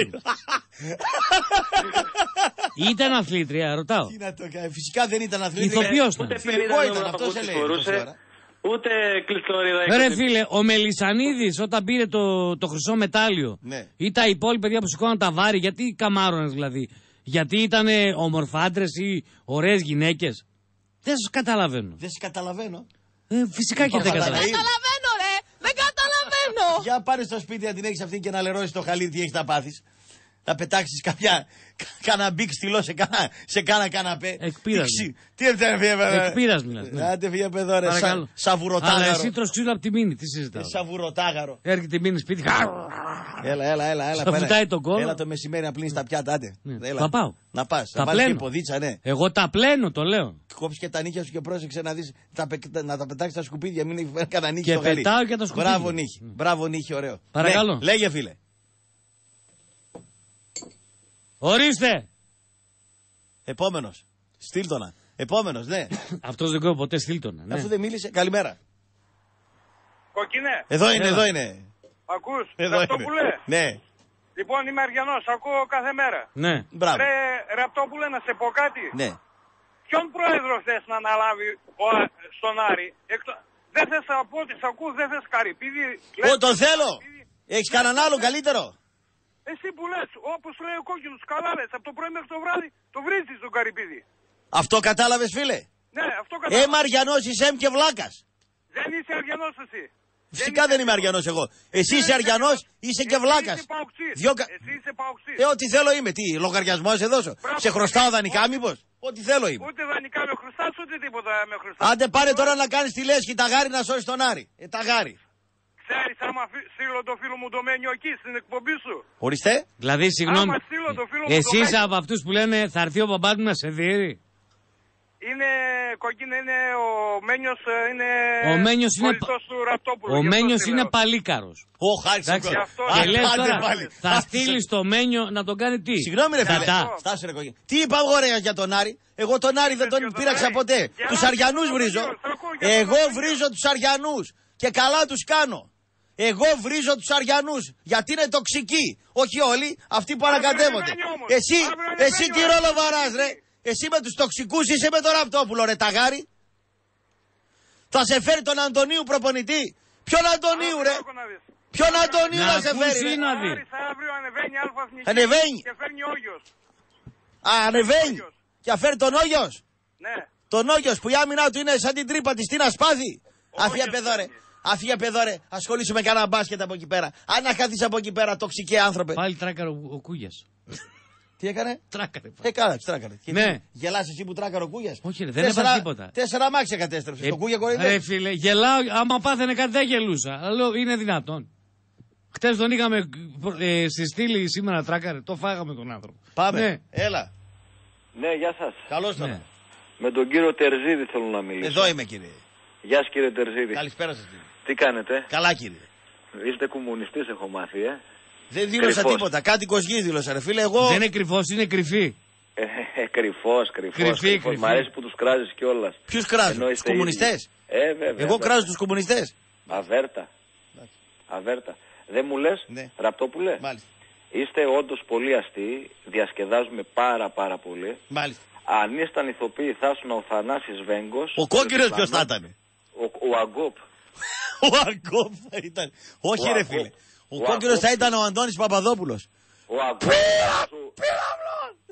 Ήταν αθλήτρια, ρωτάω.
Τι να το κάνει, φυσικά δεν ήταν αθλήτρια.
Ηθοποιός ήταν.
Φιλικό ήταν, αυτό σε λέει.
Ούτε κλειστορίδα.
Ρε φίλε, ο Μελισσανίδης όταν πήρε το, το χρυσό μετάλλιο
ναι.
ή τα υπόλοιπα παιδιά που σηκώναν τα βάρη, γιατί καμάρωνες δηλαδή. Γιατί ήταν ομορφάντρες ή ωραίες γυναίκες. Δεν σας καταλαβαίνω.
Δεν σας καταλαβαίνω.
Ε, φυσικά και δεν καταλαβαίνω.
Δεν καταλαβαίνω ρε, δεν καταλαβαίνω.
Για πάρε στο σπίτι να την έχεις αυτή και να λερώσεις το χαλί τι έχεις να πάθεις. Να πετάξεις κάποια, κάνα μπικ στυλό σε κάνα, σε κάνα καναπέ.
Εκπείρασμη.
Τι έρθει φύγε παιδό.
Εκπείρασμη λες.
Ναι. Άντε φύγε παιδό ρε, σα, σαβουροτάγαρο.
Αλλά εσύ τρως ξύλο από τη μήνυ, τι συζητάω.
Σαβουροτάγαρο.
Έρχεται η μήνυ σπίτι.
Έλα, έλα, έλα. έλα
θα βουτάει τον κόλλο.
Έλα το μεσημέρι να πλύνεις τα πιάτα, άντε.
Ναι.
Έλα.
Θα πάω.
Να πας,
τα
θα βάλεις και ποδίτσα, ναι.
Εγώ τα πλένω, το λέω.
Κόψεις και τα νύχια σου και πρόσεξε να δεις, να τα πετάξεις στα σκουπίδια, μην έχει κανένα νύχι
στο γαλί. Και πετάω και τα σκουπίδια.
Μπράβο νύχι, μπράβο νύχι, ωραίο.
Παρακαλώ.
Λέγε φίλε.
Ορίστε!
Επόμενος. Στείλτονα. Επόμενος, ναι.
Αυτός δεν κόβω ποτέ Στείλτονα. Ναι.
Αφού δεν μίλησε, καλημέρα.
Κοκκινέ.
Εδώ είναι,
Έλα.
εδώ είναι.
Ακούς,
εδώ
Ραπτόπουλε.
Ναι.
Λοιπόν, είμαι Αριανός, ακούω κάθε μέρα.
Ναι.
Μπράβο.
Ρε, Ραπτόπουλε, να σε πω κάτι.
Ναι.
Ποιον πρόεδρο θες να αναλάβει ο, στον Άρη. Εκτο... Δεν θες από ό,τι σ' ακούω, δεν θες Καρυπίδη.
Ω, τον θέλω. Έχεις κανέναν άλλο καλύτερο.
Εσύ που λες, όπως λέει ο κόκκινος, καλά λες, από το πρωί μέχρι το βράδυ το βρίζεις τον Καρυπίδη.
Αυτό κατάλαβες φίλε.
Ναι, αυτό κατάλαβες.
Είμαι Αριανός, είσαι εμ και βλάκας.
Δεν είσαι Αριανός εσύ.
Φυσικά δεν, δεν είμαι Αριανός εγώ. Εσύ είσαι Αριανός, είσαι και βλάκας.
Εσύ είσαι παοξής.
Δυο...
Εσύ είσαι παοξής.
Ε, ό,τι θέλω είμαι. Τι, λογαριασμό σε δώσω. Μπράβο, σε χρωστάω δανεικά μήπως. Ό,τι θέλω είμαι.
Ούτε δανεικά με χρωστάς, ούτε τίποτα με χρωστάς.
Άντε πάρε τώρα να κάνεις τη λέσχη τα γάρι να σώσεις τον Άρη. Ε, τα γάρι.
Ξέρεις άμα στείλω το φίλο μου το Μένιο εκεί στην εκπομπή σου.
Ορίστε.
Δηλαδή, συγγνώμη, εσείς
το
από αυτούς που λένε θα έρθει ο μπαμπάς μου να σε δει.
Είναι κοκκίνα, είναι ο Μένιος, είναι
ο Μένιος είναι,
του Ραπτόπουλου,
ο Μένιος είναι παλίκαρος.
Ω, χάρη
και λες τώρα, θα στείλεις το Μένιο να τον κάνει τι.
Συγγνώμη ρε φίλε, στάσου ρε κοκκίνα. Τι είπα εγώ ρε για τον Άρη. Εγώ τον Άρη δεν τον πείραξα ποτέ. Τους Αριανούς βρίζω. Εγώ βρίζω τους Αριανούς. Και καλά τους κάνω. Εγώ βρίζω τους Αριανούς γιατί είναι τοξικοί. Όχι όλοι, αυτοί που ανακατεύονται. Εσύ, εσύ τι ρόλο βαράς ρε. Εσύ με τους τοξικούς είσαι με τον Ραπτόπουλο ρε ταγάρι. Θα σε φέρει τον Αντωνίου προπονητή. Ποιον Αντωνίου ρε. Ποιον Αντωνίου να σε φέρει ρε. Ανεβαίνει.
Και φέρνει Όγιος.
Α, ανεβαίνει. Και φέρει τον Όγιος.
Ναι.
Τον Όγιος που η άμυνα του είναι σαν την τρύπα της Τίνας Πάθη. Αφία παιδό ρε. Αφία παιδό ρε. Ασχολήσου με κανένα μπάσκετ από εκεί πέρα. Αν να χάθεις από εκεί πέρα τοξικοί άνθρωπε.
Πάλι τράκαρο ο Κούγιας.
Τι έκανε?
Τράκαρε.
Ε, καλά, τράκαρε.
Ναι.
Γελάς εσύ που τράκαρε ο Κούγιας.
Όχι, ρε, δεν έπαθε τίποτα.
Τέσσερα μάξια κατέστρεψε.
Ε,
το Κούγια κοροϊδεύει.
Ρε φίλε, γελάω, άμα πάθαινε κάτι δεν γελούσα. Αλλά είναι δυνατόν. Χτες τον είχαμε ε, στη στήλη σήμερα τράκαρε. Το φάγαμε τον άνθρωπο.
Πάμε.
Ναι.
Έλα.
Ναι, γεια σας.
Καλώς τον.
Ναι. Με τον κύριο Τερζίδη θέλω να μιλήσω.
Εδώ είμαι κύριε.
Γεια σας κύριε Τερζίδη.
Καλησπέρα σας κύριε.
Τι κάνετε?
Καλά κύριε.
Είστε κομμουνιστής έχω μάθει, ε.
Δεν δήλωσα κρυφός. Τίποτα. Κάτι κοσγή δήλωσα ρε φίλε. Εγώ...
Δεν είναι κρυφός, είναι κρυφή.
Ε, ε, κρυφός, κρυφός.
Κρυφή,
κρυφός.
κρυφή.
Μ' αρέσει που τους κράζεις κιόλας.
Ποιους κράζουν, τους κομμουνιστές?
Ε, βέβαια.
Εγώ
βέβαια.
κράζω τους κομμουνιστές.
Αβέρτα. Αβέρτα. Δεν μου λες,
ναι.
Ραπτόπουλε.
Μάλιστα.
Είστε όντως πολύ αστείοι, διασκεδάζουμε πάρα πάρα πολύ.
Μάλιστα.
Αν ήσταν ηθοποιοί θα ήσουν ο Θανάσης Βέγκος.
Ο κόκκινος ποιος θα ήταν?
Ο, ο Αγκόπ.
Ο Αγκόπ θα ήταν. Όχι ρε φίλε. Ο, ο κόκκινος θα ήταν ο Αντώνης Παπαδόπουλος.
Ο Αγκόπ.
Πύραυλος!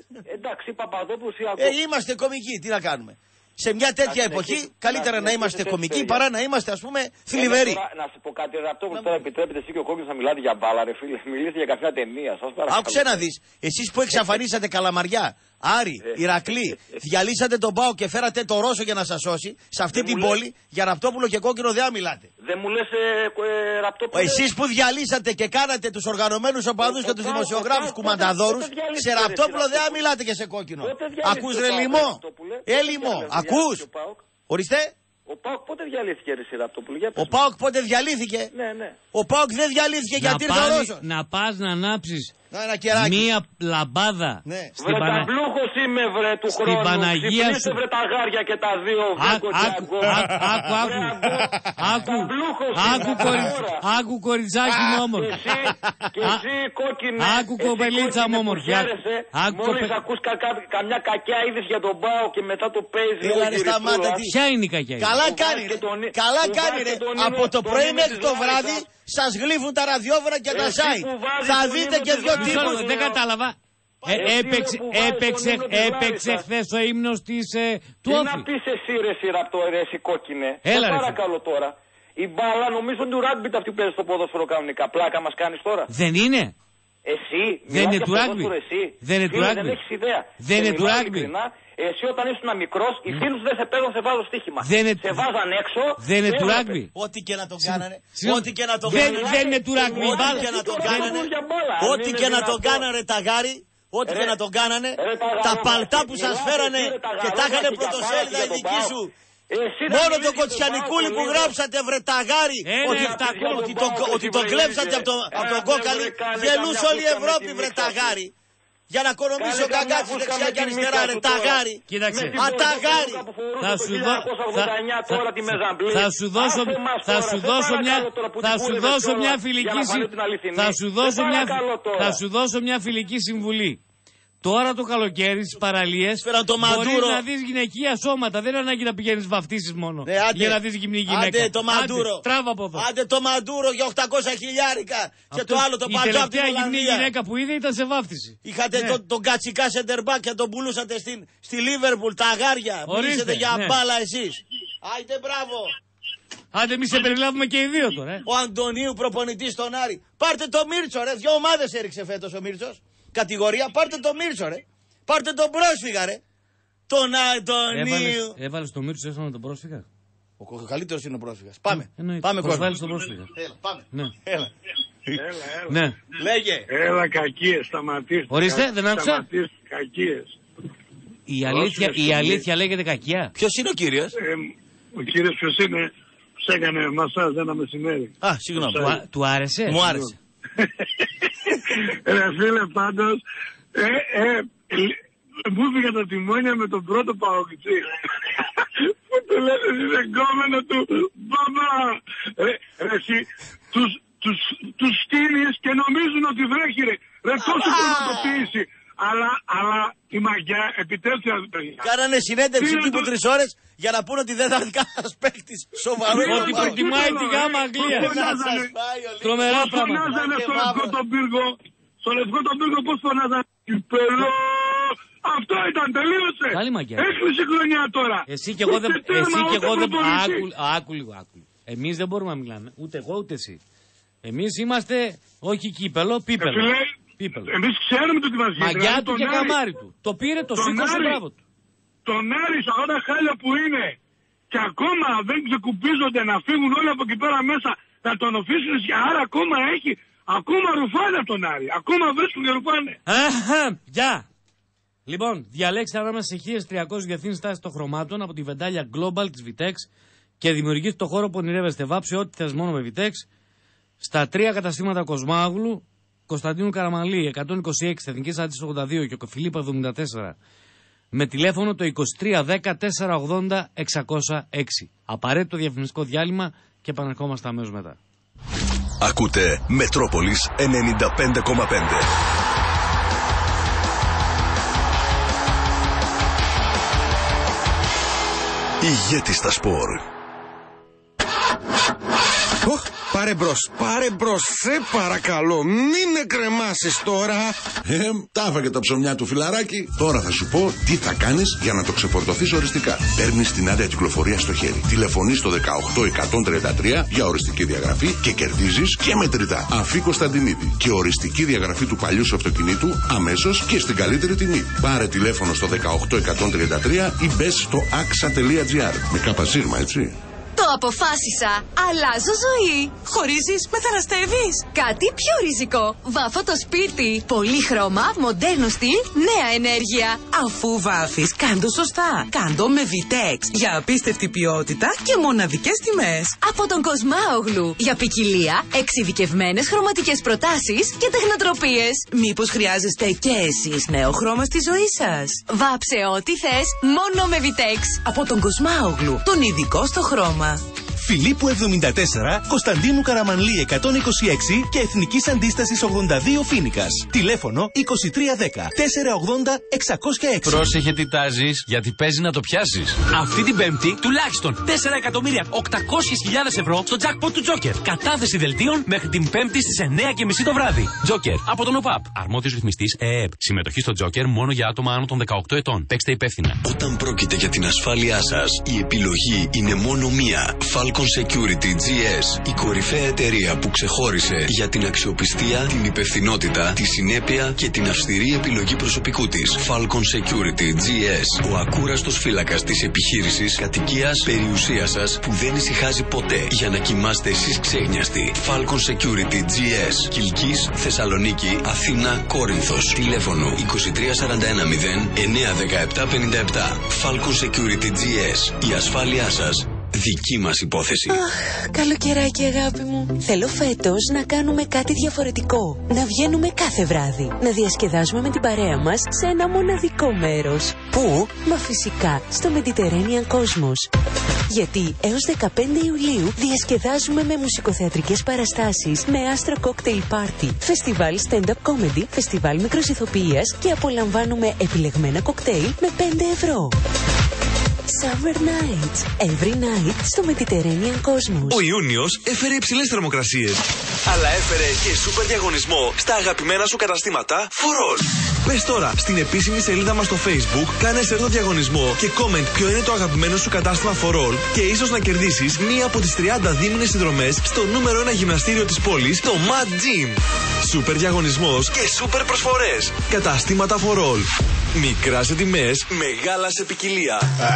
Εντάξει, Παπαδόπουλος ή
Ε, είμαστε κομικοί, τι να κάνουμε. Σε μια τέτοια εποχή, καλύτερα να είμαστε κομικοί παρά να είμαστε, ας πούμε, θλιβεροί.
Να σου πω κάτι, Ραπτόπουλο, τώρα επιτρέπετε εσύ και ο Κόκκινος να μιλάτε για μπάλα, ρε φίλε. Μιλήστε για κάποια ταινία, σας παρακαλώ.
Άκουσε να δεις, εσείς που εξαφανίσατε Καλαμαριά, Άρη, Ηρακλή, διαλύσατε τον Πάο και φέρατε το Ρώσο για να σας σώσει, σε αυτή την πόλη, για Ραπτόπουλο και Κόκκινο δεν μιλάτε.
Δεν μου λες, ε, Ραπτόπουλο.
Εσείς που διαλύσατε και κάνατε τους οργανωμένους οπαδούς και τους δημοσιογράφους κουμανταδόρους, σε Ραπτόπουλο δεν μιλάτε και σε Κόκκινο. Ακούς ρε λιμό, ε λιμό, ακούς. Ορίστε.
Ο ΠΑΟΚ πότε διαλύθηκε, ρε Ραπτόπουλο?
Ο ΠΑΟΚ πότε διαλύθηκε?
Ναι, ναι.
Ο ΠΑΟΚ δεν διαλύθηκε γιατί ήρθε ο Ρώσος.
Να πας να ανάψεις
μία
λαμπάδα.
Ναι.
Βρε Πανα... ταμπλούχος είμαι βρε του
στην
χρόνου.
Παναγία
Ξυπνήστε βρε τα γάρια και τα δύο
άκου, άκου, άκου, άκου, άκου, άκου κοριτσάκι μου όμορφο.
Και εσύ κόκκινε.
Άκου κοπελίτσα μου όμορφη.
Μόλις ακούς καμιά κακιά είδηση για τον Πάο και μετά το παίζει.
Ποια είναι η κακιά είδηση?
Καλά κάνει ρε. Καλά κάνει ρε. Από το πρωί μέχρι το βράδυ σας γλύφουν τα ραδιόφωνα και τα site. Θα δείτε και δυο τύπους.
Δεν κατάλαβα. Έπαιξε χθες ο ύμνος της του Όφη.
Τι να πεις εσύ ρε Ραπτό, ρε εσύ κόκκινε.
Έλα ρε.
Παρακαλώ τώρα. Η μπάλα νομίζω του ράγκμπι αυτή που παίζει στο ποδόσφαιρο κανονικά. Πλάκα μας κάνεις τώρα.
Δεν είναι.
Εσύ.
Δεν είναι του ράγκμπι. Δεν είναι του ράγκμπι.
Δεν έχεις ιδέα.
Δεν είναι του ράγκμπι.
Εσύ όταν ήσουν μικρός, οι φίλοι σου δεν σε παίρνουν, σε βάζουν στοίχημα. Σε βάζαν έξω.
Δεν είναι του ράγκμπι.
Ό,τι και να τον κάνανε. Ό,τι και να τον κάνανε.
Δεν είναι του ράγκμπι.
Ό,τι και να τον κάνανε. Ό,τι και να τον κάνανε τα γάρι. Ό,τι και να τον κάνανε. Τα παλτά που σας φέρανε και τα είχανε πρωτοσέλιδα οι δικοί σου. Μόνο το Κοτσιανικούλη που γράψατε βρε ταγάρι ότι το κλέψατε από τον Κόκαλη, γελούσε όλη η Ευρώπη βρε ταγάρι. Για να οικονομήσει ο Καγκάτσης δεξιά και αριστερά ρε ταγάρι.
Κοίταξε.
Α, ταγάρι.
Θα σου δώσω θα σου δώσω μια θα σου δώσω μια φιλική θα σου δώσω μια θα σου δώσω μια φιλική συμβουλή. Τώρα το καλοκαίρι στις παραλίες μπορείς να δεις γυναικεία σώματα. Δεν είναι ανάγκη να πηγαίνεις βαφτίσεις μόνο
ναι, άντε,
για να δεις γυμνή γυναίκα.
Άντε το Μαντούρο.
Άντε, τράβα από εδώ.
Άντε το Μαντούρο για οκτακόσια χιλιάρικα. Και το άλλο το
η
παλτό από την
τελευταία γυμνή
Ολλανδία.
γυναίκα που είδε ήταν σε βάφτιση.
Είχατε
ναι.
τον το κατσικά σεντερμπάκ και τον πουλούσατε στην, στη Λίβερπουλ τα αγάρια. Μιλήσετε για
ναι.
μπάλα εσείς. Άιτε μπράβο.
Άντε εμείς σε περιλάβουμε και οι δύο τώρα. Ε.
Ο Αντωνίου προπονητής στον Άρη. Πάρτε το Μίρτσο ρε. Δυο ομάδες έριξε φέτος ο Μίρτσος. Κατηγορία πάρτε το Μίρτσο ρε. Πάρτε τον πρόσφυγα ρε. Τον Αντωνίου.
Έβαλες το Μίρτσο έσαι τον πρόσφυγα.
Ο καλύτερος είναι ο πρόσφυγας. Πάμε.
Εννοείται.
Πάμε κόσμο.
Βάλεις τον πρόσφυγα.
Έλα, πάμε.
Ναι.
Έλα.
Έλα, έλα.
Ναι.
Λέγε.
Έλα κακίες, σταματήστε.
Ορίστε, δεν άκουσα.
Σταματήστε κακίες.
Η αλήθεια, η αλήθεια λέγεται κακιά.
Ποιος είναι ο κύριος?
Ε, ο κύριος ποιος είναι, σε έκανε μασάζ ένα μεσημέρι.
Α, συγγνώμη.
Του, του άρεσε?
Μου άρεσε.
Ρε φίλε πάντως, ε, ε, μου έφυγα τα τιμόνια με τον πρώτο παοκιτσί. Που του λένε εσύ εγκόμενο του μπαμπά. Ρε, ρε εσύ, τους, τους, τους στείλεις και νομίζουν ότι βρέχει ρε. Ρε τόσο πραγματοποίηση. Αλλά, αλλά η μαγιά επιτέλους παιδιά.
Κάνανε συνέντευξη τύπου τρεις ώρες για να πούνε ότι δεν θα είναι κανένας παίκτης σοβαρό.
Ότι προτιμάει τη γάμα Αγγλία. Τρομερά πράγματα.
Φωνάζανε στο λευκό τον πύργο. Στο λευκό τον πύργο πώς φωνάζανε. Κυπελό. Αυτό ήταν, τελείωσε.
Καλή μαγιά.
Έκλεισε χρονιά τώρα.
Εσύ και εγώ δεν... Εσύ και εγώ δεν... Άκου, άκου λίγο, άκου. Εμείς δεν μπορούμε να μιλάμε. Ούτε εγώ ούτε εσύ. Εμείς είμαστε όχι κύπελο, πίπελο.
Εμείς ξέρουμε το τι μας γίνεται.
Μαγιά του και καμάρι του. Το πήρε, το σήκωσε, μπράβο του.
Τον Άρη, στα όλα χάλια που είναι και ακόμα δεν ξεκουμπίζονται να φύγουν όλοι από εκεί πέρα μέσα να τον αφήσουν. Άρα ακόμα έχει, ακόμα ρουφάνε από τον Άρη. Ακόμα βρίσκουν και ρουφάνε.
Αχα, γεια. Λοιπόν, διαλέξτε ανάμεσα σε χίλιες τριακόσιες διευθύνσεις τάσης των χρωμάτων από τη βεντάλια Global της Vitex και δημιουργήστε το χώρο που ονειρεύεστε. Βάψε ό,τι θες μόνο με Vitex στα τρία καταστήματα Κοσμάγλου, Κωνσταντίνου Καραμανλή εκατόν είκοσι έξι, Εθνικής Άντισης ογδόντα δύο και Φιλίππα εβδομήντα τέσσερα. Με τηλέφωνο το είκοσι τρία δέκα τετρακόσια ογδόντα εξακόσια έξι. Απαραίτητο διαφημιστικό διάλειμμα και επανερχόμαστε αμέσως μετά.
Ακούτε Μετρόπολης ενενήντα πέντε κόμμα πέντε. Ηγέτη στα σπορ.
Πάρε μπρος, πάρε μπρος, σε παρακαλώ, μην εκκρεμάσεις τώρα.
Ε, τα έφαγε τα ψωμιά του φιλαράκι. Τώρα θα σου πω τι θα κάνεις για να το ξεφορτωθείς οριστικά. Παίρνεις την άδεια κυκλοφορία στο χέρι. Τηλεφωνείς στο δεκαοκτώ εκατόν τριάντα τρία για οριστική διαγραφή και κερδίζεις και μετρητά. Αφή Κωνσταντινίδη και οριστική διαγραφή του παλιού σου αυτοκινήτου αμέσως και στην καλύτερη τιμή. Πάρε τηλέφωνο στο δεκαοκτώ εκατόν τριάντα τρία ή μπες στο axa τελεία gr. Με κάπα σύρμα, έτσι.
Το αποφάσισα. Αλλάζω ζωή.
Χωρίζεις, μεταναστεύεις.
Κάτι πιο ριζικό. Βάφω το σπίτι. Πολύχρωμα, μοντέρνο στυλ, νέα ενέργεια.
Αφού βάφεις, κάντο σωστά. Κάντο με Vitex. Για απίστευτη ποιότητα και μοναδικές τιμές.
Από τον Κοσμάογλου. Για ποικιλία, εξειδικευμένες χρωματικές προτάσεις και τεχνοτροπίες.
Μήπως χρειάζεστε και εσείς νέο χρώμα στη ζωή σας?
Βάψε ό,τι θες, μόνο με Vitex.
Από τον Κοσμάογλου. Τον ειδικό στο χρώμα.
Φιλίππου εβδομήντα τέσσερα, Κωνσταντίνου Καραμανλή εκατόν είκοσι έξι και Εθνικής Αντίστασης ογδόντα δύο Φοίνικας. Τηλέφωνο είκοσι τρία δέκα τετρακόσια ογδόντα εξακόσια έξι.
Πρόσεχε τι τάζεις, γιατί παίζει να το πιάσεις. Αυτή την Πέμπτη τουλάχιστον τέσσερα εκατομμύρια οκτακόσιες χιλιάδες ευρώ στο jackpot του Joker. Κατάθεση δελτίων μέχρι την Πέμπτη στις εννιά και μισή το βράδυ. Joker από τον ΟΠΑΠ. Αρμόδιος ρυθμιστής ΕΕΠ. Συμμετοχή στο Joker μόνο για άτομα άνω των δεκαοκτώ ετών. Παίξτε υπεύθυνα.
Όταν πρόκειται για την ασφάλειά σας, η επιλογή είναι μόνο μία. Falcon Security τζι ες, η κορυφαία εταιρεία που ξεχώρισε για την αξιοπιστία, την υπευθυνότητα, τη συνέπεια και την αυστηρή επιλογή προσωπικού της. Falcon Security τζι ες, ο ακούραστος φύλακας της επιχείρησης, κατοικίας, περιουσίας σας που δεν ησυχάζει ποτέ για να κοιμάστε εσείς ξέγνιαστοι. Falcon Security τζι ες, Κιλκής, Θεσσαλονίκη, Αθήνα, Κόρινθος. Τηλέφωνο είκοσι τρία σαράντα ένα μηδέν εννιά δεκαεπτά πενήντα επτά. Falcon Security τζι ες, η ασφάλειά σας. Δική μας υπόθεση.
Αχ, καλοκαιράκι αγάπη μου. Θέλω φέτος να κάνουμε κάτι διαφορετικό. Να βγαίνουμε κάθε βράδυ. Να διασκεδάζουμε με την παρέα μας σε ένα μοναδικό μέρος. Πού? Μα φυσικά στο Mediterranean Cosmos. Γιατί έως δεκαπέντε Ιουλίου διασκεδάζουμε με μουσικοθεατρικές παραστάσεις, με άστρο cocktail party, φεστιβάλ stand-up comedy, φεστιβάλ μικροσιθοποιίας και απολαμβάνουμε επιλεγμένα κοκτέιλ με πέντε ευρώ. Summer Nights. Every night στο Mediterranean Cosmos.
Ο Ιούνιος έφερε υψηλές θερμοκρασίες. Αλλά έφερε και σούπερ διαγωνισμό στα αγαπημένα σου καταστήματα For All. Πες τώρα στην επίσημη σελίδα μας στο Facebook, κάνε share το διαγωνισμό και comment ποιο είναι το αγαπημένο σου κατάστημα For All και ίσως να κερδίσεις μία από τις τριάντα δίμηνες συνδρομές στο νούμερο ένα γυμναστήριο της πόλης, το Mad Gym. Σούπερ διαγωνισμός και σούπερ προσφορές. Καταστήματα For All. Μικρά σε τιμές, μεγάλα σε ποικιλία.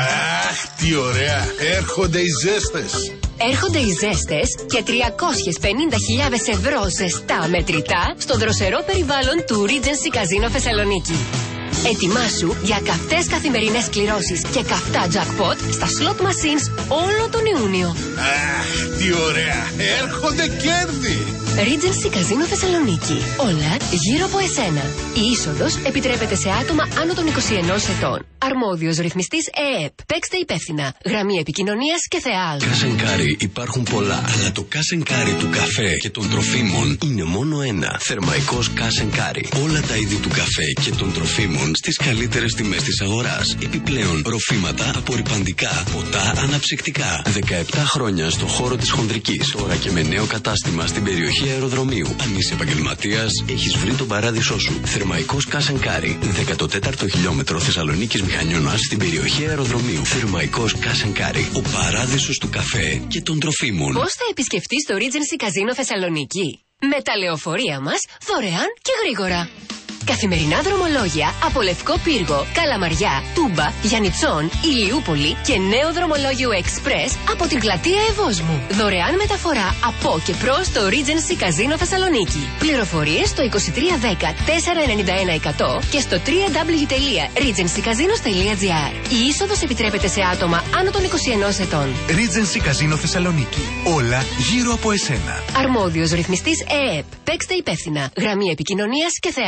Αχ, τι ωραία. Έρχονται οι ζέστες.
Έρχονται οι ζέστες και τριακόσιες πενήντα χιλιάδες ευρώ ζεστά μετρητά στο δροσερό περιβάλλον του Regency Casino Θεσσαλονίκη. Ετοιμάσου για καυτές καθημερινές κληρώσεις και καυτά jackpot στα slot machines όλο τον Ιούνιο.
Αχ, τι ωραία. Έρχονται κέρδη.
Regency Casino Θεσσαλονίκη. Όλα γύρω από εσένα. Η είσοδος επιτρέπεται σε άτομα άνω των είκοσι ενός ετών. Αρμόδιος ρυθμιστής ΕΕΠ. Παίξτε υπεύθυνα. Γραμμή επικοινωνίας και ΘΕΑΛ.
Κάσενκάρι υπάρχουν πολλά, αλλά το κάσενκάρι του καφέ και των τροφίμων είναι μόνο ένα. Θερμαϊκός κάσενκάρι. Όλα τα είδη του καφέ και των τροφίμων στις καλύτερες τιμές της αγοράς. Επιπλέον, ροφήματα, απορρυπαντικά, ποτά, αναψυκτικά. δεκαεπτά χρόνια στο χώρο της χονδρικής. Τώρα και με νέο κατάστημα στην περιοχή αεροδρομίου. Αν είσαι επαγγελματίας, έχεις βρει τον παράδεισό σου. Θερμαϊκός κάσενκάρι. δέκατο τέταρτο χιλιόμετρο Θεσσαλονίκης Μηχανιώνας στην περιοχή αεροδρομίου. Θερμαϊκός κάσενκάρι. Ο παράδεισος του καφέ και των τροφίμων.
Πώς θα επισκεφτείς το Regency Casino Θεσσαλονίκη? Με τα λεωφορεία μας, δωρεάν και γρήγορα. Καθημερινά δρομολόγια από Λευκό Πύργο, Καλαμαριά, Τούμπα, Γιαννιτσών, Ηλιούπολη και νέο δρομολόγιο Express από την πλατεία Ευόσμου. Δωρεάν μεταφορά από και προς το Regency Casino Θεσσαλονίκη. Πληροφορίες στο είκοσι τρία δέκα τετρακόσια ενενήντα ένα εκατό και στο double-u double-u double-u τελεία regency casinos τελεία gr. Η είσοδος επιτρέπεται σε άτομα άνω των είκοσι ενός ετών.
Regency Casino Θεσσαλονίκη. Όλα γύρω από εσένα.
Αρμόδιος ρυθμιστής ΕΕΠ. Παίξτε υπεύθυνα. Γραμμή επικοινωνίας και ΘΕΑΛΦΑ.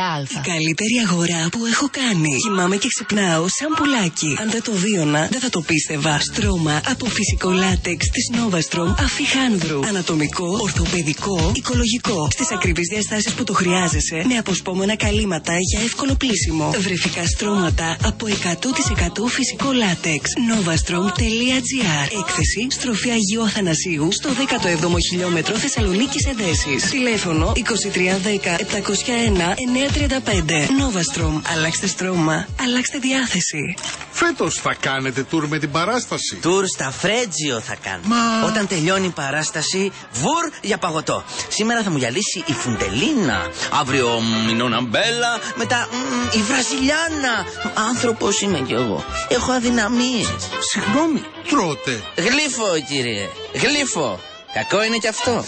Καλύτερη αγορά που έχω κάνει. Κοιμάμαι και ξυπνάω σαν πουλάκι. Αν δεν το βίωνα, δεν θα το πίστευα. Στρώμα από φυσικό λάτεξ της Novastrom αφιχάνδρου. Ανατομικό, ορθοπαιδικό, οικολογικό. Στις ακριβείς διαστάσεις που το χρειάζεσαι, με αποσπόμενα καλύματα για εύκολο πλύσιμο. Βρεφικά στρώματα από εκατό τοις εκατό φυσικό λάτεξ. Novastrom.gr. Έκθεση στροφή Αγίου Αθανασίου στο δέκατο έβδομο χιλιόμετρο Θεσσαλονίκης Εδέσης. Τηλέφωνο είκοσι τρία δέκα επτακόσια ένα εννιακόσια τριάντα πέντε. Novastrom. Αλλάξτε στρώμα. Αλλάξτε διάθεση.
Φέτος θα κάνετε τουρ με την παράσταση.
Τουρ στα Φρέτζιο θα κάνουμε.
Μα...
Όταν τελειώνει η παράσταση, βουρ για παγωτό. Σήμερα θα μου γυαλίσει η Φουντελίνα. Αύριο μ, η Νόνα Μπέλα. Μετά μ, η Βραζιλιάνα. Άνθρωπος είμαι κι εγώ. Έχω αδυναμίες.
Συγγνώμη, τρώτε.
Γλύφο, κύριε. Γλύφο. Κακό είναι κι αυτό.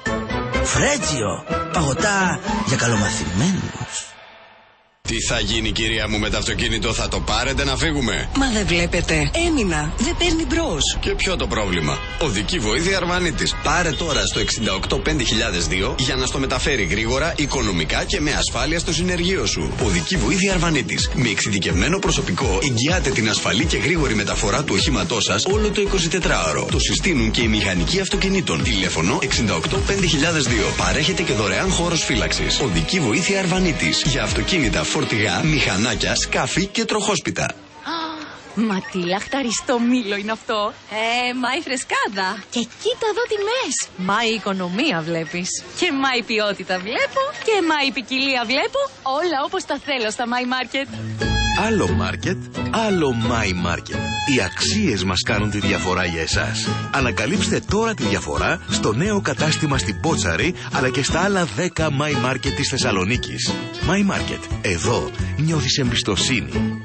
Φρέτζιο. Παγωτά για καλομαθημένους.
Τι θα γίνει, κυρία μου, με το αυτοκίνητο, θα το πάρετε να φύγουμε?
Μα δεν βλέπετε, έμεινα, δεν παίρνει μπρος.
Και ποιο το πρόβλημα? Οδική βοήθεια Αρβανίτης. Πάρε τώρα στο εξήντα οκτώ πέντε χιλιάδες δύο για να στο μεταφέρει γρήγορα, οικονομικά και με ασφάλεια στο συνεργείο σου. Οδική βοήθεια Αρβανίτης. Με εξειδικευμένο προσωπικό εγγυάται την ασφαλή και γρήγορη μεταφορά του οχήματός σας όλο το εικοσιτετράωρο. Το συστήνουν και οι μηχανικοί αυτοκινήτων. Τηλέφωνο εξήντα οκτώ πέντε χιλιάδες δύο. Παρέχεται και δωρεάν χώρος φύλαξης. Οδική βοήθεια Αρβανίτης. Για αυτοκίνητα, φορτηγά, μηχανάκια, σκάφη και τροχόσπιτα.
Μα τι λαχταριστό μήλο είναι αυτό. Ε, μα η φρεσκάδα. Και κοίτα εδώ τιμές. Μα η οικονομία βλέπεις. Και μα η ποιότητα βλέπω. Και μα η ποικιλία βλέπω. Όλα όπως τα θέλω στα My Market.
Άλλο Market, άλλο My Market. Οι αξίες μας κάνουν τη διαφορά για εσάς. Ανακαλύψτε τώρα τη διαφορά στο νέο κατάστημα στην Πότσαρη, αλλά και στα άλλα δέκα My Market της Θεσσαλονίκης. My Market. Εδώ νιώθεις εμπιστοσύνη.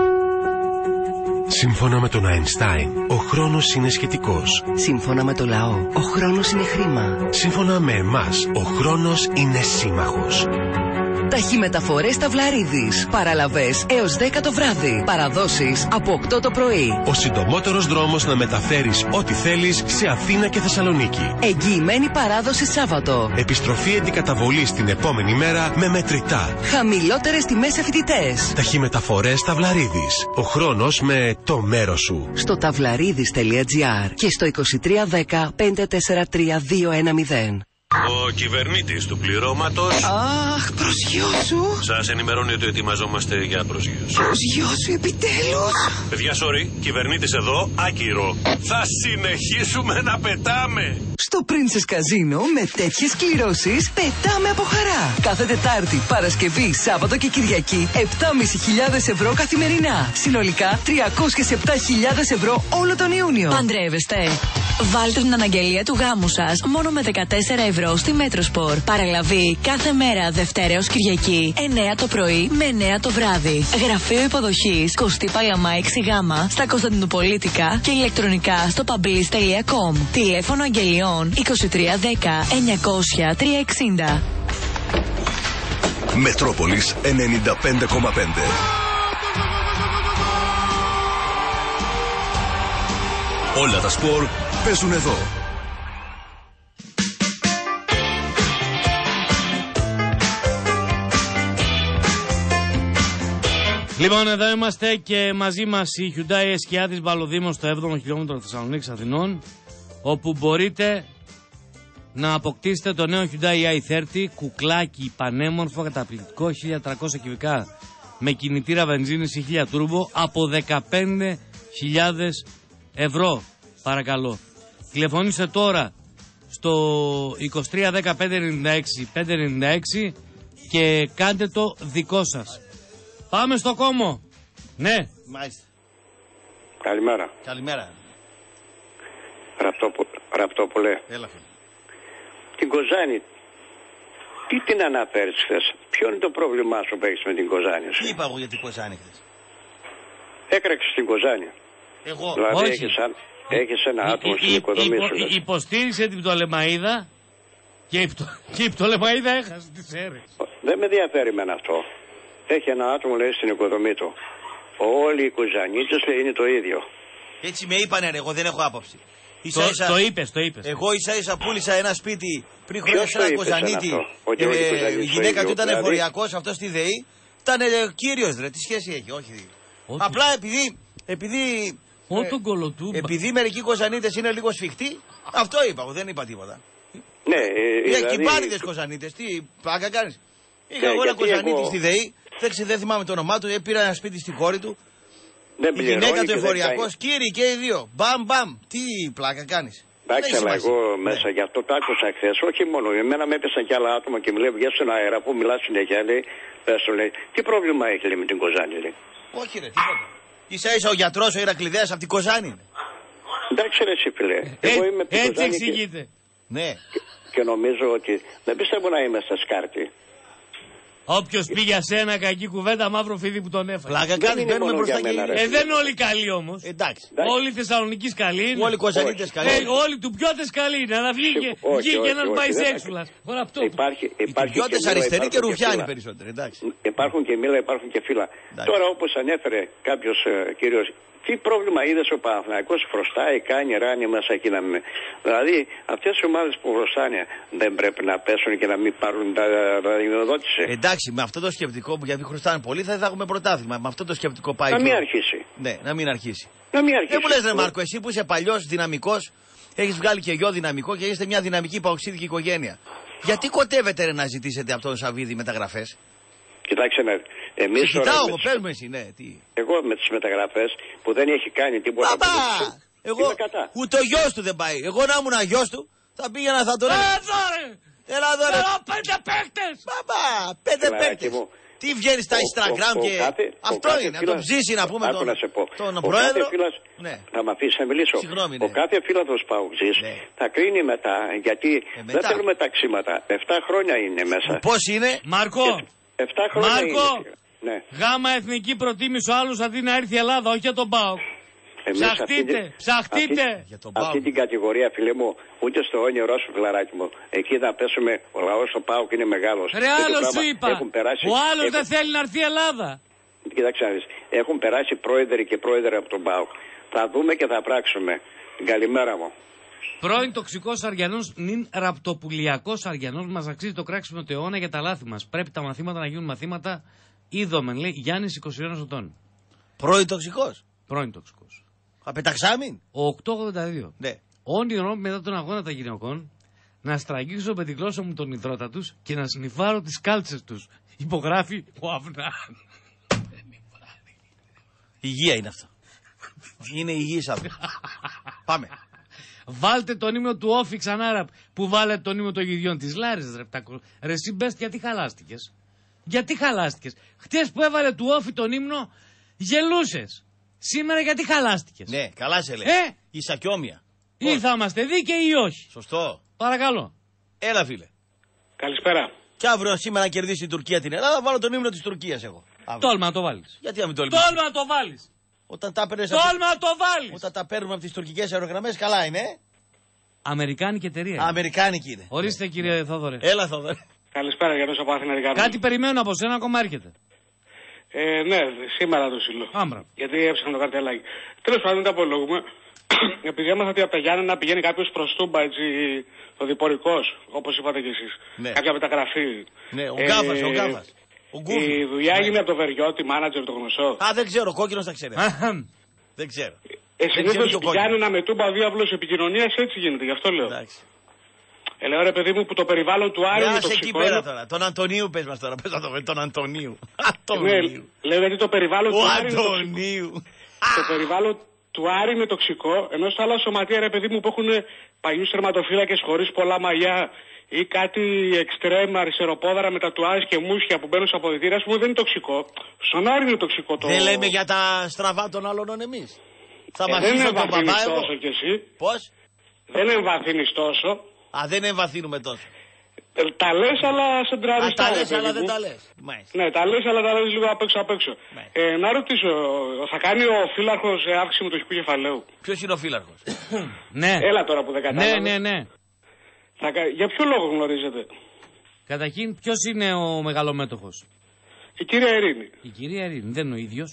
Σύμφωνα με τον Αϊνστάιν, ο χρόνος είναι σχετικός.
Σύμφωνα με το λαό, ο χρόνος είναι χρήμα.
Σύμφωνα με εμάς, ο χρόνος είναι σύμμαχος.
Ταχυμεταφορές Ταυλαρίδης. Παραλαβές έως δέκα το βράδυ. Παραδόσεις από οκτώ το πρωί.
Ο συντομότερος δρόμος να μεταφέρεις ό,τι θέλεις σε Αθήνα και Θεσσαλονίκη.
Εγγυημένη παράδοση Σάββατο.
Επιστροφή αντικαταβολής την επόμενη μέρα με μετρητά.
Χαμηλότερες τιμές σε φοιτητές.
Ταχυμεταφορές Ταυλαρίδης. Ο χρόνος με το μέρος σου.
Στο ταυλαρίδης.gr και στο είκοσι τρία δέκα πέντε τέσσερα τρία δύο ένα μηδέν.
Ο κυβερνήτης του πληρώματος.
Αχ, προσγειώσου.
Σας ενημερώνει ότι ετοιμαζόμαστε για προσγείωση.
Προσγειώσου επιτέλους.
Παιδιά, sorry, κυβερνήτης εδώ, άκυρο. Θα συνεχίσουμε να πετάμε.
Στο Princess Casino με τέτοιες κληρώσεις πετάμε από χαρά. Κάθε Τετάρτη, Παρασκευή, Σάββατο και Κυριακή επτά χιλιάδες πεντακόσια ευρώ καθημερινά. Συνολικά τριακόσιες επτά χιλιάδες ευρώ όλο τον Ιούνιο.
Παντρεύεστε? Βάλτε την αναγγελία του γάμου σας μόνο με δεκατέσσερα ευρώ στη Μέτροσπορ. Παραλαβή κάθε μέρα Δευτέρα ως Κυριακή εννέα το πρωί με εννέα το βράδυ. Γραφείο υποδοχής Κωστή Παλαμά έξι Γ στα Κωνσταντινοπολίτικα και ηλεκτρονικά στο pablis τελεία com. Τηλέφωνο αγγελιών είκοσι τρία δέκα εννιακόσια τριακόσια εξήντα.
Μετρόπολης ενενήντα πέντε κόμμα πέντε. Όλα τα σπορ παίζουν εδώ.
Λοιπόν, εδώ είμαστε και μαζί μας η Hyundai Εσκιάδης Βαλοδήμος στο έβδομο χιλιόμετρο Θεσσαλονίκης Αθηνών, όπου μπορείτε να αποκτήσετε το νέο Hyundai άι τριάντα, κουκλάκι πανέμορφο, καταπληκτικό, χίλια τριακόσια κυβικά με κινητήρα βενζίνης ή χίλια τούρμπο από δεκαπέντε χιλιάδες ευρώ. Παρακαλώ. Τηλεφωνήστε τώρα στο είκοσι τρία δέκα πέντε ενενήντα έξι πέντε ενενήντα έξι και κάντε το δικό σας. Πάμε στο κόμμο. Ναι.
Μάλιστα.
Καλημέρα.
Καλημέρα.
Ραπτόπου, Ραπτόπουλε.
Έλα.
Την Κοζάνη. Τι την αναφέρεις χθες? Ποιο είναι το πρόβλημά σου που έχεις με την Κοζάνη?
Τι είπα εγώ για την Κοζάνη χθες?
Έκραξες την Κοζάνη.
Εγώ.
Δηλαδή
Όχι.
έχεις, έχεις ένα άτομο στην οικοδομή σου.
Υπο, υποστήριξε την Πτολεμαΐδα και η, πτω, και η Πτολεμαΐδα έχασε τις αίρες.
Δεν με ενδιαφέρει με αυτό. Έχει ένα άτομο, λέει, στην οικοδομή του. Όλοι οι Κοζανίτες είναι το ίδιο.
Έτσι με είπανε, ρε, εγώ δεν έχω άποψη. Ίσα,
το,
ίσα,
το είπες, το είπες.
Εγώ ίσα ίσα πούλησα ένα σπίτι πριν χρόνια
Ποιος
σε
το
ένα
είπες
Κοζανίτη.
αυτό? Ότι
Ε,
όλοι οι Κοζανίτες
η γυναίκα
το
του
ίδιο,
ήταν
δηλαδή?
εφοριακός, αυτό στη ΔΕΗ. Ήταν κύριος, ρε, τι σχέση έχει, όχι. Ό, απλά επειδή. επειδή
Ό, τον κολοτούμπα.
Επειδή μερικοί κοζανίτες είναι λίγο σφιχτοί, αυτό είπα, δεν είπα τίποτα.
Ναι,
οι ακυμπάριδες κοζανίτες, τι πλάκα κάνεις. Είχα εγώ ένα κοζανίτη στη ΔΕΗ, δεν θυμάμαι το όνομά του, πήρα ένα σπίτι στην κόρη του.
Δεν
η γυναίκα του εφοριακός, κύριοι και οι δύο. Μπαμ, μπαμ. Τι πλάκα κάνεις.
Εντάξει, αλλά εγώ μέσα γι' αυτό το άκουσα χθες. Όχι μόνο. Εμένα με έπεσαν κι άλλα άτομα και μου λέει: βγες στον αέρα που μιλάς συνέχεια. Λέει: πες του, λέει, τι πρόβλημα έχει, λέει, με την Κοζάνη, λέει.
Όχι, ρε, τίποτα. Ίσα ίσα ο γιατρός ο Ηρακλειδέας από την Κοζάνη.
Εντάξει, ρε, εσύ, φίλε. Εγώ είμαι από την
Έτσι εξηγείται.
Ναι.
Και νομίζω ότι δεν πιστεύω να είμαι στα σκάρτη.
Όποιος πήγε σε ένα κακή κουβέντα, μαύρο φίδι που τον έφαγε.
Πλάκα κάνει, μπαίνουμε μπροστά και είναι.
Ε, δεν είναι όλοι καλοί όμως.
Εντάξει.
Όλοι οι Θεσσαλονικείς καλοί είναι.
Όλοι οι Κοζανίτες καλοί.
Ε, όλοι του πιώτες καλοί είναι. Αλλά βγήκε, βγήκε ένας μπαϊσέξουλας.
Υπάρχει, υπάρχει
οι πιώτες αριστεροί και ρουφιάνοι περισσότεροι. Εντάξει.
Υπάρχουν και μήλα, υπάρχουν και φύλλα. Τώρα όπως ανέφερε κάποιος ε, κύριος. Τι πρόβλημα είδες ο Παναθηναϊκός χρωστάει, κάνει ράνι μέσα εκεί να μην. Δηλαδή αυτές οι ομάδες που χρωστάνε δεν πρέπει να πέσουν και να μην πάρουν τα ραδιοδότηση.
Εντάξει, με αυτό το σκεπτικό που γιατί χρωστάνε πολύ θα έχουμε πρωτάθλημα. Με αυτό το σκεπτικό πάει.
Να
και...
μην αρχίσει.
Ναι, να μην αρχίσει.
Να μην αρχίσει.
Δεν μου λες ρε Μάρκο, εσύ που είσαι παλιός δυναμικός, έχεις βγάλει και γιο δυναμικό και είστε μια δυναμική παοξίδικη οικογένεια. Γιατί κοτεύετε ρε να ζητήσετε από τον Σαββίδη μεταγραφές.
Κοιτάξτε να δει. Εμείς
τώρα. Κοιτάω εγώ, πες μου εσύ, ναι. Τι.
Εγώ με τις μεταγραφές που δεν έχει κάνει τίποτα.
Παπά! Εγώ ούτε ο γιος του δεν πάει. Εγώ να ήμουν γιος του θα πήγαινα θα τον.
Εδώ ρε!
Έλα εδώ ρε!
Θέλω πέντε παίκτες!
Παπά! Πέντε παίκτες! Τι βγαίνει στα Instagram και. Αυτό είναι, να τον ψήσει να πούμε τον, τον πρόεδρο.
Φίλας,
ναι.
Να με αφήσει να μιλήσω.
Συγγνώμη,
ναι. Ο κάθε φίλαθος Παουτζής ναι. θα κρίνει μετά, γιατί ε, μετά. δεν θέλουμε ταξίματα. Εφτά χρόνια είναι μέσα.
Πώς είναι,
Μάρκο!
Εφτά χρόνια
Μάρκο!
είναι. Ναι.
Γάμα εθνική προτίμηση ο άλλος αντί να έρθει η Ελλάδα, όχι για τον ΠΑΟΚ. Ψαχτείτε,
αυτή,
ψαχτείτε.
Αυτή, αυτή την κατηγορία, φίλε μου, ούτε στο όνειρό σου, φιλαράκι μου. Εκεί θα πέσουμε, ο λαός στο ΠΑΟΚ είναι μεγάλος.
Ρε άλλο σου είπα,
περάσει,
ο άλλος
έχουν,
δεν θέλει να έρθει η Ελλάδα.
Κοιτάξτε, έχουν περάσει πρόεδροι και πρόεδροι από τον ΠΑΟΚ. Θα δούμε και θα πράξουμε. Καλημέρα μου.
Πρώην τοξικός Αριανός, νυν ραπτοπουλιακός Αριανός, μας αξίζει το κράξιμο του αιώνα για τα λάθη μας. Πρέπει τα μαθήματα να γίνουν μαθήματα. Είδομεν, λέει Γιάννης είκοσι ένα ετών.
Πρώην τοξικός.
Πρώην τοξικός.
Απεταξάμιν.
Ο οκτώ ογδόντα δύο.
Ναι.
Όνειρο μετά τον αγώνα των γυναικών να στραγγίξω με τη γλώσσα μου τον υδρότα τους και να σνιφάρω τις κάλτσες τους. Υπογράφει ο Αυνάν.
Υγεία είναι αυτό. Είναι υγιής αυτό. Πάμε.
Βάλτε τον ύμνο του Όφη ξανά που βάλετε τον ύμνο των γυριών της Λάρης ρε πτακο. Ρε εσύ μπες, γιατί χαλάστηκες. Γιατί χαλάστηκες. Χτες που έβαλε του Όφη τον ύμνο γελούσες. Σήμερα γιατί χαλάστηκες.
Ναι, καλά σε λέει.
Ε?
Ίσα κι όμοια.
Ή θα είμαστε δίκαιοι ή όχι.
Σωστό.
Παρακαλώ.
Έλα φίλε.
Καλησπέρα.
Και αύριο σήμερα να κερδίσει η Τουρκία την Ελλάδα, βάλω τον ύμνο της Τουρκίας εγώ. Αύριο.
Τόλμα να το βάλεις.
Γιατί να μην το
Τόλμα να το βάλεις.
Όταν τα παίρνεις
Τόλμα να το βάλεις.
Όταν τα παίρνουμε από τις τουρκικές αερογραμμές, καλά είναι.
Αμερικάνικη εταιρεία. Είναι.
Αμερικάνικη είναι.
Ορίστε κύριε Θόδωρε.
Έλα Θόδωρε.
Καλησπέρα για τόσο πάθη να
Κάτι περιμένω από σένα, ακόμα έρχεται.
Ε, ναι, σήμερα το σύλλο.
Άμπρα.
Γιατί έψαχνα το καρτελάκι. Τέλος πάντων, δεν τα απολογούμε. Επειδή έμαθα ότι από τα Γιάννενα πηγαίνει κάποιος προς Τούμπα, έτσι, το διπορικός, όπως είπατε κι εσείς.
Ναι.
Κάποια μεταγραφή.
Ναι, ο Γκάφας, ε, ο Γκάφας.
Η δουλειά έγινε από το Βεριώτη, μάνατζερ, το γνωστό.
Α, δεν ξέρω, ο κόκκινος τα ξέρει. Δεν ξέρω.
Ε, συνήθως Γιάννενα με Τούμπα διάβλος επικοινωνίας έτσι γίνεται, γι' αυτό λέω.
Εντάξει.
Ε, λέω ρε παιδί μου που το περιβάλλον του Άρη είναι τοξικό.
εκεί πέρα τώρα. Τον Αντωνίου πες μας τώρα. Πες να το βρει τον Αντωνίου.
Ναι, λέω γιατί το περιβάλλον
ο
του Άρη είναι
Αντωνίου.
Το περιβάλλον του Άρη είναι τοξικό, ενώ στα άλλα σωματεία ρε παιδί μου που έχουν παλιούς τερματοφύλακες χωρίς πολλά μαλλιά ή κάτι εξτρέμ αριστεροπόδαρα με τατουάζ και μουσια που μπαίνουν στα αποδυτήρια, ας πούμε δεν είναι τοξικό. στον Άρη είναι τοξικό το...
Δεν λέμε για τα στραβά των άλλων εμείς. Θα
ε,
μας
δεν
πεις τον παπά εγώ.
Κι εσύ.
Πώς?
Δεν εμβαθύνεις τόσο.
Α, δεν εμβαθύνουμε τόσο.
Ε, τα λες αλλά σε τραβιστά.
Α, τα λες αλλά δεν τα λες. Μάλιστα.
Ναι, τα λες αλλά τα λες λίγο απ' έξω απ' έξω. Ε, να ρωτήσω, θα κάνει ο φύλαρχος αύξηση μετοχικού κεφαλαίου?
Ποιος είναι ο φύλαρχος?
Ναι.
Έλα τώρα που δεν κατάλαβα.
Ναι, ναι, ναι.
Θα, για ποιο λόγο γνωρίζετε?
Καταρχήν, ποιος είναι ο μεγαλομέτωχος?
Η κυρία Ειρήνη.
Η κυρία Ειρήνη, δεν είναι ο ίδιος.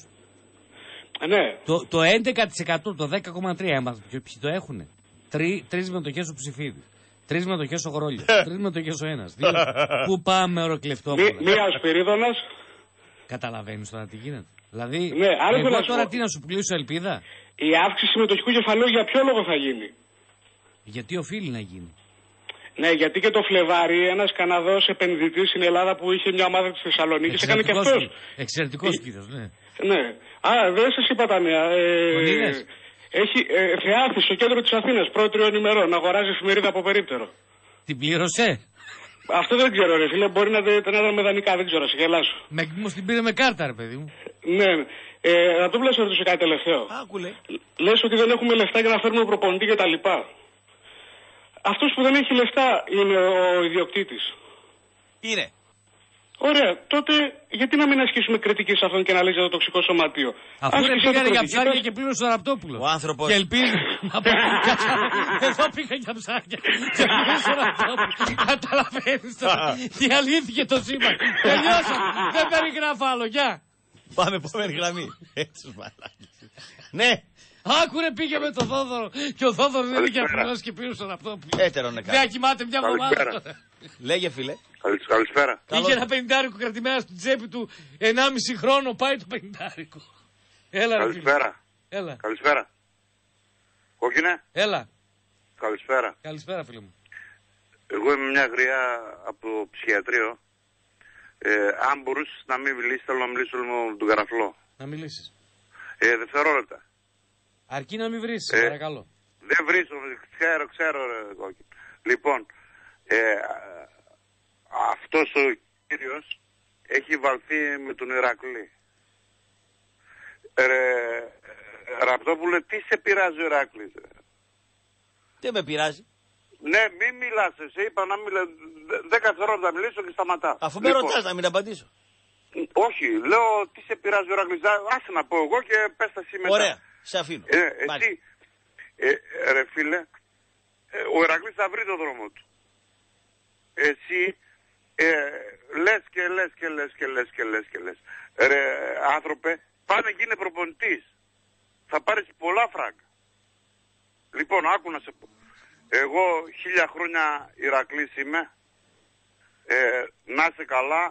Ναι.
Το, το έντεκα τοις εκατό, το δέκα κόμμα τρία τοις εκατό, ποιοι το έχουνε. Τρει, τρεις μετοχές ο Ψηφίδης. Τρεις μετοχές ο Γρόλιος. Τρεις μετοχές ο ένας. Δύο. Πού πάμε, οροκλευτό.
Μία ο Σπυρίδωνας.
Καταλαβαίνεις τώρα τι γίνεται. Δηλαδή,
ναι,
εγώ τώρα τι να σου πουλήσω ελπίδα.
Η αύξηση μετοχικού κεφαλαίου για ποιο λόγο θα γίνει?
Γιατί οφείλει να γίνει.
Ναι, γιατί και το Φλεβάρι, ένας Καναδός επενδυτής στην Ελλάδα που είχε μια ομάδα της Θεσσαλονίκης, έκανε και αυτός.
Εξαιρετικός κύριος, ναι.
Ναι. Α, δεν σας είπα τα νέα. Ε, έχει ε, θεάθη στο κέντρο της Αθήνας, πρώτη τριών ημερών, αγοράζει εφημερίδα από περίπτερο.
Την πλήρωσε?
Αυτό δεν ξέρω, ρε φίλε. Μπορεί να την έδωσε με δανεικά, δεν ξέρω, σε γελάσω.
Με, μου την πήρε με κάρτα, ρε παιδί μου.
Ναι. Ε, να το πλάσω ρωτήσω κάτι τελευταίο.
Άκουλε.
Λες ότι δεν έχουμε λεφτά για να φέρουμε προπονητή και τα λοιπά. Αυτός που δεν έχει λεφτά είναι ο ιδιοκτήτης.
Είναι.
Ωραία. Τότε γιατί να μην ασκήσουμε κριτική σε αυτόν και να λέει για το τοξικό σωματείο.
Αφού δεν πήγανε για ψάρια και πλήρωσε ο Ραπτόπουλο.
Ο άνθρωπος.
Και ελπίζει να πω. Εδώ πήγα για ψάρια και πλήρωσε ο Ραπτόπουλο. Καταλαβαίνεις τώρα. Διαλύθηκε το σύμπαν. Τελειώσαμε. Δεν περιγράφω άλλο. Γεια.
Πάμε επόμενη γραμμή. Έτσι μαλάκι. Ναι.
Άκουρε πήγε με τον Θόδωρο και ο Θόδωρο δεν είχε απλώσει και πήρε στον Ραπτόπουλο.
Έτερο να κάνει.
Δεν κοιμάται μια εβδομάδα.
Λέγε φίλε.
Καλησπέρα.
Είχε ένα πενηντάρικο κρατημένα στην τσέπη του ενάμιση χρόνο, πάει το πενηντάρικο. Έλα,
Καλησπέρα.
Έλα.
Καλησπέρα. Κόκκινε.
Έλα.
Καλησπέρα.
Καλησπέρα, φίλε μου.
Εγώ είμαι μια γριά από το ψυχιατρίο. Ε, αν μπορούσε να μην μιλήσει, θέλω να μιλήσω με τον Καραφλό.
Να μιλήσει.
Ε, δευτερόλεπτα.
Αρκεί να μην βρει,
ε,
παρακαλώ.
Δεν βρίσκω, ξέρω, ξέρω, ρε, Κόκκινε. Λοιπόν, ε, αυτός ο κύριος έχει βαλθεί με τον Ηρακλή. Ε, Ραπτόπουλε, τι σε πειράζει ο Ηρακλής?
Δεν με πειράζει.
Ναι, μην μιλάς, σε είπα να μιλά. Δέκα δευτερόλεπτα να μιλήσω και σταματά.
Αφού με λοιπόν ρωτάς να μην απαντήσω.
Όχι, λέω τι σε πειράζει ο Ηρακλής. Άσε να πω εγώ και πες τα εσύ μετά.
Ωραία, σε αφήνω.
Ε, εσύ, ε, ρε φίλε, ε, ο Ηρακλής θα βρει το δρόμο του. Εσύ ε, λες και λες και λες και λες και λες και λες. Ρε άνθρωπε, πάνε γίνε προπονητής. Θα πάρεις πολλά φράγκα. Λοιπόν, άκου να σε πω. Εγώ χίλια χρόνια Ηρακλής είμαι. Ε, να είσαι καλά.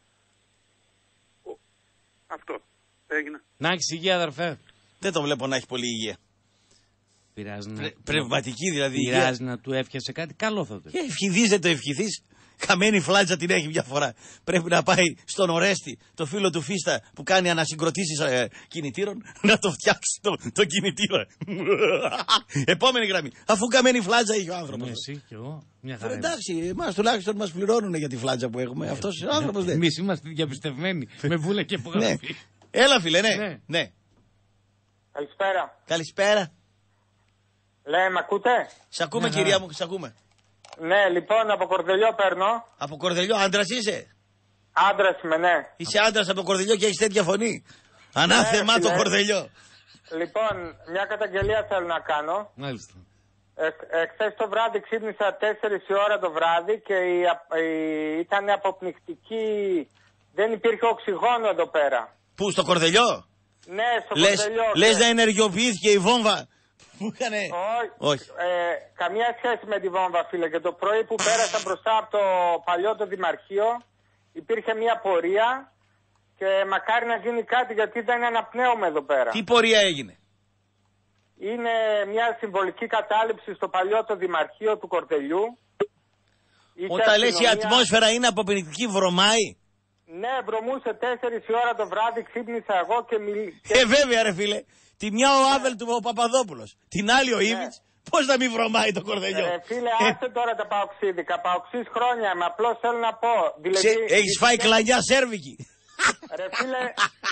Αυτό. Έγινε.
Να έχεις υγεία, αδερφέ.
Δεν το βλέπω να έχει πολύ υγεία.
Πειράζει να...
Πρε, πνευματική δηλαδή.
Πειράζει να του έφτιασε κάτι καλό θα το.
Και ευχηθείς δεν το ευχηθείς. Χαμένη φλάτσα την έχει μια φορά. Πρέπει να πάει στον Ορέστη, το φίλο του Φίστα που κάνει ανασυγκροτήσεις ε, κινητήρων, να το φτιάξει το, το κινητήρα. Επόμενη γραμμή. Αφού καμένη φλάτσα είχε ο άνθρωπος.
Ναι, εσύ και εγώ. Μια χαρά.
Εντάξει, εμάς τουλάχιστον μας πληρώνουν για τη φλάτσα που έχουμε. Ναι. Αυτός ο άνθρωπος δεν.
Εμείς είμαστε διαπιστευμένοι με βούλα και υπογραφή.
Ναι. Έλα φίλε, ναι. ναι. ναι.
Καλησπέρα.
Καλησπέρα.
Λέμε, μ' ακούτε?
Σ' ακούμε ναι, κυρία μου, σ' ακούμε.
Ναι, λοιπόν, από Κορδελιό παίρνω.
Από Κορδελιό, άντρας είσαι?
Άντρας είμαι, ναι.
Είσαι άντρας από Κορδελιό και έχεις τέτοια φωνή. Ανάθεμα ναι, το Κορδελιό.
Λοιπόν, μια καταγγελία θέλω να κάνω.
Μάλιστα.
Ε, εχθές το βράδυ ξύπνησα τέσσερις η ώρα το βράδυ και η, η, ήταν αποπνιχτική. Δεν υπήρχε οξυγόνο εδώ πέρα.
Πού, στο Κορδελιό?
Ναι, στο
λες,
Κορδελιό.
Λες να ενεργοποιήθηκε η βόμβα.
Όχι.
Όχι.
Ε, καμία σχέση με τη βόμβα, φίλε. Και το πρωί που πέρασα μπροστά από το παλιό το Δημαρχείο υπήρχε μια πορεία και μακάρι να γίνει κάτι γιατί δεν αναπνέουμε εδώ πέρα.
Τι πορεία έγινε?
Είναι μια συμβολική κατάληψη στο παλιό το Δημαρχείο του Κορδελιού.
Όταν λες η ατμόσφαιρα είναι αποπνικτική, βρωμάει?
Ναι, βρωμούσε τέσσερις η ώρα το βράδυ, ξύπνησα εγώ και μιλήσα.
Ε, βέβαια ρε φίλε. Τη μια ο Άβελ του ο Παπαδόπουλος, την άλλη ο ναι. Ήβιτς, πώς να μην βρωμάει το Κορδελιό.
Ε, φίλε, άσε τώρα τα παοξίδικα. Παοξής χρόνια με απλώς θέλω να πω. Δηλαδή,
Ξέ, έχεις φάει κλανιά σέρβικη.
Ρε φίλε,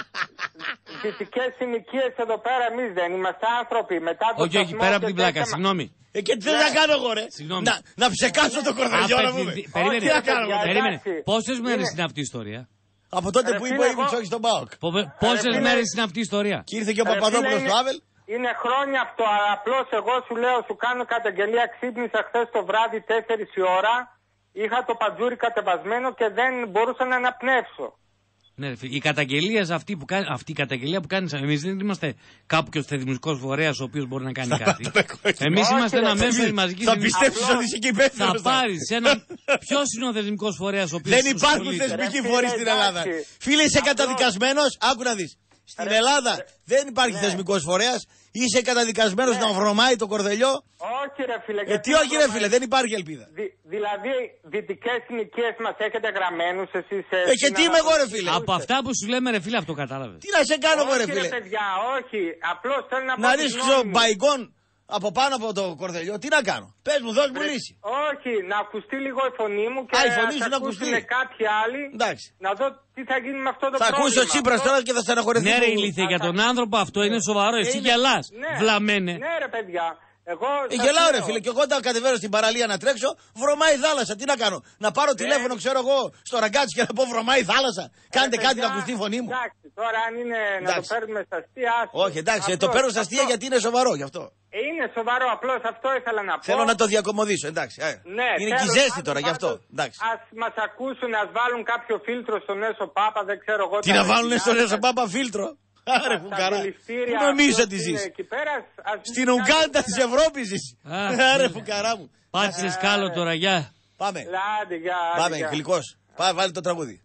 δυτικές συνοικίες εδώ πέρα εμείς δεν είμαστε άνθρωποι. Μετά το
όχι, όχι, πέρα από την πλάκα, συγγνώμη.
Ε, και τι θέλω να κάνω εγώ ρε. Να, να ψεκάσω το Κορδελιό να πούμε.
Περίμενε, πόσες μέρες είναι αυτή η ιστορία?
Από τότε που είπε ο Ήβιτς όχι στον ΠΑΟΚ.
Πόσες μέρες είναι αυτή η ιστορία?
Και ήρθε και ο Παπαδόπουλος του Άβελ.
Είναι χρόνια αυτό, αλλά απλώς εγώ σου λέω, σου κάνω καταγγελία. Ξύπνησα χθες το βράδυ τέσσερις η ώρα. Είχα το παντζούρι κατεβασμένο και δεν μπορούσα να αναπνεύσω.
Ναι, οι καταγγελίες αυτή, που κάνει, αυτή η καταγγελία που κάνεις, εμείς δεν είμαστε κάποιος θεσμικός φορέας ο οποίος μπορεί να κάνει κάτι. Εμείς είμαστε ένα μέσο μαζικής.
Θα πιστέψεις ότι είσαι και υπεύθυνος.
Θα πάρεις ένα. Ποιος είναι ο θεσμικός φορέας ο οποίος.
Δεν υπάρχουν θεσμικοί φορείς στην Ελλάδα. Φίλε, είσαι καταδικασμένος. Άκου να δεις. Στην Ελλάδα δεν υπάρχει θεσμικός φορέας. Είσαι καταδικασμένος να βρωμάει το κορδελιό.
Όχι ρε φίλε.
Ε, τι όχι ρε φίλε, δεν υπάρχει ελπίδα.
Δη, δηλαδή, δυτικές συνοικίες μας έχετε γραμμένους εσείς.
Ε, και τι είμαι εγώ ρε φίλε.
Από αυτά που σου λέμε ρε φίλε, αυτό κατάλαβες.
Τι να σε κάνω εγώ ρε φίλε.
Όχι ρε παιδιά, όχι. Απλώς θέλω να πω.
Να ρίξω μπαϊκόν από πάνω από το κορδελιό, τι να κάνω. Πες μου, δώσ' μου λύση.
Όχι, να ακουστεί λίγο η φωνή μου και
Α, η φωνή σου
να
ακουστεί.
κάποιοι άλλοι.
Εντάξει.
Να δω τι θα γίνει με αυτό το
θα
πρόβλημα.
Θα ακούσω Τσίπρας τώρα και θα στεναχωρεθεί.
Ναι, ρε ηλίθεια, για τον άνθρωπο αυτό είναι σοβαρό. Εσύ γελάς.
Ναι.
Βλαμμένε.
Ναι, ρε παιδιά. Εγώ
ε, γελάω ρε φίλε, και εγώ όταν κατεβαίνω στην παραλία να τρέξω, βρωμάει η θάλασσα. Τι να κάνω, να πάρω ναι. τηλέφωνο, ξέρω εγώ, στο ραγκάτσι και να πω βρωμάει η θάλασσα. Ε, Κάντε παιδιά, κάτι να ακουστεί η φωνή μου.
Εντάξει, τώρα αν είναι εντάξει. να το παίρνουμε στα αστεία.
Όχι, εντάξει, απλώς, το παίρνω στα αστεία γιατί είναι σοβαρό γι' αυτό.
Ε, είναι σοβαρό, απλώς αυτό ήθελα να πω.
Θέλω να το διακομωδήσω, εντάξει. Ε.
Ναι,
είναι και η ζέστη τώρα γι' αυτό.
Ας μας ακούσουν, ας βάλουν κάποιο φίλτρο στον Έσο Πάπα, δεν ξέρω εγώ.
Τι να βάλουν στον Έσο Πάπα φίλτρο. Άρε φουκαρά. Πού νομίζω ότι ζεις. Στην Ουγκάντα της Ευρώπης ζεις. Άρε φουκαρά μου.
Πάτησε σκάλο τώρα, γεια.
Πάμε. Πάμε, γλυκός. Πάμε, βάλει το τραγούδι.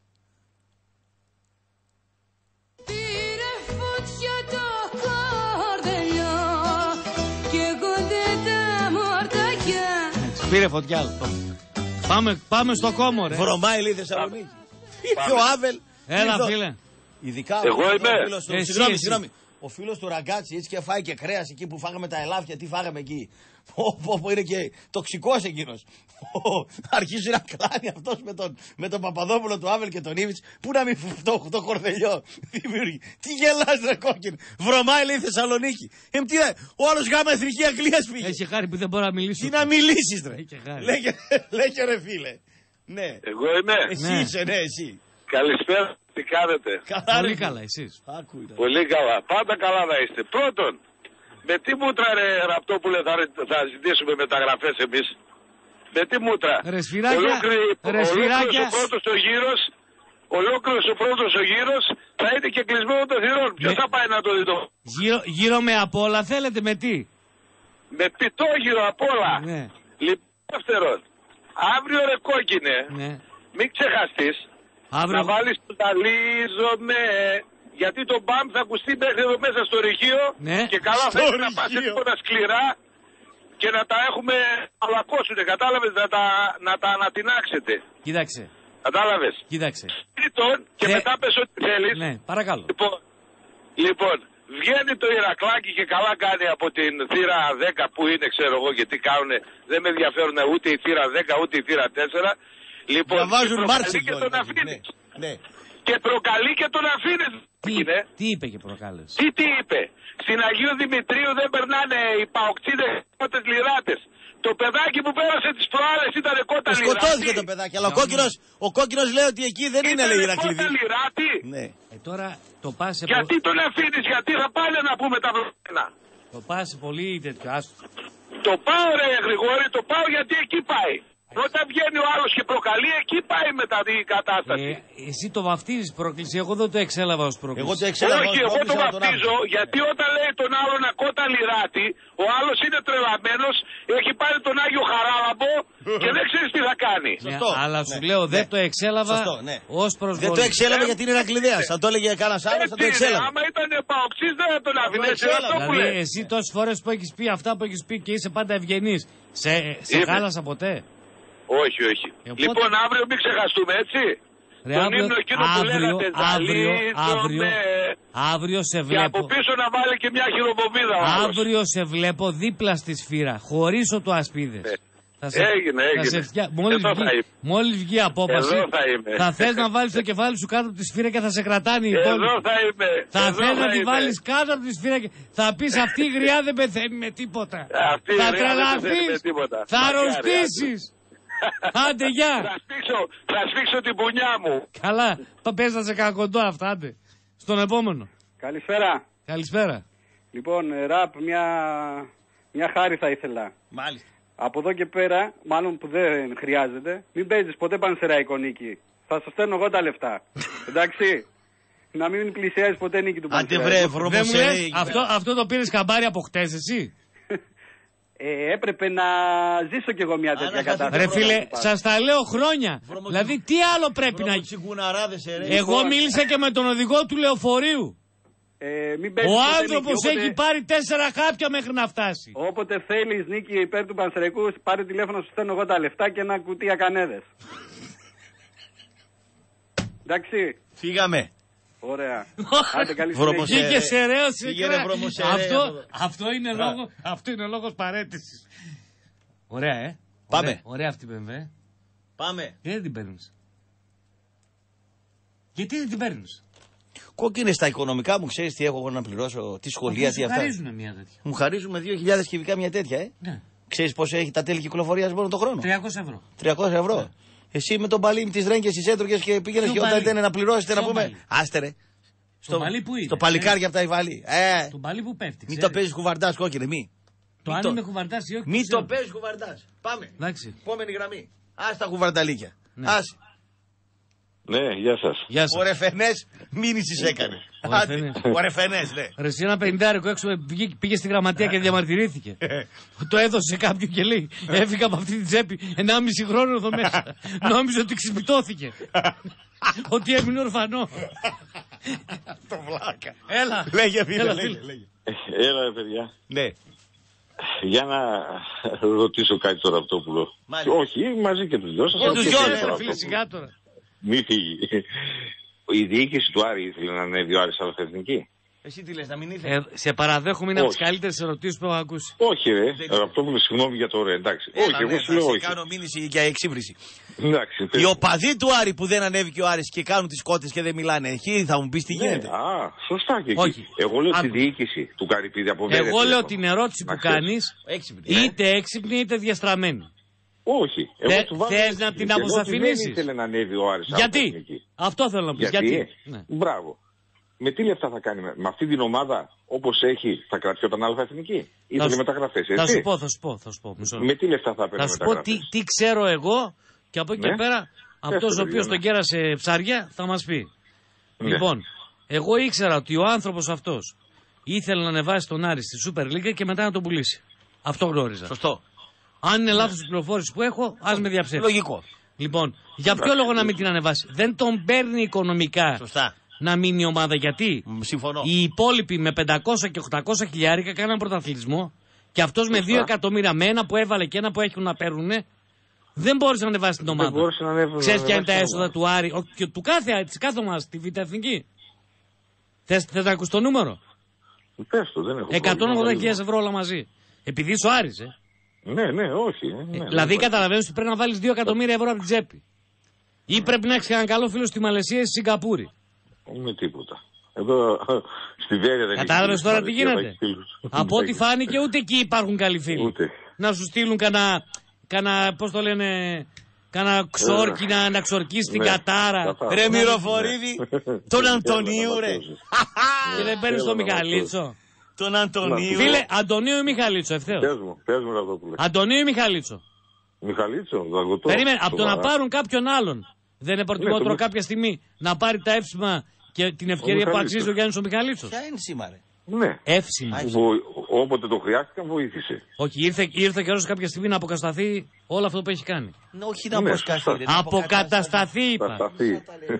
Πήρε φωτιά το κορδελιό και κοντέ τα μορτακιά.
Πήρε φωτιά. Πάμε, πάμε στο κόμο ρε.
Βρωμάει λέει Θεσσαλονίκη. Ήρθε ο Άβελ.
Έλα φίλε.
Ειδικά
εγώ
ο
είμαι.
Φίλος του, εσύ, συγγνώμη, εσύ. συγγνώμη. Ο φίλος του Ραγκάτσι έτσι και φάει και κρέας εκεί που φάγαμε τα ελάφια, τι φάγαμε εκεί. Όπου είναι και τοξικός εκείνος. Αρχίζει να κλάνει αυτός με τον, με τον Παπαδόπουλο του Άβελ και τον Ήβιτς. Πού να μην το, το κορδελιό. Τι γελάς ρε κόκκινο. Βρωμάει λέει Θεσσαλονίκη. Ε, τι, ο άλλος γάμα εθνική Αγγλίας πήγε.
Έχει χάρη που δεν μπορεί να μιλήσει.
Τι να μιλήσεις ρε. Λέγε ρε φίλε. Ναι.
Εγώ είμαι.
Εσύ ναι. είσαι, ναι, εσύ.
Καλησπέρα, τι κάνετε.
Καλά,
πολύ καλά, εσείς.
Πολύ καλά. Πάντα καλά να είστε. Πρώτον, με τι μούτρα ρε Ραπτόπουλε θα, θα ζητήσουμε μεταγραφές εμείς. Με τι μούτρα.
Ρε σφυράκια. Ρε σφυράκια.
Ο πρώτος ο γύρος, ολόκληρος ο πρώτος ο γύρος θα είναι και κλεισμένο των θυρών. Ποιος θα πάει να το δει το.
Γύρω, γύρω με απ' όλα θέλετε με τι.
Με πιτό γύρω απ' όλα.
Ναι.
Λοιπόν, δεύτερον, αύριο ρε κόκκινε,
ναι.
μην ξεχαστείς. Αύριο... Να βάλεις το ταλίζομαι, γιατί το μπαμ θα ακουστεί μέχρι εδώ μέσα στο ρηχείο
ναι.
και καλά θα είναι να πας έτοιμα σκληρά και να τα έχουμε αλακώσουνε, κατάλαβες, να τα, να τα ανατινάξετε.
Κοίταξε.
Κατάλαβες.
Κοίταξε.
Τρίτον, και
Δε...
μετά πες ό,τι θέλεις.
Ναι, παρακαλώ.
Λοιπόν, λοιπόν, βγαίνει το Ηρακλάκι και καλά κάνει από την θύρα δέκα που είναι, ξέρω εγώ, και τι κάνουνε. Δεν με ενδιαφέρουν ούτε η θύρα δέκα ούτε η θύρα τέσσερα. Λοιπόν,
διαβάζουν
Μάρτσικ και τον αφήνεις.
Ναι, ναι.
Και προκαλεί και τον αφήνεις.
Τι,
είναι.
τι είπε και προκάλεσε.
Τι τι είπε. Στην Αγίου Δημητρίου δεν περνάνε οι παοξίδες κότες λιράτες. Το παιδάκι που πέρασε τις προάλλες ήταν κότα λιράτη.
Σκοτώθηκε το παιδάκι, αλλά ο κόκκινος, ο κόκκινος λέει ότι εκεί δεν είναι λέει Ηρακλήδη.
Κότα λιράτη.
Ναι.
Ε, τώρα το πάσε.
Γιατί τον αφήνεις, γιατί θα πάνε να πούμε τα βροχένα.
Το πάσε πολύ τέτοιο άστο.
Το πάω ρε Γρηγόρη, το πάω γιατί εκεί πάει. Όταν βγαίνει ο άλλος και προκαλεί, εκεί πάει μετά την κατάσταση.
Ε, εσύ το βαφτίζεις πρόκληση, εγώ δεν το εξέλαβα ως πρόκληση.
Εγώ το εξέλαβα
Όχι, εγώ το βαφτίζω, γιατί όταν λέει τον άλλον ακότα λιράτη, ο άλλος είναι τρελαμένος, έχει πάρει τον Άγιο Χαράλαμπο και δεν ξέρεις τι θα κάνει.
Σωστό.
Ναι, αλλά σου
ναι.
λέω, δεν
ναι.
το εξέλαβα
Σωστό, ναι.
ως προσβολή.
Δεν το εξέλαβε γιατί είναι Ηρακληδέας. Αν το έλεγε κανένας άλλος θα το εξέλαβε.
Άμα ήταν παοξής δεν θα τον άφηνε.
Δηλαδή εσύ τόσες φορές που έχεις πει αυτά που έχεις πει και είσαι πάντα ευγενής, σε, σε χάλασα ποτέ.
Όχι, όχι. Ε, οπότε... Λοιπόν, αύριο μην ξεχαστούμε, έτσι.
Ρε,
τον
αύριο,
ύμνο εκείνο που
αύριο,
λέγατε
αύριο, αύριο, αύριο σε βλέπω.
Και από πίσω να βάλει και μια χειροπομίδα.
Αύριο σε βλέπω δίπλα στη σφύρα, χωρίς ο του ασπίδες.
Ε.
Θα σε,
έγινε, έγινε.
Θα σε φτιά... μόλις, βγει, μόλις βγει απόπαση,
Εδώ θα, είμαι.
θα θες να βάλεις το κεφάλι σου κάτω από τη σφύρα και θα σε κρατάνε οι υπόλοιποι.
Εδώ θα είμαι.
Θα
Εδώ
θες
θα
να τη
είμαι.
βάλεις κάτω από τη σφύρα και θα πεις αυτή η γριά δεν πεθαίνει με τίποτα.
Αυτή
θα
τρελαθείς,
θα αρρωστήσεις. Άντε, γεια!
Θα σφίξω, θα σφίξω την πουνιά μου.
Καλά, το πες να σε κακοντώ αυτά, άντε. Στον επόμενο.
Καλησπέρα.
Καλησπέρα.
Λοιπόν, ραπ, μια, μια χάρη θα ήθελα.
Μάλιστα.
Από εδώ και πέρα, μάλλον που δεν χρειάζεται, μην παίζεις ποτέ Πανσεραϊκό νίκη. Θα σου στέλνω εγώ τα λεφτά. Εντάξει. Να μην πλησιάζει ποτέ νίκη του Πανσεραϊκού.
Δεν μου λες, αυτό, αυτό το πήρες χαμπάρι από χτες εσύ.
Ε, έπρεπε να ζήσω κι εγώ μια τέτοια κατάσταση.
Ρε φίλε, σας τα λέω χρόνια. Δηλαδή τι άλλο πρέπει να... Εγώ μίλησα και με τον οδηγό του λεωφορείου.
Ε, μην
Ο άνθρωπος όποτε... έχει πάρει τέσσερα χάπια μέχρι να φτάσει.
Όποτε θέλεις νίκη υπέρ του Πανσεραϊκού, πάρε τηλέφωνο, σου στέλνω εγώ τα λεφτά και ένα κουτί ακανέδες. Εντάξει.
Φύγαμε.
Ωραία. Άντε, καλή
Βγήκε σεραίος αυτό, αυτό, είναι λόγο, αυτό είναι λόγος παρέτησης. Ωραία, ε.
Πάμε.
Ωραία, ωραία αυτή η μπι εμ ντάμπλιου.
Πάμε.
Γιατί δεν την παίρνεις? Γιατί δεν την παίρνεις?
Κόκκινε στα οικονομικά μου, ξέρεις τι έχω εγώ να πληρώσω, τι σχολεία, τι αυτά.
Μου χαρίζουν μια τέτοια.
Μου χαρίζουν με δύο χιλιάδες κυβικά μια τέτοια, ε.
Ναι.
Ξέρεις πόσο έχει τα τέλη κυκλοφορίας μόνο το χρόνο?
τριακόσια ευρώ.
τριακόσια ευρώ. Ναι. Εσύ με τον παλί της Ρέγκες τις έτρωγες και πήγαινες και όταν ήταν να πληρώσετε να πούμε. Άστερε.
Το παλί που είναι.
Το παλικάρι από τα Ιβαλή. Ε.
Το παλί που πέφτει.
Μην το παίζεις κουβαρντάς, κόκκινε, μη.
Το αν είναι κουβαρντάς ή όχι.
Μην το παίζεις κουβαρντάς. Πάμε.
Εντάξει.
Επόμενη γραμμή. Ας τα κουβαρνταλίκια. Ας.
Ναι, γεια σας.
Γεια σας.
Ο Ρεφενές μήνυσης έκανε. Ο Ρεφενές, ναι.
Ρε εσύ ένα πενηντάρικο έξω πήγε στη γραμματεία και διαμαρτυρήθηκε. Το έδωσε σε κάποιον και λέει έφυγα από αυτή την τσέπη ενάμιση χρόνο εδώ μέσα. Νόμιζε ότι ξυπνητώθηκε. Ότι έμεινε ορφανό.
Το βλάκα.
Έλα.
Λέγε φίλε, λέγε.
Έλα παιδιά.
Ναι.
Για να ρωτήσω κάτι τώρα από το πουλό. Όχι, μαζί και τους δυο σας.
Και τους δυο, ρε φίλε, σιγά τώρα.
Μη φύγει. Η διοίκηση του Άρη ήθελε να ανέβει ο Άρης Αλφα-Εθνική.
Εσύ τι λες, να μην ήθελε.
Ε, σε παραδέχομαι, είναι από τις καλύτερες ερωτήσεις που έχω ακούσει.
Όχι ρε, αυτό που συγγνώμη για το ρε, εντάξει.
Έλα,
όχι,
ναι,
εγώ σου λέω όχι.
Θα κάνω μήνυση για εξύβριση.
Εντάξει,
οι οπαδοί του Άρη που δεν ανέβηκε ο Άρης και κάνουν τις κότες και δεν μιλάνε, εκεί θα μου πεις τι
ναι,
γίνεται.
Α, σωστά και εκεί.
Όχι.
Εγώ λέω
Α,
τη διοίκηση του Καρυπίδη από Βέρε.
Εγώ λέω την ερώτηση που κάνεις, είτε έξυπνη είτε διαστραμμένη.
Όχι. Εγώ του βάλω
θες να την αποσαφηνίσεις?
Δεν ήθελε να ανέβει ο Άρης.
Γιατί? Αυτό θέλω να πεις.
Γιατί?
Γιατί?
Ναι. Μπράβο. Με τι λεφτά θα κάνει, με αυτή την ομάδα όπως έχει, θα κρατιόταν Αλφα-Εθνική? Ήθελε μεταγραφές, έτσι?
Θα σου πω, θα σου πω. Θα σου πω μισό.
Με τι λεφτά θα παίρνει μεταγραφές?
Θα σου πω τι, τι ξέρω εγώ και από εκεί
ναι.
και πέρα αυτός ο οποίος τον κέρασε ψάρια θα μας πει. Ναι. Λοιπόν, εγώ ήξερα ότι ο άνθρωπος αυτός ήθελε να ανεβάσει τον Άρη στη Super League και μετά να τον πουλήσει. Αυτό γνώριζα.
Σωστό.
Αν είναι λάθος η πληροφόρηση που έχω, ας με διαψεύσει.
Λογικό.
Λοιπόν, για ποιο λόγο να μην την ανεβάσει? Δεν τον παίρνει οικονομικά.
Σωστά.
Να μείνει η ομάδα, γιατί
συμφωνώ.
Οι υπόλοιποι με πεντακόσια και οχτακόσια χιλιάρικα κάναν πρωταθλητισμό και αυτός με δύο εκατομμύρια, με ένα που έβαλε και ένα που έχουν να παίρνουν, δεν μπόρεσε να ανεβάσει την ομάδα. Ξέρεις ποια είναι τα έσοδα του Άρη, ο, και του κάθε, της κάθε ομάδας, τη Β' Εθνική? Θες, θες να ακούσεις το νούμερο?
Πες το, δεν έχω
εκατόν ογδόντα χιλιάδες ευρώ όλα μαζί. Επειδή είσαι ο Άρης, ε.
Ναι, ναι, όχι. Ναι, ναι,
δηλαδή
ναι,
καταλαβαίνεις ότι πρέπει να βάλεις δύο εκατομμύρια ευρώ από την τσέπη. Ή πρέπει να έχεις έναν καλό φίλο στη Μαλαισία ή στη Σιγκαπούρη.
Με τίποτα. Εδώ στη Βέρεια δεν.
Κατάλαβες τώρα τι γίνεται? Από ό,τι φάνηκε ούτε εκεί υπάρχουν καλοί φίλοι.
Ούτε.
Να σου στείλουν κανένα, κανένα πώς το λένε, κανένα ξόρκι να, να ξορκίσει την Κατάρα.
Ρε Μυροφορίδη, τον Αντωνίου ρε.
Και δεν παίρνεις τον Μιχαλίτσο?
Τον Αντωνίου.
Φίλε, Αντωνίου ή Μιχαλίτσο, ευθέως?
Πες μου, πες μου Ραδόπουλε.
Αντωνίου ή Μιχαλίτσο?
Μιχαλίτσο, Δαγκωτό.
Περίμενε, από το να πάρουν κάποιον άλλον. Δεν είναι προτιμότερο ναι, κάποια στιγμή να πάρει τα εύσημα και την ευκαιρία που αξίζει ο Γιάννης ο Μιχαλίτσος?
Ποια είναι σήμερα?
Ναι.
Εύσημα.
Όποτε το χρειάστηκαν βοήθησε.
Όχι, ήρθε, ήρθε καιρός κάποια στιγμή να αποκατασταθεί όλο αυτό που έχει κάνει.
Ναι, όχι να αποκατασταθεί.
Αποκατασταθεί είπα.
Αποκατασταθεί.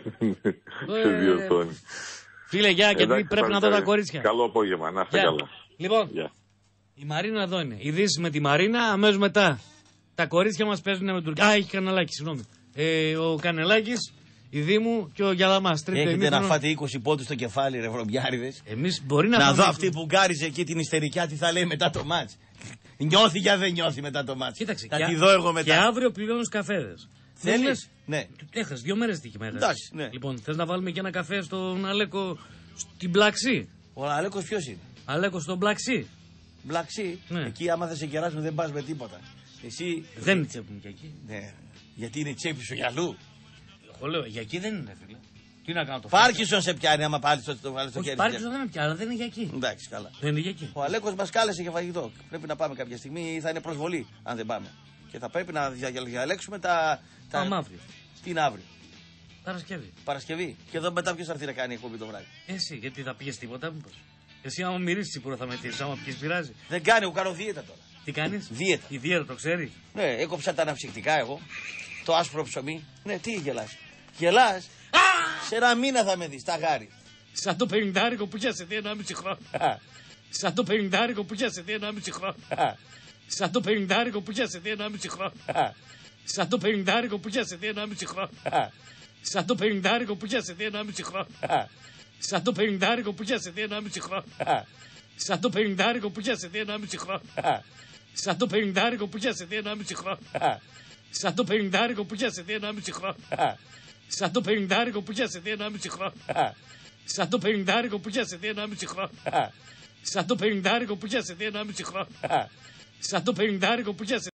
Σε διορθώνει.
Φίλε, γεια, γιατί πρέπει να δω τα κορίτσια.
Καλό απόγευμα, να είστε καλά.
Λοιπόν, η Μαρίνα εδώ είναι. Ειδήσεις με τη Μαρίνα, αμέσως μετά. Τα κορίτσια μας παίζουν με Τουρκία. Α, έχει Κανελάκη, συγγνώμη. Ε, ο Κανελάκης, η Δήμου και ο Γιαλαμάς.
Έχετε να φάτε είκοσι πόντους στο κεφάλι, ρε βρωμιάριδες.
Εμείς μπορεί να
Να
φάμε...
δω αυτή που γκάριζε εκεί την ιστερικιά τι θα λέει μετά το μάτς. Νιώθει για δεν νιώθει μετά το μάτς.
Κοίταξε,
θα
και,
τη δω εγώ μετά.
Και αύριο πληρώνεις καφέδες.
Θέλεις? Ναι.
Έχασες δύο μέρες τύχη μετά.
Εντάξει, ναι.
Λοιπόν, θες να βάλουμε και ένα καφέ στον Αλέκο στην Πλαξή?
Ο Αλέκος ποιος είναι?
Αλέκος στον Πλαξή.
Πλαξή. Ναι. Εκεί άμα θα σε κεράσουν δεν πας με τίποτα. Εσύ...
Δεν είναι τσέπη μου και εκεί.
Ναι. Γιατί είναι τσέπη σου γυαλού.
Εγώ λέω, για εκεί δεν είναι, φίλε. Τι να κάνω το
Πάρκινσον σε πιάνει άμα πάλι στο, το βάλει στο χέρι.
Πάρκινσον δεν με πιάνει, αλλά δεν είναι για εκεί.
Εντάξει, καλά.
Δεν είναι για εκεί.
Ο Αλέκος μας κάλεσε για φαγητό. Πρέπει να πάμε κάποια στιγμή, θα είναι προσβολή αν δεν πάμε. Και θα πρέπει να διαλέξουμε τα.
τα... Πάμε αύριο.
Τι είναι αύριο?
Παρασκευή.
Παρασκευή. Και εδώ μετά ποιος θα έρθει να κάνει εκπομπή το βράδυ.
Εσύ, γιατί θα πιες τίποτα, μήπως. Εσύ, άμα μυρίσει σίγουρα θα μετρήσει, άμα πιες πειράζει.
Δεν κάνει, εγώ κάνω δίαιτα τώρα.
Τι κάνεις?
Δίαιτα.
Η δίαιτα το ξέρεις?
Ναι, έκοψα τα αναψυκτικά εγώ. Το άσπρο ψωμί. Ναι, τι γελάς. Γελάς. Σε ένα μήνα θα με δεις, τα γάρι.
Σαν το πενηντάρικο που πιάσε δει ενάμιση χρόνο. Σαν το πενηντάρικο που πιάσε δει ενάμιση χρόνο. Σαν το πενηντάρικο που πιάσε δει ενάμιση χρόνο. Σαν το πενηντάρικο που πιάσε δει ενάμιση χρόνο. Σαν το πενηντάρικο που πιάσε δει ενάμιση χρόνο. Σαν το πενηντάρικο που πιάσε δει ενάμιση χρόνο. Σαν το πενηντάρικο που πιάσε δει ενάμιση χρόνο. Σαν το πενηντάρικο που πιάσε δει ενάμιση χρόνο. Σαν το πενηντάρικο που πιάσε δει ενάμιση χρόνο. Σαν το πενηντάρικο που πιάσε δει ενάμιση χρόνο. Σαν το πενηντάρικο που πιάσε δει ενάμιση χρόνο. Σαν το πενηντάρικο που πιάσε δει ενάμιση χρόνο. Σαν το πενηντάρικο που πιάσε